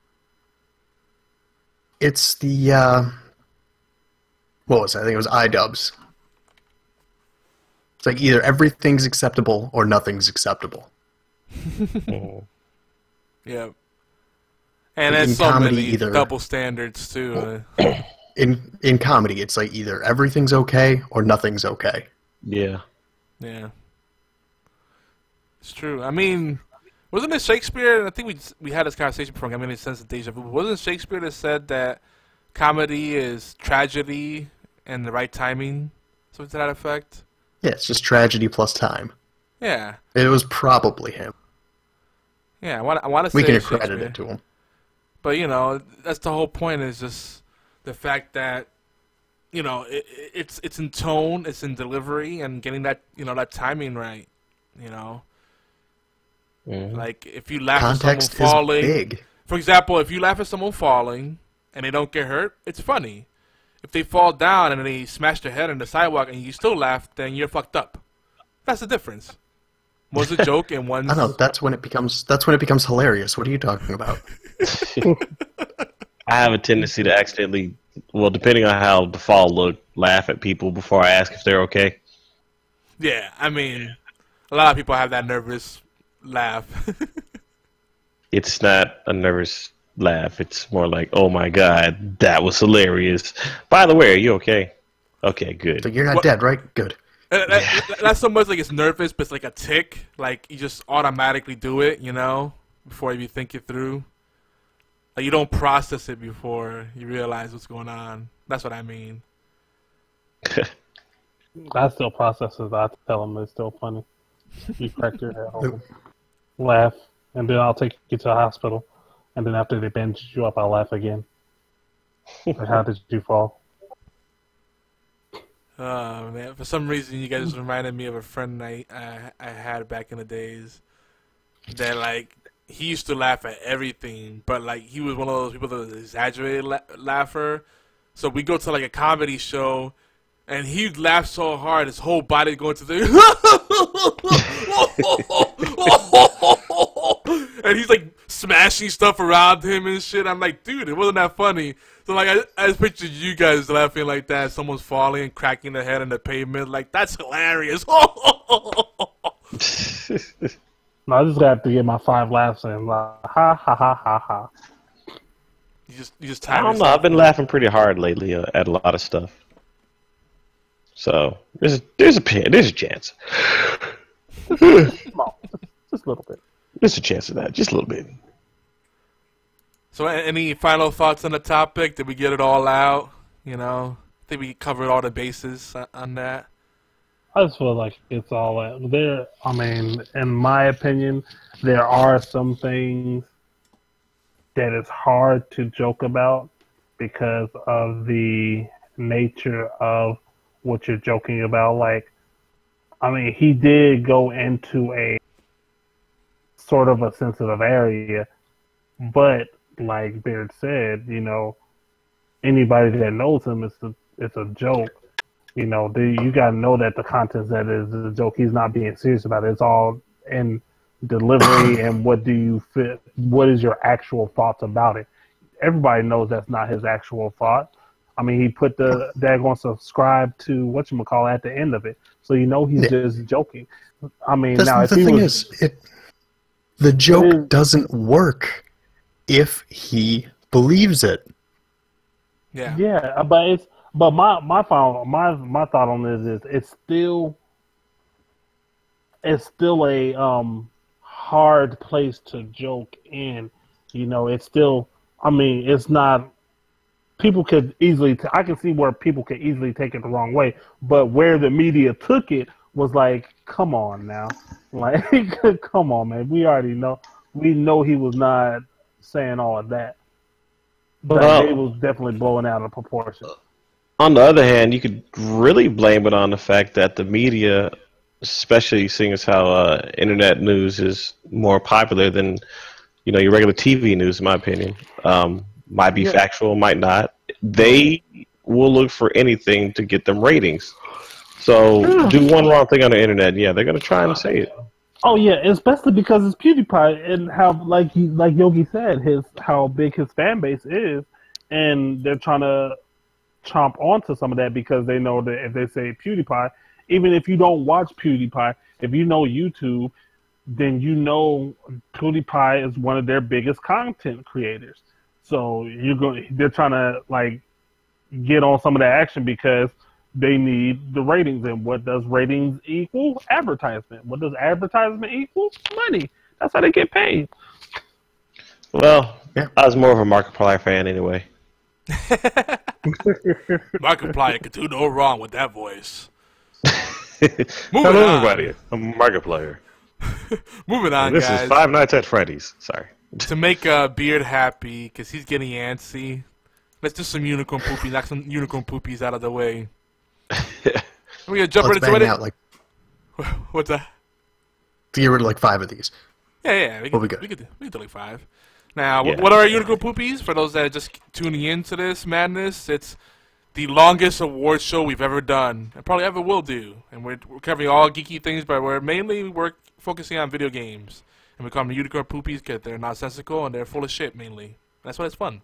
S6: It's the uh, what was it? I think it was iDubbbz. It's like either everything's acceptable or nothing's acceptable.
S3: Mm.
S1: Yep. And
S6: In
S1: there's so
S6: comedy,
S1: many
S6: either-
S1: double standards too. Uh,
S6: In in comedy, it's like either everything's okay or nothing's okay.
S3: Yeah.
S1: yeah, it's true. I mean, wasn't it Shakespeare? I think we we had this conversation before. I mean, it sense of deja vu. Wasn't Shakespeare that said that comedy is tragedy and the right timing, something to that effect?
S6: Yeah, it's just tragedy plus time.
S1: Yeah,
S6: It was probably him.
S1: yeah. I want I want to say
S6: We can
S1: it's
S6: accredit
S1: Shakespeare.
S6: it to him.
S1: But, you know, that's the whole point, is just the fact that, you know, it, it's it's in tone, it's in delivery, and getting that, you know, that timing right, you know.
S3: Mhm.
S1: Like, if you laugh
S6: Context
S1: at someone
S6: is
S1: falling,
S6: big.
S1: for example, if you laugh at someone falling and they don't get hurt, it's funny. If they fall down and they smash their head on the sidewalk and you still laugh, then you're fucked up. That's the difference. One's a joke and one's...
S6: I know, that's when it becomes that's when it becomes hilarious. What are you talking about?
S3: I have a tendency to accidentally, well, depending on how the fall looked, laugh at people before I ask if they're okay.
S1: Yeah, I mean, a lot of people have that nervous laugh.
S3: It's not a nervous laugh. It's more like, oh my god, that was hilarious. By the way, are you okay? Okay, good.
S6: So you're not
S1: What-
S6: dead, right? Good.
S1: Uh, that, that- Not so much like it's nervous, but it's like a tick. Like, you just automatically do it, you know, before you think it through. Like, you don't process it before you realize what's going on. That's what I mean.
S8: I still process it. I tell them it's still funny. You crack your head open, laugh, and then I'll take you to the hospital. And then after they bandage you up, I'll laugh again. Like, how did you fall?
S1: Oh, man. For some reason, you guys reminded me of a friend I, I, I had back in the days. That, like, he used to laugh at everything, but, like, he was one of those people that was an exaggerated la laugher. So we go to, like, a comedy show, and he'd laugh so hard, his whole body going to the... and he's, like, smashing stuff around him and shit. I'm like, dude, it wasn't that funny. So, like, I, I just pictured you guys laughing like that. Someone's falling and cracking their head on the pavement. Like, that's hilarious.
S8: No, I just got to get my five laughs in. Like, ha ha ha ha ha.
S1: You just, you just
S3: I
S1: time
S3: don't know. I've been laughing pretty hard lately uh, at a lot of stuff. So there's a, there's a p- there's a chance.
S8: Small. Just a little bit.
S3: There's a chance of that, just a little bit.
S1: So, a- any final thoughts on the topic? Did we get it all out? You know, I think we covered all the bases on, on that.
S8: I just feel like it's all out there. I mean, in my opinion, there are some things that it's hard to joke about because of the nature of what you're joking about. Like, I mean, he did go into a sort of a sensitive area, but like Beard said, you know, anybody that knows him, it's a, it's a joke. You know, the, you got to know that the content that is a joke. He's not being serious about it. It's all in delivery and what do you fit? What is your actual thoughts about it? Everybody knows that's not his actual thought. I mean, he put the daggone subscribe to whatchamacallit at the end of it, so you know he's just joking. I mean,
S6: That's,
S8: now if
S6: the
S8: he
S6: thing
S8: was,
S6: is, it, the joke
S8: is-
S6: doesn't work if he believes it.
S1: Yeah.
S8: yeah, but it's but my my final my my thought on this is it's still it's still a um, hard place to joke in. You know, it's still. I mean, it's not. People could easily. T- I can see where people could easily take it the wrong way, but where the media took it was like, come on now, like, come on, man. We already know. We know he was not saying all of that, but
S3: well,
S8: it was definitely blowing out of proportion.
S3: On the other hand, you could really blame it on the fact that the media, especially seeing as how uh, internet news is more popular than, you know, your regular T V news, in my opinion, um, might be yeah. factual, might not. They will look for anything to get them ratings. So yeah. do one wrong thing on the internet, yeah, they're gonna try and say it.
S8: Oh yeah, especially because it's PewDiePie and how, like he, like Yogi said, his how big his fan base is, and they're trying to chomp onto some of that because they know that if they say PewDiePie, even if you don't watch PewDiePie, if you know YouTube, then you know PewDiePie is one of their biggest content creators. So you're going, they're trying to like get on some of that action because they need the ratings. And what does ratings equal? Advertisement. What does advertisement equal? Money. That's how they get paid.
S3: Well, yeah. I was more of a Markiplier fan anyway.
S1: Markiplier could do no wrong with that voice.
S3: Hello, on. everybody. I'm Markiplier.
S1: Moving on,
S3: this
S1: guys.
S3: This is Five Nights at Freddy's. Sorry.
S1: To make uh, Beard happy, because he's getting antsy, let's do some unicorn poopies, knock some unicorn poopies out of the way. We're going to jump
S6: Let's
S1: right into it.
S6: Out, like,
S1: What's that?
S6: To get rid of like five of these.
S1: Yeah, yeah. We could,
S6: we,
S1: we, could do, we could do like five. Now,
S3: yeah.
S1: what are our unicorn poopies? For those that are just tuning into this madness, it's the longest award show we've ever done, and probably ever will do. And we're, we're covering all geeky things, but we're mainly we're focusing on video games. And we call them unicorn poopies because they're nonsensical and they're full of shit, mainly. That's why it's fun.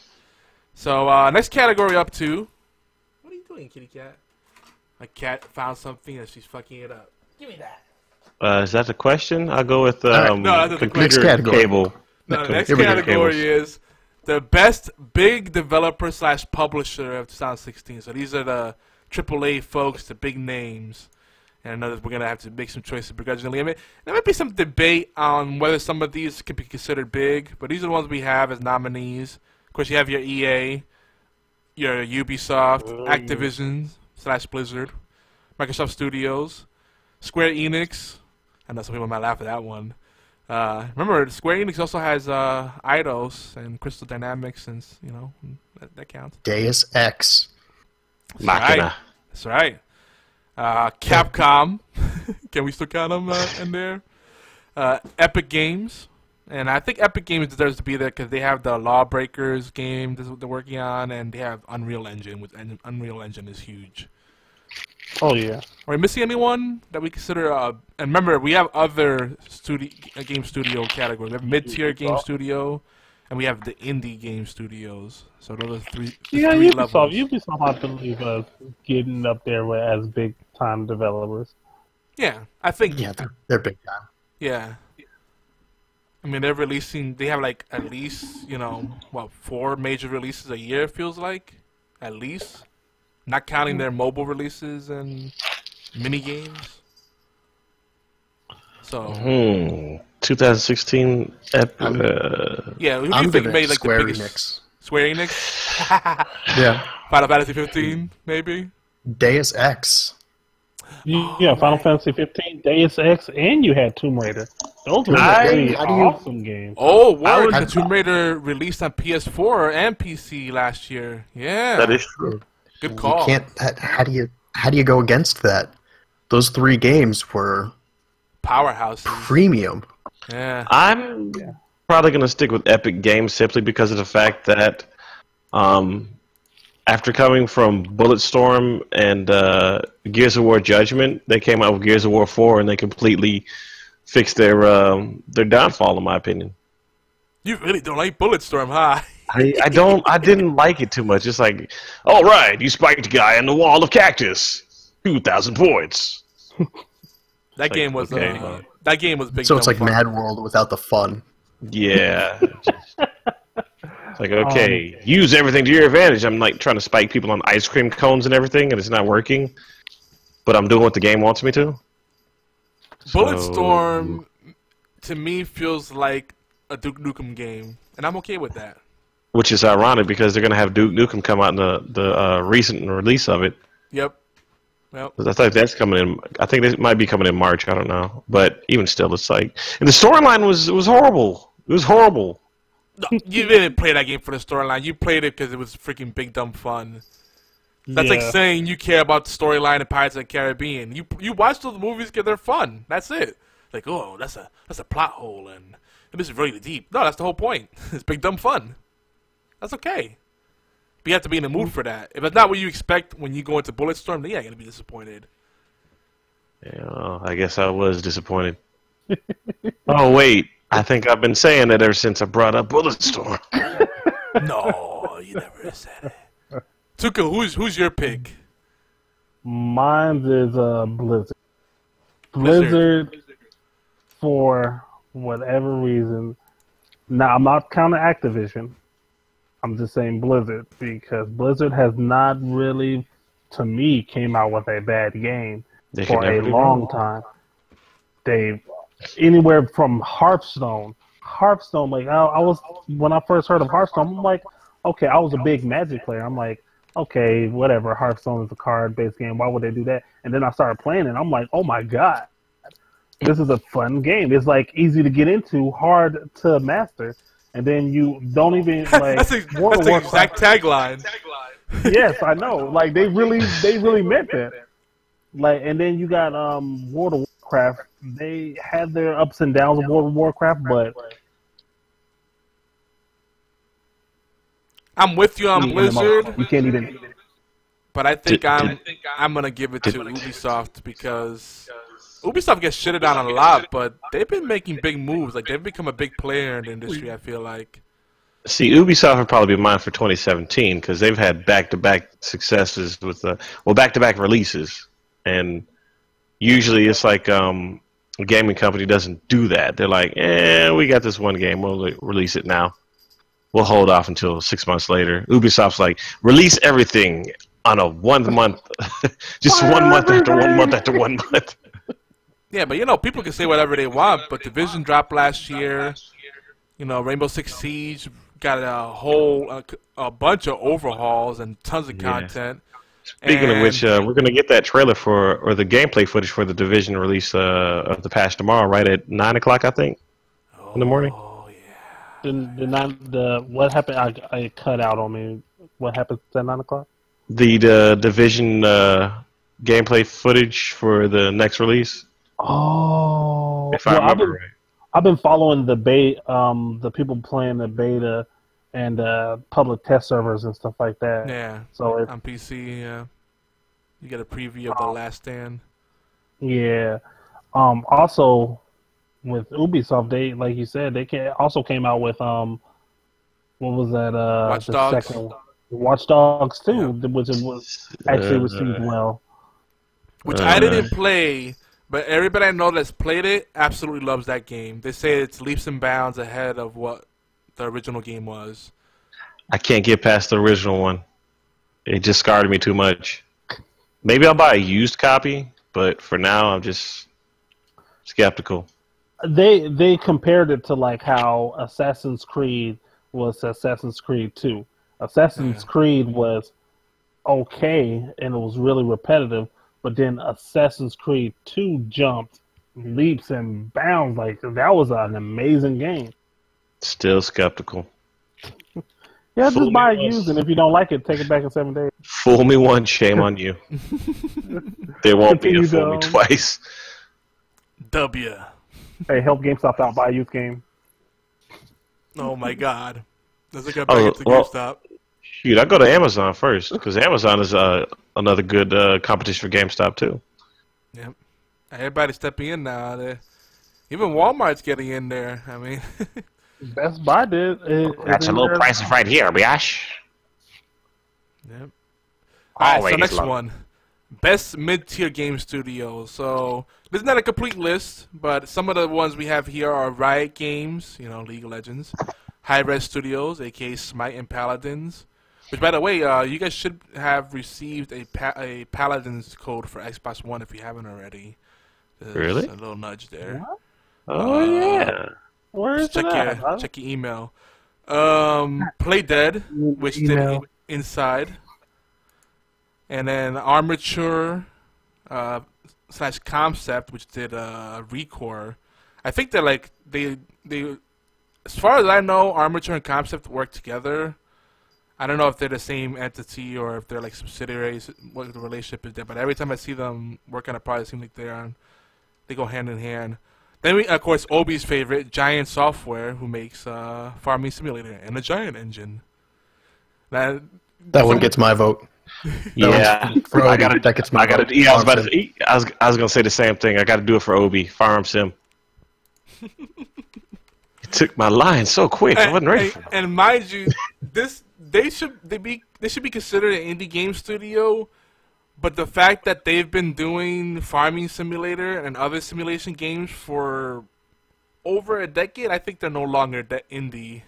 S1: So, uh, next category up to... What are you doing, kitty cat? My cat found something and she's fucking it up. Give me that.
S3: Uh, is that the question? I'll go with um,
S1: right. no, that's
S3: computer
S1: the
S3: cable.
S1: No, the next category is the best big developer slash publisher of two thousand sixteen. So these are the triple A folks, the big names. And I know that we're going to have to make some choices begrudgingly. I mean, there might be some debate on whether some of these could be considered big, but these are the ones we have as nominees. Of course, you have your E A, your Ubisoft, Activision slash Blizzard, Microsoft Studios, Square Enix. I know some people might laugh at that one. Uh, remember, Square Enix also has uh, Eidos and Crystal Dynamics, and you know that, that counts.
S6: Deus Ex.
S1: That's right. That's right. Uh, Capcom. Can we still count them uh, in there? Uh, Epic Games. And I think Epic Games deserves to be there because they have the Lawbreakers game that they're working on, and they have Unreal Engine, which Unreal Engine is huge.
S8: Oh, yeah.
S1: Are we missing anyone that we consider? Uh, and remember, we have other studi uh, game studio categories. We have mid-tier game studio, and we have the indie game studios. So those are three,
S8: yeah,
S1: three
S8: Ubisoft,
S1: levels.
S8: Ubisoft, I believe, uh, getting up there with, as big-time developers.
S1: Yeah, I think.
S6: Yeah, they're, they're big time.
S1: Yeah. I mean, they're releasing, they have like at least, you know, what, four major releases a year, it feels like? At least. Not counting their mobile releases and mini games. So.
S3: Hmm. twenty sixteen. Ep- uh,
S1: yeah, who do
S6: I'm
S1: you think made like
S6: Square
S1: the biggest?
S6: Enix.
S1: Square Enix?
S6: Yeah.
S1: Final Fantasy fifteen, maybe?
S6: Deus Ex.
S8: You, yeah, Final Fantasy fifteen, Deus Ex, and you had Tomb Raider. Those were
S1: Nice.
S8: really
S6: How do you-
S8: awesome games.
S1: Oh, word.
S6: I
S1: The
S6: would-
S1: Tomb Raider released on P S four and P C last year. Yeah.
S3: that is true.
S1: Good
S6: You
S1: call.
S6: can't. that- How do you? How do you go against that? Those three games were
S1: Powerhouses.
S6: premium.
S1: Yeah.
S3: I'm probably going to stick with Epic Games simply because of the fact that um, after coming from Bulletstorm and uh, Gears of War Judgment, they came out with Gears of War four and they completely fixed their um, their downfall, in my opinion.
S1: You really don't like Bulletstorm, huh?
S3: I, I don't. I didn't like it too much. It's like, all right, you spiked a guy in the wall of cactus, two thousand points.
S1: That
S3: Like,
S1: game was
S3: okay.
S1: uh, that game was big.
S6: So it's
S1: dumb
S6: like
S1: fun.
S6: Mad World without the fun.
S3: Yeah. It's like, okay, um, use everything to your advantage. I'm like trying to spike people on ice cream cones and everything, and it's not working. But I'm doing what the game wants me to.
S1: Bulletstorm, so, to me, feels like a Duke Nukem game, and I'm okay with that.
S3: Which is ironic because they're going to have Duke Nukem come out in the, the uh, recent release of it.
S1: Yep. Yep.
S3: I think that's coming in. I think it might be coming in March. I don't know, but even still, it's like, and the storyline was was horrible. It was horrible.
S1: No, you didn't play that game for the storyline. You played it because it was freaking big dumb fun. That's yeah. like saying you care about the storyline of Pirates of the Caribbean. You you watch those movies because they're fun. That's it. Like, oh, that's a that's a plot hole and, and this is really deep. No, that's the whole point. It's big dumb fun. That's okay. But you have to be in the mood for that. If it's not what you expect when you go into Bulletstorm, then you're going to be disappointed.
S3: Yeah, well, I guess I was disappointed. Oh, wait. I think I've been saying that ever since I brought up Bulletstorm.
S1: No, you never said it. Tukah, who's, who's your pick?
S8: Mine is uh, Blizzard. Blizzard. Blizzard, for whatever reason. Now, I'm not counting Activision. I'm just saying Blizzard because Blizzard has not really, to me, came out with a bad game they for a long wrong. time. They anywhere from Hearthstone, Hearthstone. Like I, I was when I first heard of Hearthstone, I'm like, okay, I was a big Magic player. I'm like, okay, whatever. Hearthstone is a card-based game. Why would they do that? And then I started playing it. I'm like, oh my god, this is a fun game. It's like easy to get into, hard to master. And then you don't even like.
S1: that's a, that's the exact tagline.
S8: Yes, I know. Like they really, they really meant that. Like, and then you got um, World of Warcraft. They had their ups and downs of World of Warcraft, but
S1: I'm with you on Blizzard.
S8: You can't even.
S1: But I think I'm, I'm gonna give it to Ubisoft because. Ubisoft gets shitted on a lot, but they've been making big moves. Like they've become a big player in the industry. I feel like.
S3: See, Ubisoft would probably be mine for twenty seventeen because they've had back-to-back successes with the well, back-to-back releases, and usually it's like um, a gaming company doesn't do that. They're like, "Eh, we got this one game. We'll release it now. We'll hold off until six months later." Ubisoft's like, "Release everything on a one month, just one month after one month after one month."
S1: Yeah, but you know, people can say whatever they want, but Division dropped last year. You know, Rainbow Six Siege got a whole, a, a bunch of overhauls and tons of content.
S3: Yeah. Speaking and, of which, uh, we're going to get that trailer for, or the gameplay footage for the Division release uh, of the patch tomorrow, right at nine o'clock, I think, oh, in the morning.
S1: Oh, yeah.
S8: The, the, nine, the, what happened, I, I cut out on me. What happened at nine o'clock?
S3: The, the Division uh, gameplay footage for the next release.
S8: Oh,
S3: if I
S8: well,
S3: remember
S8: I've been,
S3: right.
S8: I've been following the beta, um, the people playing the beta and uh, public test servers and stuff like that.
S1: Yeah.
S8: So it,
S1: on P C, yeah, you get a preview of The Last Stand.
S8: Yeah. Um. Also, with Ubisoft, they like you said, they can, also came out with um, what was that? Uh,
S1: Watch
S8: the
S1: Dogs.
S8: Second, Watch Dogs two,
S1: yeah.
S8: which was actually
S3: uh,
S8: received well.
S1: Which
S3: uh,
S1: I didn't play, but everybody I know that's played it absolutely loves that game. They say it's leaps and bounds ahead of what the original game was.
S3: I can't get past the original one. It just scarred me too much. Maybe I'll buy a used copy, but for now I'm just skeptical.
S8: They they compared it to like how Assassin's Creed was Assassin's Creed two. Assassin's yeah. Creed was okay and it was really repetitive, but then Assassin's Creed two jumped leaps and bounds. Like that was an amazing game.
S3: Still skeptical.
S8: Yeah,
S3: Fool
S8: just buy it
S3: me
S8: used, and if you don't like it, take it back in seven days.
S3: Fool me once, shame on you. There won't be a fool me twice.
S1: W.
S8: Hey, help GameStop out, buy a used game.
S1: Oh my God. Let's go back
S3: Oh,
S1: into
S3: well,
S1: GameStop.
S3: Shoot, I go to Amazon first, because Amazon is uh, another good uh, competition for GameStop, too.
S1: Yep. Everybody's stepping in now. They're, even Walmart's getting in there. I mean...
S8: Best Buy did. It,
S3: That's a low
S8: there.
S3: prices right here, biatch.
S1: Yep. All right, so next low. one. Best mid-tier game studio. So, this is not a complete list, but some of the ones we have here are Riot Games, you know, League of Legends, Hi-Res Studios, a k a. Smite and Paladins, which, by the way, uh, you guys should have received a, pa a Paladins code for Xbox One if you haven't already. Just
S3: Really?
S1: A little nudge there.
S8: What?
S3: Oh
S1: Uh,
S3: yeah.
S8: Where is
S1: Check
S8: it at?
S1: your check your email. Um, Play Dead, which
S8: Email.
S1: did Inside, and then Armature uh, slash Concept, which did uh, Recore. I think they're like they they. As far as I know, Armature and Concept work together. I don't know if they're the same entity or if they're like subsidiaries. What the relationship is there? But every time I see them work on a project, it seems like they're on, they go hand in hand. Then we, of course, Obi's favorite, Giant Software, who makes uh, Farming Simulator and a Giant Engine. That
S6: That one gets my vote.
S3: Yeah,
S6: For
S3: I
S6: Obi,
S3: gotta.
S6: that gets my
S3: I gotta.
S6: vote.
S3: Yeah, I was
S6: Farm
S3: about to. I was. I was gonna say the same thing. I got to do it for Obi. Farm Sim. It took my line so quick. I wasn't ready
S1: and,
S3: for it.
S1: and mind you, this they should they be they should be considered an indie game studio, but the fact that they've been doing Farming Simulator and other simulation games for over a decade, I think they're no longer that indie.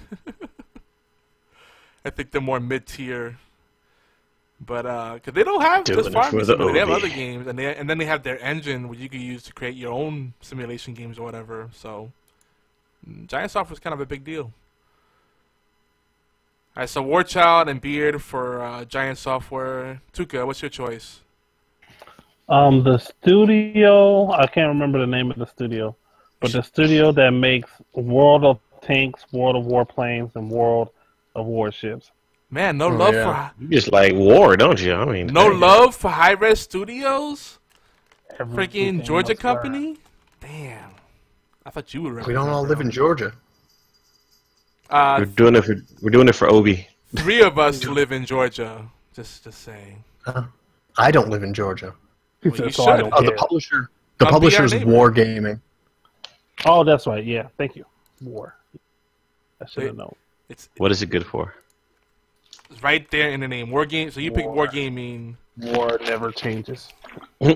S1: I think they're more mid tier. But uh, cause they don't have
S3: Doing
S1: just
S3: it
S1: Farming
S3: for the
S1: Simulator, they have
S3: Obi.
S1: other games, and they and then they have their engine which you can use to create your own simulation games or whatever. So. Giant Software is kind of a big deal. Alright, so Warchild and Beard for uh, Giant Software. Tukah, what's your choice?
S8: Um, the studio, I can't remember the name of the studio, but the studio that makes World of Tanks, World of Warplanes, and World of Warships.
S1: Man, no
S6: Oh,
S1: love
S6: yeah.
S1: for
S3: You just like war, don't you? I mean,
S1: no
S3: dang.
S1: love for High Res Studios.
S8: Everything
S1: Freaking Georgia
S8: else, uh,
S1: company. Damn, I thought you would.
S6: We don't all live in Georgia.
S1: Uh,
S3: We're doing it for. We're doing it for Obi.
S1: three of us live in Georgia. Just, just saying.
S6: Uh, I don't live in Georgia.
S1: Well, you
S8: So I
S1: should.
S8: don't
S6: Oh, the
S8: care.
S6: publisher. The
S1: Come be our
S6: publisher's
S1: neighbor.
S6: Wargaming.
S8: Oh, that's right. Yeah, thank you. War. I should have
S1: Wait.
S8: known.
S1: It's,
S3: What is it good for?
S1: it's right there in the name. War game. So you pick
S8: War.
S1: Wargaming.
S8: War never changes.
S1: All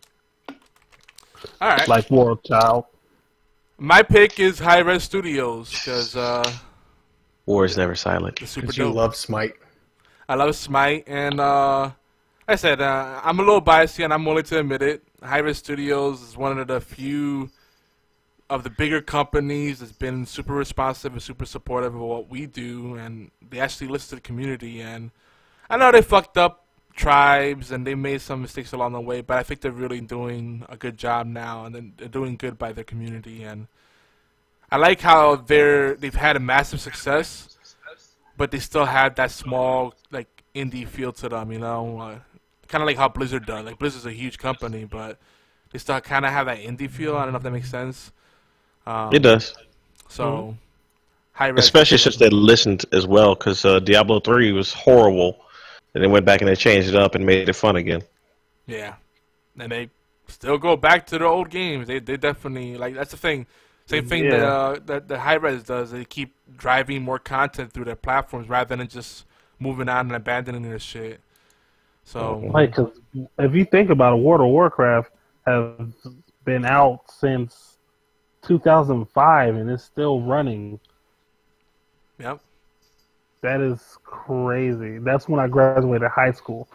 S1: right.
S8: Like War Child.
S1: My pick is High Res Studios because uh,
S3: War is never silent.
S1: it's super
S6: Because you
S1: dope.
S6: love Smite.
S1: I love Smite, and uh, like I said, uh, I'm a little biased here, and I'm willing to admit it. High Res Studios is one of the few of the bigger companies that's been super responsive and super supportive of what we do, and they actually listen to the community. And I know they fucked up tribes, and they made some mistakes along the way, but I think they're really doing a good job now, and then they're doing good by their community. And I like how they're they've had a massive success, but they still have that small like indie feel to them, you know, uh, kind of like how Blizzard does. Like Blizzard's a huge company, but they still kind of have that indie feel. I don't know if that makes sense. Um,
S3: It does,
S1: So, high res,
S3: especially since they listened as well. Because uh, Diablo three was horrible, and they went back and they changed it up and made it fun again.
S1: yeah, and they still go back to their old games. They they definitely like that's the thing. Same thing that
S8: Yeah.
S1: uh, that the high res does. They keep driving more content through their platforms rather than just moving on and abandoning their shit. So
S8: Like, 'cause if you think about it, World of Warcraft has been out since two thousand five and it's still running.
S1: yep.
S8: That is crazy. That's when I graduated high school.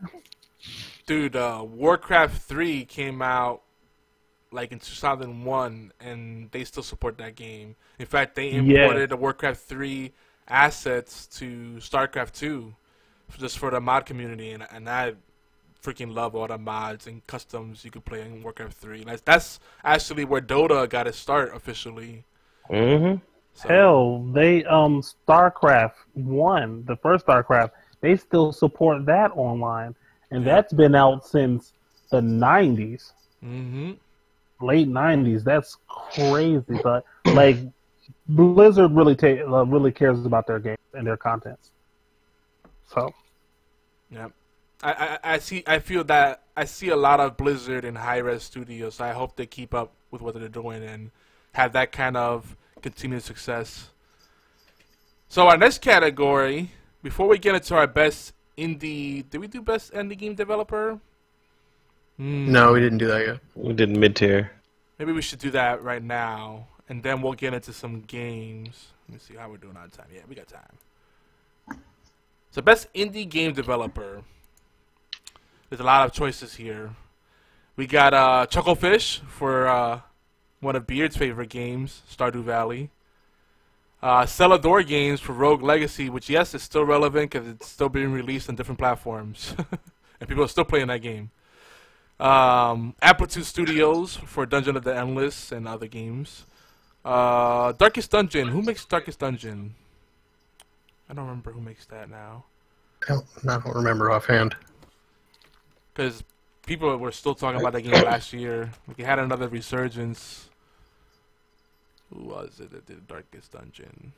S1: Dude, uh, Warcraft three came out like in two thousand one, and they still support that game. In fact, they imported
S8: Yeah.
S1: the Warcraft three assets to StarCraft two just for the mod community, and, and I freaking love all the mods and customs you can play in Warcraft three. That's, that's actually where Dota got its start officially.
S3: Mm-hmm.
S1: So,
S8: Hell, they um StarCraft one, the first StarCraft, they still support that online, and that's been out since the nineties,
S1: mm-hmm.
S8: late nineties. That's crazy, but like Blizzard really ta- uh, really cares about their games and their contents. So
S1: Yep. I, I, I see. I feel that I see a lot of Blizzard and high res studios. So I hope they keep up with what they're doing and have that kind of continued success. So our next category, before we get into our best indie, did we do best indie game developer? Hmm.
S6: No, we didn't do that yet.
S3: We did mid tier.
S1: Maybe we should do that right now, and then we'll get into some games. Let me see how we're doing on time. Yeah, we got time. So best indie game developer. There's a lot of choices here. We got uh, Chucklefish for uh, one of Beard's favorite games, Stardew Valley. Uh, Celador Games for Rogue Legacy, which, yes, is still relevant because it's still being released on different platforms. And people are still playing that game. Um, Amplitude Studios for Dungeon of the Endless and other games. Uh, Darkest Dungeon. Who makes Darkest Dungeon? I don't remember who makes that now.
S6: I don't, I don't remember offhand.
S1: Because people were still talking about that game last year. Like, it had another resurgence. Who was it that did Darkest Dungeon?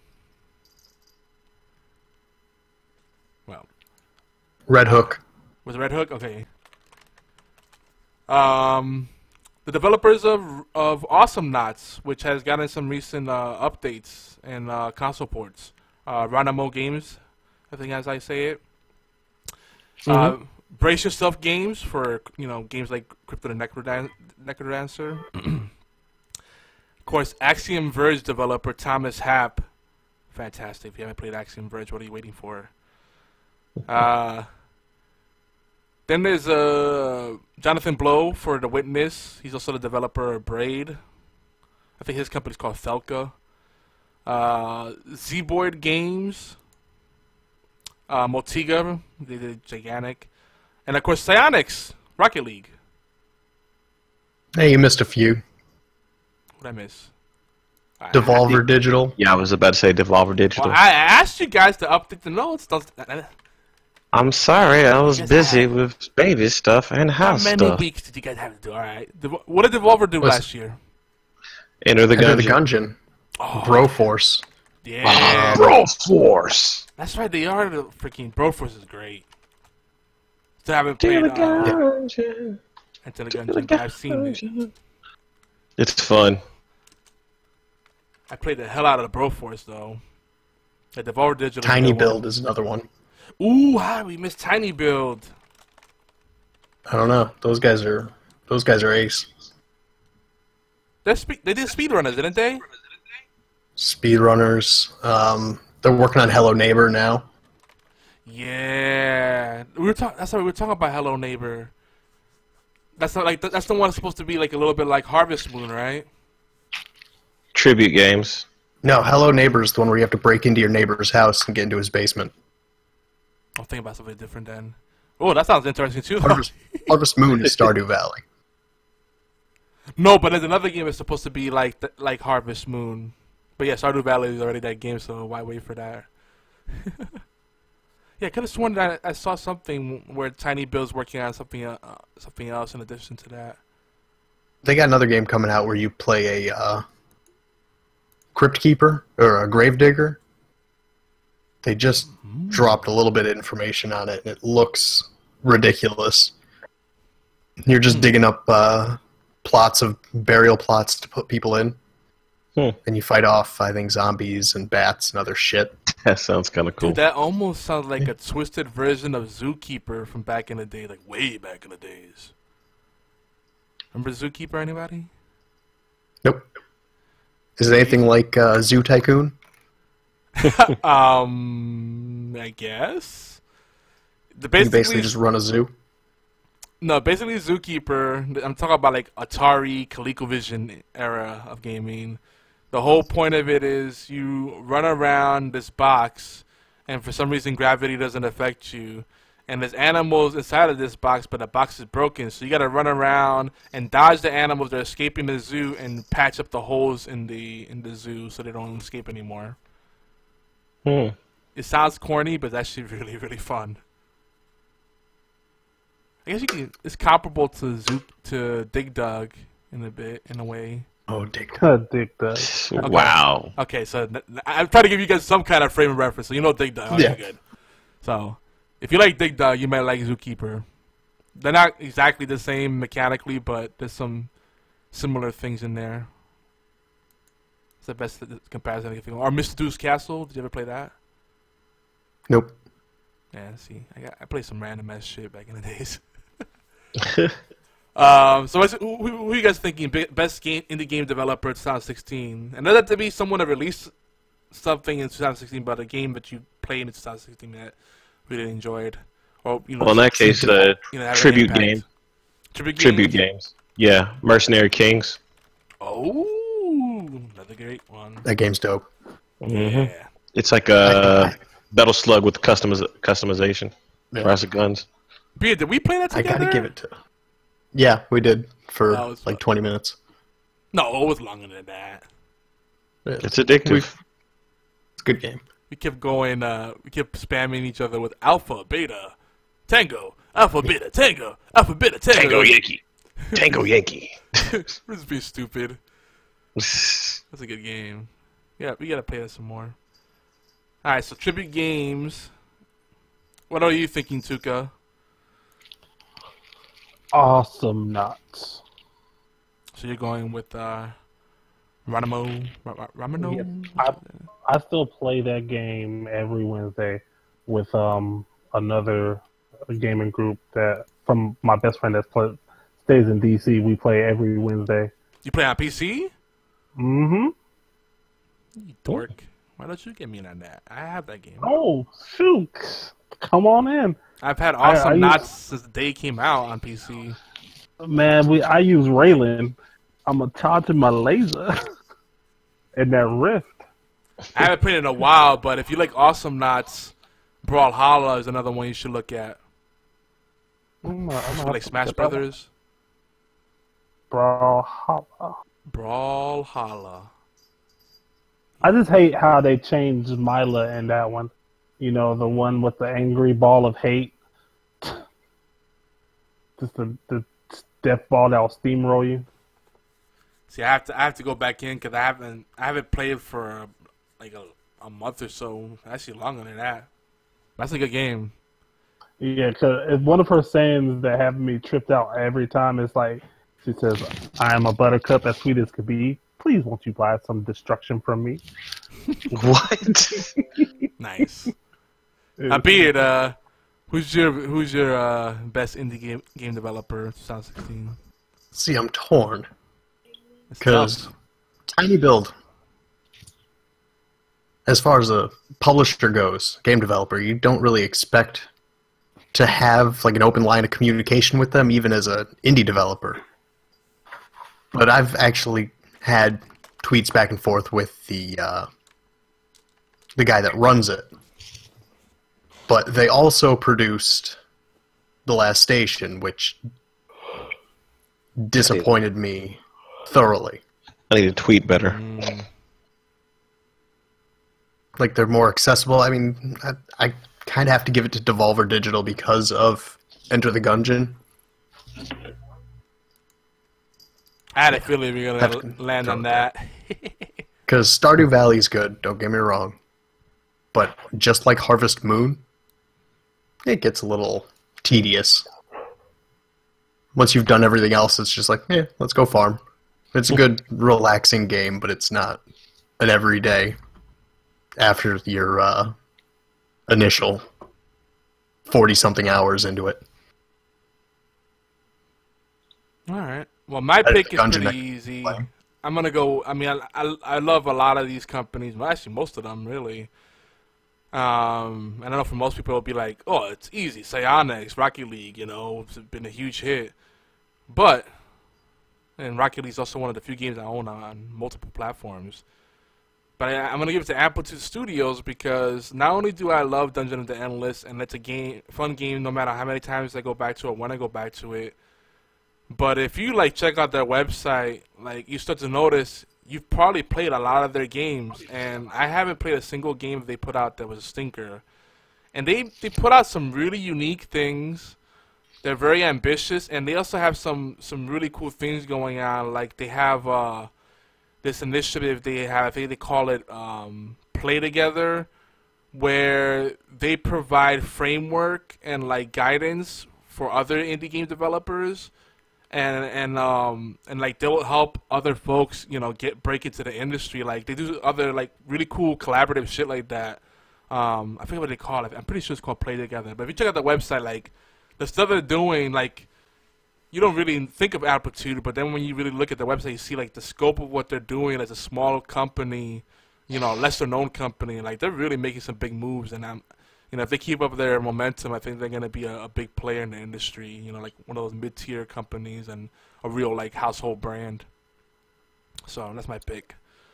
S1: Well.
S6: Red Hook.
S1: Was it Red Hook? Okay. Um, the developers of of Awesome Knots, which has gotten some recent uh, updates and uh, console ports. Uh, Ranamo Games, I think as I say it. Mm-hmm. Uh, Brace Yourself Games for, you know, games like Crypto the Necrodan Necrodancer. Of course, Axiom Verge developer Thomas Happ. Fantastic. If you haven't played Axiom Verge, what are you waiting for? Uh, then there's uh, Jonathan Blow for The Witness. He's also the developer of Braid. I think his company's called Felka. Uh, Z-Boyd Games. Uh, Motiga. They did Gigantic. And, of course, Psyonix. Rocket League.
S6: Hey, you missed a few.
S1: What did I miss?
S6: Devolver Digital.
S3: Yeah, I was about to say Devolver Digital.
S1: Well, I asked you guys to update the notes.
S3: I'm sorry, I was busy with baby stuff and house
S1: stuff. How many
S3: stuff.
S1: weeks did you guys have to do? All right. What did Devolver do What's last year?
S3: Enter the
S6: Enter
S3: Gungeon.
S6: the Gungeon. Oh, Broforce.
S1: Yeah.
S3: Broforce.
S1: That's right. They are the freaking Broforce is great. Still haven't played.
S3: Enter the
S1: uh,
S3: Gungeon.
S1: Enter the Gungeon. I've seen it.
S3: It's fun.
S1: I played the hell out of the Broforce though. The Devolver Digital.
S6: Tiny Build is another one.
S1: Ooh, how we missed Tiny Build.
S6: I don't know. Those guys are those guys are ace.
S1: They spe they did Speedrunners, didn't they?
S6: Speedrunners. Um, they're working on Hello Neighbor now.
S1: Yeah, we were talking. That's why we were talking about Hello Neighbor. That's not like that's the one that's supposed to be like a little bit like Harvest Moon, right?
S3: Tribute games.
S6: No, Hello Neighbor is the one where you have to break into your neighbor's house and get into his basement.
S1: I'll think about something different then. Oh, that sounds interesting too.
S6: Harvest, Harvest Moon is Stardew Valley.
S1: No, but there's another game that's supposed to be like th like Harvest Moon. But yeah, Stardew Valley is already that game, so why wait for that? Yeah, I could have sworn that I saw something where Tiny Bill's working on something uh, something else in addition to that.
S6: They got another game coming out where you play a uh, Crypt Keeper or a Grave Digger. They just mm. dropped a little bit of information on it, and it looks ridiculous. You're just mm. digging up uh, plots of burial plots to put people in. Hmm. And you fight off, I think, zombies and bats and other shit.
S3: That sounds kind of cool.
S1: Dude, that almost sounds like a twisted version of Zookeeper from back in the day, like way back in the days. Remember Zookeeper, anybody?
S6: Nope. Is it anything like uh, Zoo Tycoon?
S1: um, I guess. The basically,
S6: you basically just run a zoo?
S1: No, basically Zookeeper, I'm talking about like Atari, ColecoVision era of gaming. The whole point of it is you run around this box, and for some reason gravity doesn't affect you. And there's animals inside of this box, but the box is broken. So you got to run around and dodge the animals that are escaping the zoo and patch up the holes in the in the zoo so they don't escape anymore.
S3: Hmm.
S1: It sounds corny, but it's actually really, really fun. I guess you can. It's comparable to Zoo to Dig Dug in a bit, in a way.
S6: Oh, Dig Dug.
S8: Dig Dug.
S1: Okay.
S3: Wow.
S1: Okay, so I'm trying to give you guys some kind of frame of reference, so you know Dig Dug. Okay,
S6: yeah.
S1: Good. So, if you like Dig Dug, you might like Zookeeper. They're not exactly the same mechanically, but there's some similar things in there. It's the best comparison I can think of. Or Mister Doo's Castle. Did you ever play that?
S6: Nope.
S1: Yeah, see, I got I played some random ass shit back in the days. um, so what's, who, who are you guys thinking? Best game indie game developer twenty sixteen, and doesn't have to be someone that released something in twenty sixteen, but a game that you played in twenty sixteen that really enjoyed, or you know.
S3: Well, in that case, uh, you know, tribute game.
S1: Tribute,
S3: tribute
S1: games.
S3: games. Yeah, Mercenary Kings.
S1: Oh, another great one.
S6: That game's dope.
S3: Mm-hmm.
S1: Yeah.
S3: It's like a Battle Slug with customiz customization.
S6: Yeah.
S3: Lots of guns.
S1: Bria, did we play that
S6: I
S1: together?
S6: gotta give it to. Yeah, we did for
S1: That was
S6: like
S1: fun.
S6: twenty minutes.
S1: No, it was longer than that.
S6: Yeah.
S3: It's addictive.
S6: We've- It's a good game.
S1: We kept going, uh, we kept spamming each other with Alpha, Beta, Tango, Alpha, Beta, Tango, Alpha, Beta, Tango.
S3: Tango Yankee. Tango Yankee.
S1: This is being stupid. That's a good game. Yeah, we gotta play that some more. Alright, so tribute games. What are you thinking, Tukah?
S8: Awesome nuts.
S1: So you're going with uh, Ranamo? Ra- Ramano?
S8: Yes, I, I still play that game every Wednesday with um another gaming group that from my best friend that play, stays in D C. We play every Wednesday.
S1: You play on P C?
S8: Mm-hmm.
S1: You dork. Why don't you get me on that? I have that game.
S8: Oh, shoot. Come on in.
S1: I've had
S8: I-
S1: awesome
S8: I
S1: knots
S8: used-
S1: since the day it came out on P C.
S8: Man, we I use Raylan. I'm a charging my laser in that rift.
S1: I haven't played it in a while, but if you like awesome knots, Brawlhalla is another one you should look at.
S8: I'm not- I'm
S1: If you
S8: not-
S1: like Smash
S8: that one.
S1: Brothers.
S8: Brawlhalla.
S1: Brawlhalla.
S8: I just hate how they changed Mila in that one. You know, the one with the angry ball of hate. Just the, the death ball that will steamroll you.
S1: See, I have to I have to go back in because I haven't I haven't played for like a, a month or so. Actually, longer than that. That's a good game.
S8: Yeah, because one of her sayings that have me tripped out every time is like, she says, I am a buttercup as sweet as could be. Please won't you buy some destruction from me?
S3: What?
S1: Nice. Now, be it, uh, who's your who's your uh, best indie game game developer twenty sixteen?
S6: See, I'm torn
S1: It's
S6: because
S1: tough.
S6: Tiny Build, as far as a publisher goes, game developer, you don't really expect to have like an open line of communication with them, even as an indie developer. But I've actually had tweets back and forth with the uh, the guy that runs it. But they also produced The Last Station, which disappointed me thoroughly.
S3: I need to tweet better.
S1: Mm.
S6: Like, they're more accessible. I mean, I, I kind of have to give it to Devolver Digital because of Enter the Gungeon.
S1: I had a feeling we were
S6: Have
S1: gonna
S6: to
S1: land
S6: throw
S1: on
S6: it
S1: that.
S6: Because Stardew Valley is good, don't get me wrong. But just like Harvest Moon, it gets a little tedious. Once you've done everything else, it's just like, eh, let's go farm. It's a good, relaxing game, but it's not an everyday after your uh, initial forty-something hours into it.
S1: All right. Well, my
S6: Better
S1: pick is
S6: Gungeon
S1: pretty
S6: than
S1: easy.
S6: Hotline.
S1: I'm gonna go. I mean, I, I I love a lot of these companies. Well, actually, most of them really. Um, and I know for most people it'll be like, oh, it's easy. Psyonix, Rocket League, you know, it's been a huge hit. But, and Rocket League is also one of the few games I own on multiple platforms. But I, I'm gonna give it to Amplitude Studios because not only do I love Dungeon of the Endless, and it's a game, fun game, no matter how many times I go back to it, when I go back to it. But if you like check out their website, like you start to notice you've probably played a lot of their games, and I haven't played a single game they put out that was a stinker. And they they put out some really unique things. They're very ambitious, and they also have some some really cool things going on. Like they have uh, this initiative they have. I think they call it um, Play Together, where they provide framework and like guidance for other indie game developers. And and um and like they'll help other folks, you know, get break into the industry. Like they do other like really cool collaborative shit like that. Um, I forget what they call it. I'm pretty sure it's called Play Together. But if you check out the website, like the stuff they're doing, like you don't really think of Amplitude, but then when you really look at the website, you see like the scope of what they're doing as a small company, you know, lesser known company. Like they're really making some big moves, and I'm you know, if they keep up their momentum, I think they're going to be a, a big player in the industry. You know, like one of those mid-tier companies and a real like household brand. So that's my pick.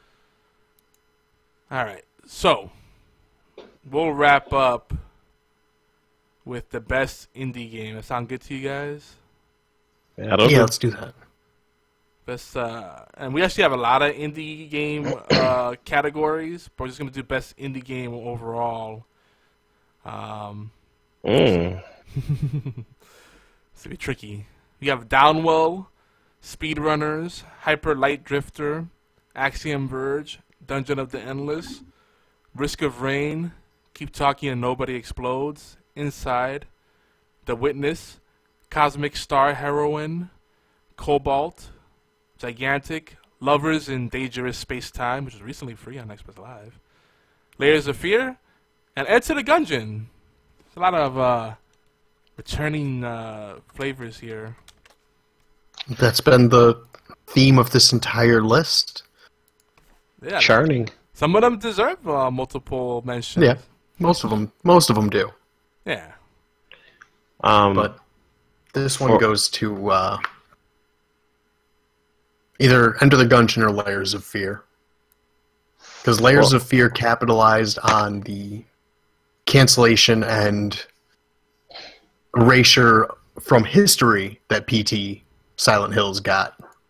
S1: All right, so we'll wrap up with the best indie game. That sound good to you guys?
S3: Yeah, I don't
S6: yeah
S3: know.
S6: let's do that.
S1: Best, uh, and we actually have a lot of indie game uh, categories, but we're just gonna do best indie game overall. Um,
S3: Mm.
S1: it's gonna be tricky. We have Downwell, Speedrunners, Hyper Light Drifter, Axiom Verge, Dungeon of the Endless, Risk of Rain, Keep Talking and Nobody Explodes, Inside, The Witness, Cosmic Star Heroine, Cobalt, Gigantic, Lovers in Dangerous Space-Time, which was recently free on Xbox Live, Layers of Fear, and Enter the Gungeon. There's a lot of uh, returning uh, flavors here.
S6: That's been the theme of this entire list.
S1: Yeah,
S3: Churning.
S1: some of them deserve uh, multiple mentions.
S6: Yeah, most of them. Most of them do.
S1: Yeah.
S3: Um,
S6: But this one
S3: for-
S6: goes to uh, either Enter the Gungeon or Layers of Fear. Because Layers
S3: Well-
S6: of Fear capitalized on the cancellation and erasure from history that P T Silent Hills got.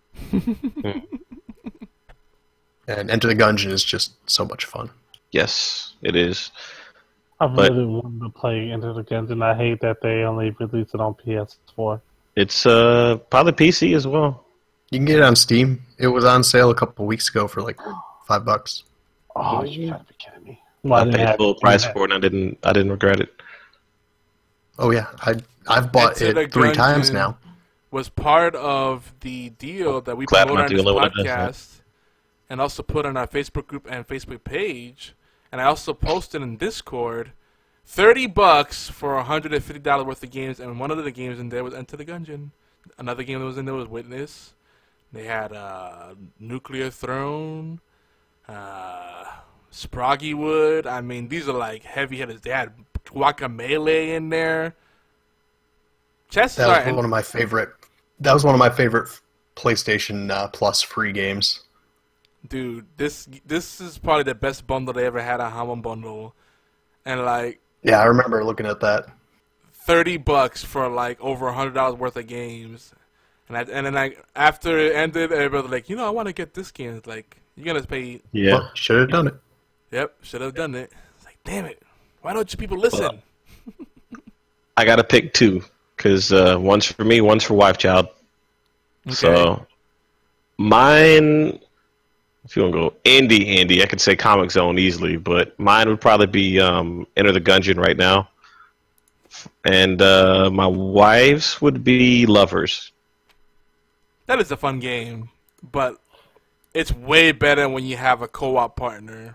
S6: And Enter the Gungeon is just so much fun.
S3: yes, it is.
S8: I
S3: But-
S8: really wanted to play Enter the Gungeon. I hate that they only released it on P S four.
S3: It's uh, probably P C as well.
S6: You can get it on Steam. It was on sale a couple of weeks ago for like five bucks.
S8: Oh, you gotta be kidding me. Well,
S3: I
S8: didn't
S3: paid
S8: have-
S3: full price for it, and I didn't. I didn't regret it.
S6: Oh yeah, I I've bought
S1: Enter the
S6: it three times
S1: Gungeon
S6: now.
S1: Was part of the deal that we
S3: Glad I'm
S1: promoted
S3: not
S1: on this
S3: the only one that does that.
S1: podcast, and also put on our Facebook group and Facebook page, and I also posted in Discord, thirty bucks for a hundred and fifty dollars worth of games, and one of the games in there was Enter the Gungeon. Another game that was in there was Witness. They had uh, Nuclear Throne, uh, Sproggy Wood. I mean, these are like heavy hitters. They had Guacamelee in there. Chances
S6: That
S1: are,
S6: was
S1: and-
S6: one of my favorite. That was one of my favorite PlayStation uh, Plus free games.
S1: dude, this this is probably the best bundle they ever had, a Hamon bundle, and like
S6: Yeah, I remember looking at that.
S1: thirty bucks for like over a hundred dollars worth of games, and I, and then like after it ended, everybody was like, you know, I want to get this game. It's like you're gonna pay.
S3: Yeah.
S6: Well, should have done it.
S1: Yep, should have done it. It's like, damn it, why don't you people listen?
S3: I got to pick two because uh, one's for me, one's for Wife Child.
S1: Okay.
S3: So mine, if you want to go indie, indie, I could say Comic Zone easily, but mine would probably be um, Enter the Gungeon right now, and uh, my wife's would be Lovers.
S1: That is a fun game, but it's way better when you have a co-op partner.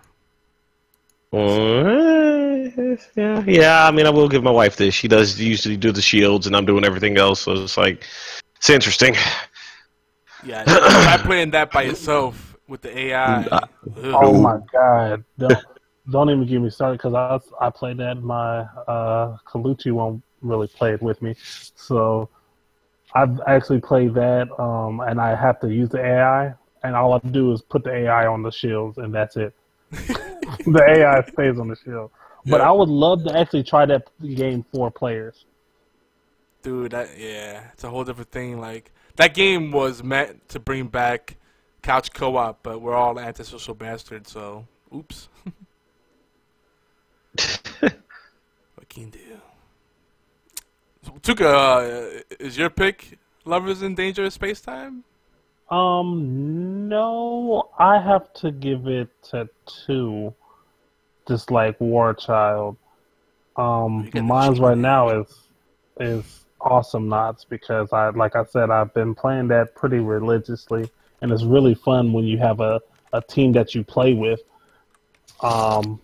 S3: Uh, yeah, yeah. I mean, I will give my wife this. She does usually do the shields, and I'm doing everything else. So it's like, it's interesting.
S1: Yeah, try playing that by yourself with the A I.
S3: Uh,
S1: Ugh.
S8: Oh my god! Don't, don't even get me started because I I played that. My uh, Kaluchi won't really play it with me, so I've actually played that. Um, and I have to use the A I, and all I do is put the A I on the shields, and that's it. The A I stays on the shield. But
S1: Yeah.
S8: I would love to actually try that game for players.
S1: Dude, that yeah, it's a whole different thing. Like that game was meant to bring back couch co-op, but we're all antisocial bastards. So, oops. What can you do? So, Tukah, uh, is your pick Lovers in Dangerous Space Time?
S8: Um, no, I have to give it to two, just like War Child. Um,
S1: You got the
S8: mine's
S1: cheat
S8: right
S1: code.
S8: now is is Awesome Knots because I, like I said, I've been playing that pretty religiously, and it's really fun when you have a, a team that you play with. Um,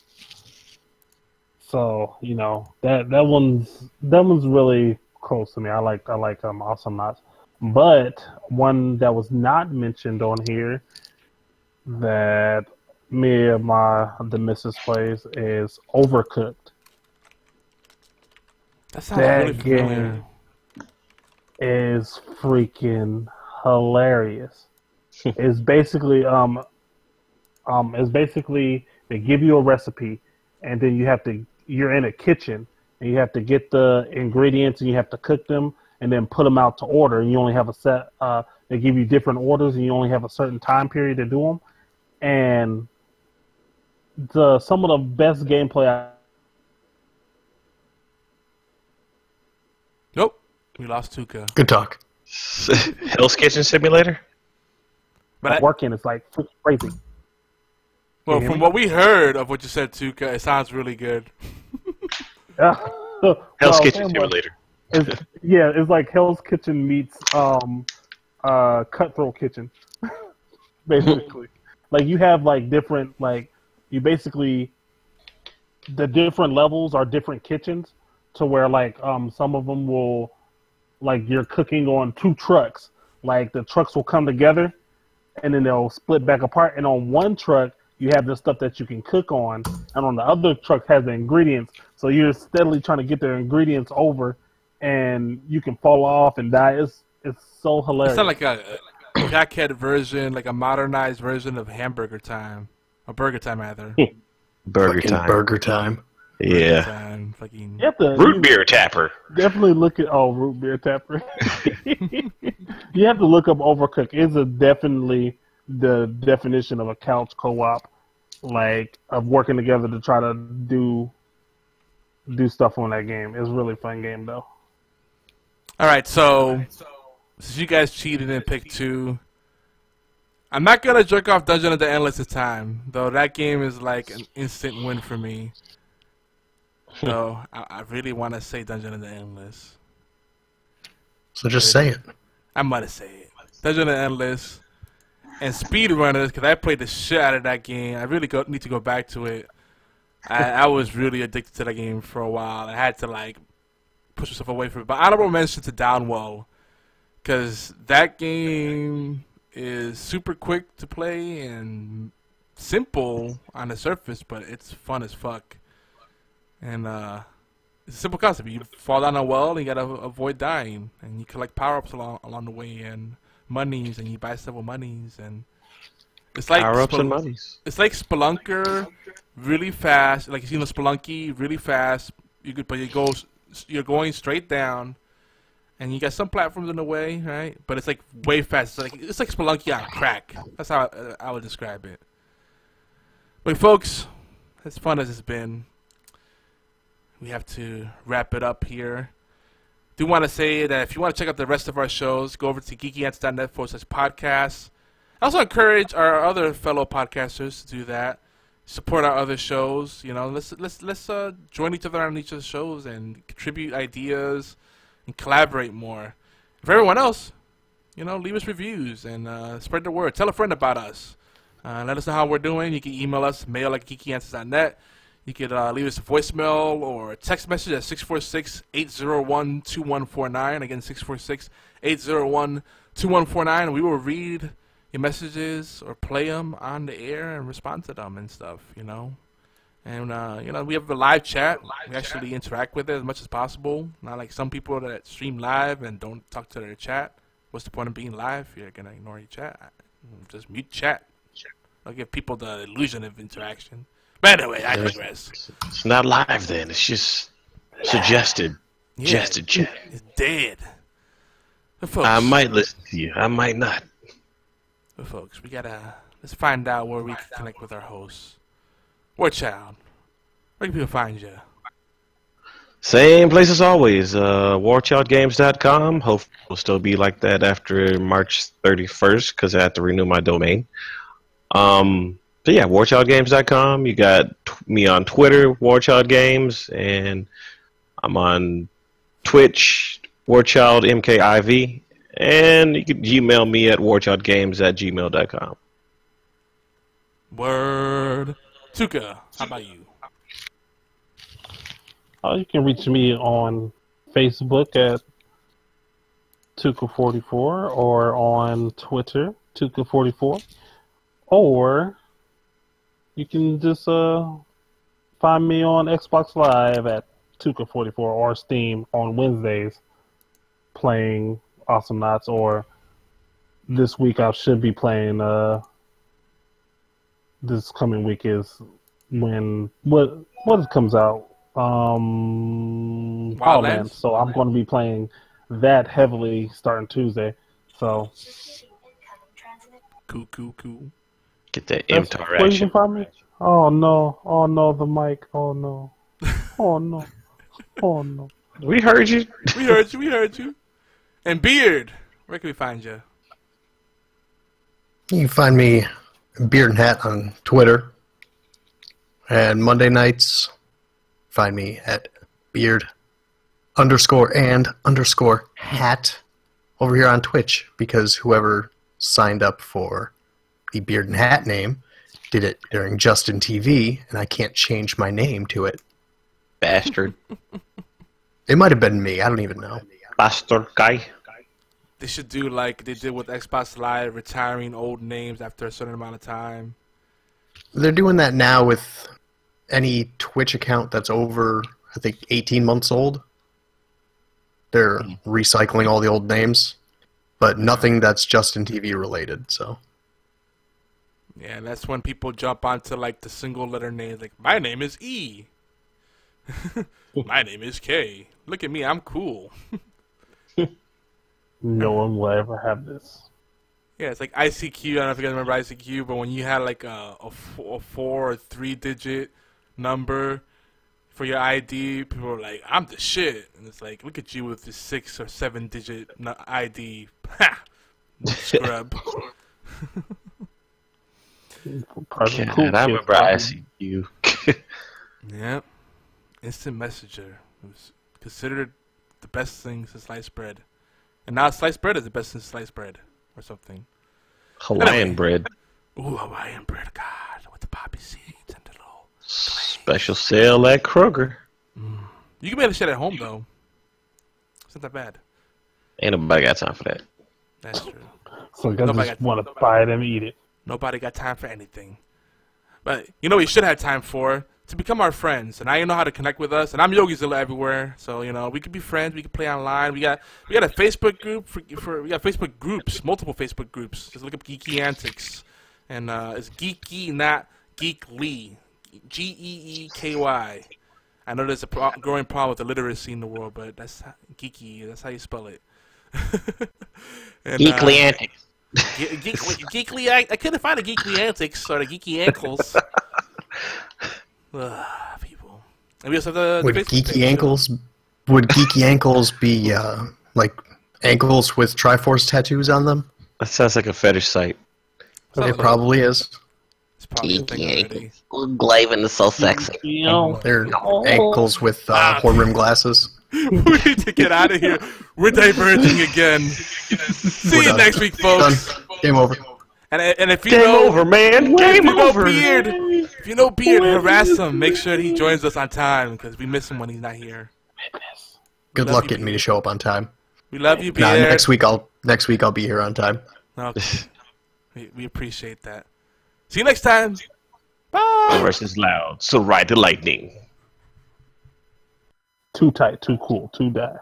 S8: so you know that that one's that one's really close to me. I like I like um Awesome Knots. But one that was not mentioned on here that me and my the missus plays is Overcooked.
S1: That sounds
S8: That
S1: really familiar.
S8: game is freaking hilarious. It's basically um um it's basically they give you a recipe and then you have to you're in a kitchen and you have to get the ingredients and you have to cook them and then put them out to order, and you only have a set uh they give you different orders and you only have a certain time period to do them. And the some of the best gameplay I
S1: Nope. We lost Tukah.
S6: Good talk.
S3: Hell's Kitchen Simulator?
S1: But I,
S8: work in is like freaking crazy.
S1: well, from what we heard of what you said, Tukah, it sounds really good.
S8: Yeah.
S3: Hell's
S8: Well,
S3: Kitchen
S8: damn,
S3: Simulator.
S8: It's, yeah, it's like Hell's Kitchen meets um, uh, Cutthroat Kitchen, basically. Like you have like different like you basically the different levels are different kitchens to where like um some of them will like you're cooking on two trucks. Like the trucks will come together and then they'll split back apart. And on one truck you have the stuff that you can cook on, and on the other truck has the ingredients. So you're steadily trying to get the ingredients over, and you can fall off and die. It's it's so hilarious.
S1: It's not like a, a crackhead version, like a modernized version of Hamburger Time. Or Burger Time, rather.
S3: Burger
S6: Fucking
S3: Time.
S6: Burger Time.
S3: Yeah.
S1: Time, fucking...
S8: You have to,
S3: Root
S8: you
S3: beer tapper.
S8: definitely look at oh root beer tapper. You have to look up Overcooked. It's a definitely the definition of a couch co-op, like of working together to try to do do stuff on that game. It's a really fun game though.
S1: All right, so since you guys cheated and picked two, I'm not gonna jerk off Dungeon of the Endless this time, though. That game is like an instant win for me. So I, I really want to say Dungeon of the Endless.
S6: So just say it.
S1: I'm gonna say it. Dungeon of the Endless and Speedrunners, because I played the shit out of that game. I really go, need to go back to it. I, I was really addicted to that game for a while. I had to like push myself away from it. But honorable mention to Downwell, because that game is super quick to play and simple on the surface, but it's fun as fuck. And uh, it's a simple concept. You fall down a well and you gotta avoid dying, and you collect power-ups along along the way and monies, and you buy several monies, and it's like
S3: Power ups
S1: Spel-
S3: and monies.
S1: It's like Spelunker, really fast. Like you see the Spelunky, really fast. You could, but you go, you're going straight down, and you got some platforms in the way, right? But it's like way fast. It's like it's like Spelunky on crack. That's how I, I would describe it. But folks, as fun as it's been, we have to wrap it up here. Do want to say that if you want to check out the rest of our shows, go over to geeky antics dot net forward slash podcasts. I also encourage our other fellow podcasters to do that. Support our other shows. You know, let's let's let's uh, join each other on each of the shows and contribute ideas and collaborate more. For everyone else, you know, leave us reviews and uh, spread the word. Tell a friend about us. Uh, let us know how we're doing. You can email us, mail at geeky antics dot net. You could uh, leave us a voicemail or a text message at six four six, eight zero one, two one four nine. Again, six four six, eight zero one, two one four nine. We will read your messages or play them on the air and respond to them and stuff, you know. And, uh, you know, we have a live chat. We actually interact with it as much as possible. Not like some people that stream live and don't talk to their chat. What's the point of being live if you're going to ignore your chat? Just mute chat. I'll give people the illusion of interaction. But anyway, I digress.
S3: It's not live then. It's just suggested.
S1: Yeah,
S3: Suggested chat.
S1: It's dead. But folks,
S3: I might listen to you. I might not.
S1: but folks, we gotta let's find out where we can connect with our hosts. Warchild, where can people find you?
S3: Same place as always. Uh, war child games dot com. Hopefully it'll still be like that after March thirty-first because I have to renew my domain. Um... So yeah, war child games dot com. You got t- me on Twitter, WarChildGames, and I'm on Twitch, WarChildMKIV, and you can Gmail me at warchildgames at gmail dot com.
S1: Word. Tukah, how about you?
S8: Uh, you can reach me on Facebook at Tukah forty-four or on Twitter, Tukah forty-four, or you can just uh, find me on Xbox Live at Tukah forty-four or Steam on Wednesdays playing Awesome Knots, or this week I should be playing, uh, this coming week is when, what what comes out? Um, Wildlands. So I'm going to be playing that heavily starting Tuesday. So,
S1: cool, cool, cool.
S3: Get that
S8: That's
S3: M-Tar
S8: where you
S3: action.
S8: can find me? Oh no! Oh no! The mic! Oh no! Oh no! Oh no!
S3: We heard you.
S1: We heard you. We heard you. And Beard, where can we find you?
S6: You can find me Beard and Hat on Twitter. And Monday nights, find me at Beard underscore and underscore Hat over here on Twitch, because whoever signed up for the Beard and Hat name did it during Justin T V, and I can't change my name to it.
S3: Bastard.
S6: It might have been me. I don't even know.
S3: Bastard guy.
S1: They should do like they did with Xbox Live, retiring old names after a certain amount of time.
S6: They're doing that now with any Twitch account that's over, I think, eighteen months old. They're recycling all the old names, but nothing that's Justin T V related, so...
S1: Yeah, that's when people jump onto like the single letter names, like my name is E. My name is K. Look at me, I'm cool.
S8: No one will ever have this.
S1: Yeah, it's like I C Q. I don't know if you guys remember I C Q, but when you had like a, a, a four or three digit number for your I D, people were like, I'm the shit. And it's like, look at you with this six or seven digit I D. Ha! Scrub.
S3: God, I remember I C Q.
S1: Yep. Instant Messenger. It was considered the best thing since sliced bread. And now sliced bread is the best since sliced bread. Or something.
S3: Hawaiian
S1: anyway.
S3: bread.
S1: Ooh, Hawaiian bread. God, with the poppy seeds and the little
S3: Special sale at Kroger.
S1: Mm. You can make the shit at home, though. It's not that bad.
S3: Ain't nobody got time for that.
S1: That's true.
S8: So you guys just want to buy it and eat it.
S1: Nobody got time for anything. But you know what you should have time for? To become our friends. And now you know how to connect with us. And I'm Yogizilla everywhere. So, you know, we could be friends. We could play online. We got we got a Facebook group. for, for We got Facebook groups. Multiple Facebook groups. Just look up Geeky Antics. And uh, it's geeky, not geekly. G E E K Y. I know there's a pro growing problem with illiteracy in the world, but that's how, geeky. That's how you spell it. and,
S3: Geekly
S1: uh,
S3: Antics.
S1: Ge geekly, geekly, I, I couldn't find the geekly antics or the geeky ankles. Ugh, people. And we also have the,
S6: Would
S1: the
S6: geeky
S1: page,
S6: ankles? Would geeky ankles be uh, like ankles with Triforce tattoos on them?
S3: That sounds like a fetish site.
S6: It like probably is.
S1: It's probably
S3: Geeky ankles. Glavin is so sexy.
S6: They're ankles with uh, horn rim glasses.
S1: We need to get out of here. We're diverging again. See
S6: We're
S1: you
S6: done.
S1: next week, folks.
S6: Done. Game over.
S1: And and if you
S3: Game
S1: know,
S3: over, man.
S1: if
S3: Game
S1: you know
S3: over.
S1: Beard, if you know Beard, harass him. Make sure he joins us on time because we miss him when he's not here.
S6: Good
S1: love
S6: luck
S1: you,
S6: getting me to show up on time.
S1: We love you,
S6: Nah,
S1: Beard.
S6: next week I'll next week I'll be here on time.
S1: Okay. we, we appreciate that. See you next time. Bye.
S3: Versus loud. So ride the lightning.
S8: Too tight, too cool, too die.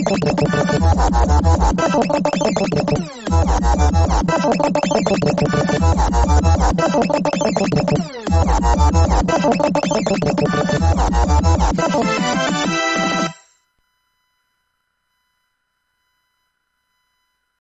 S9: Thank you.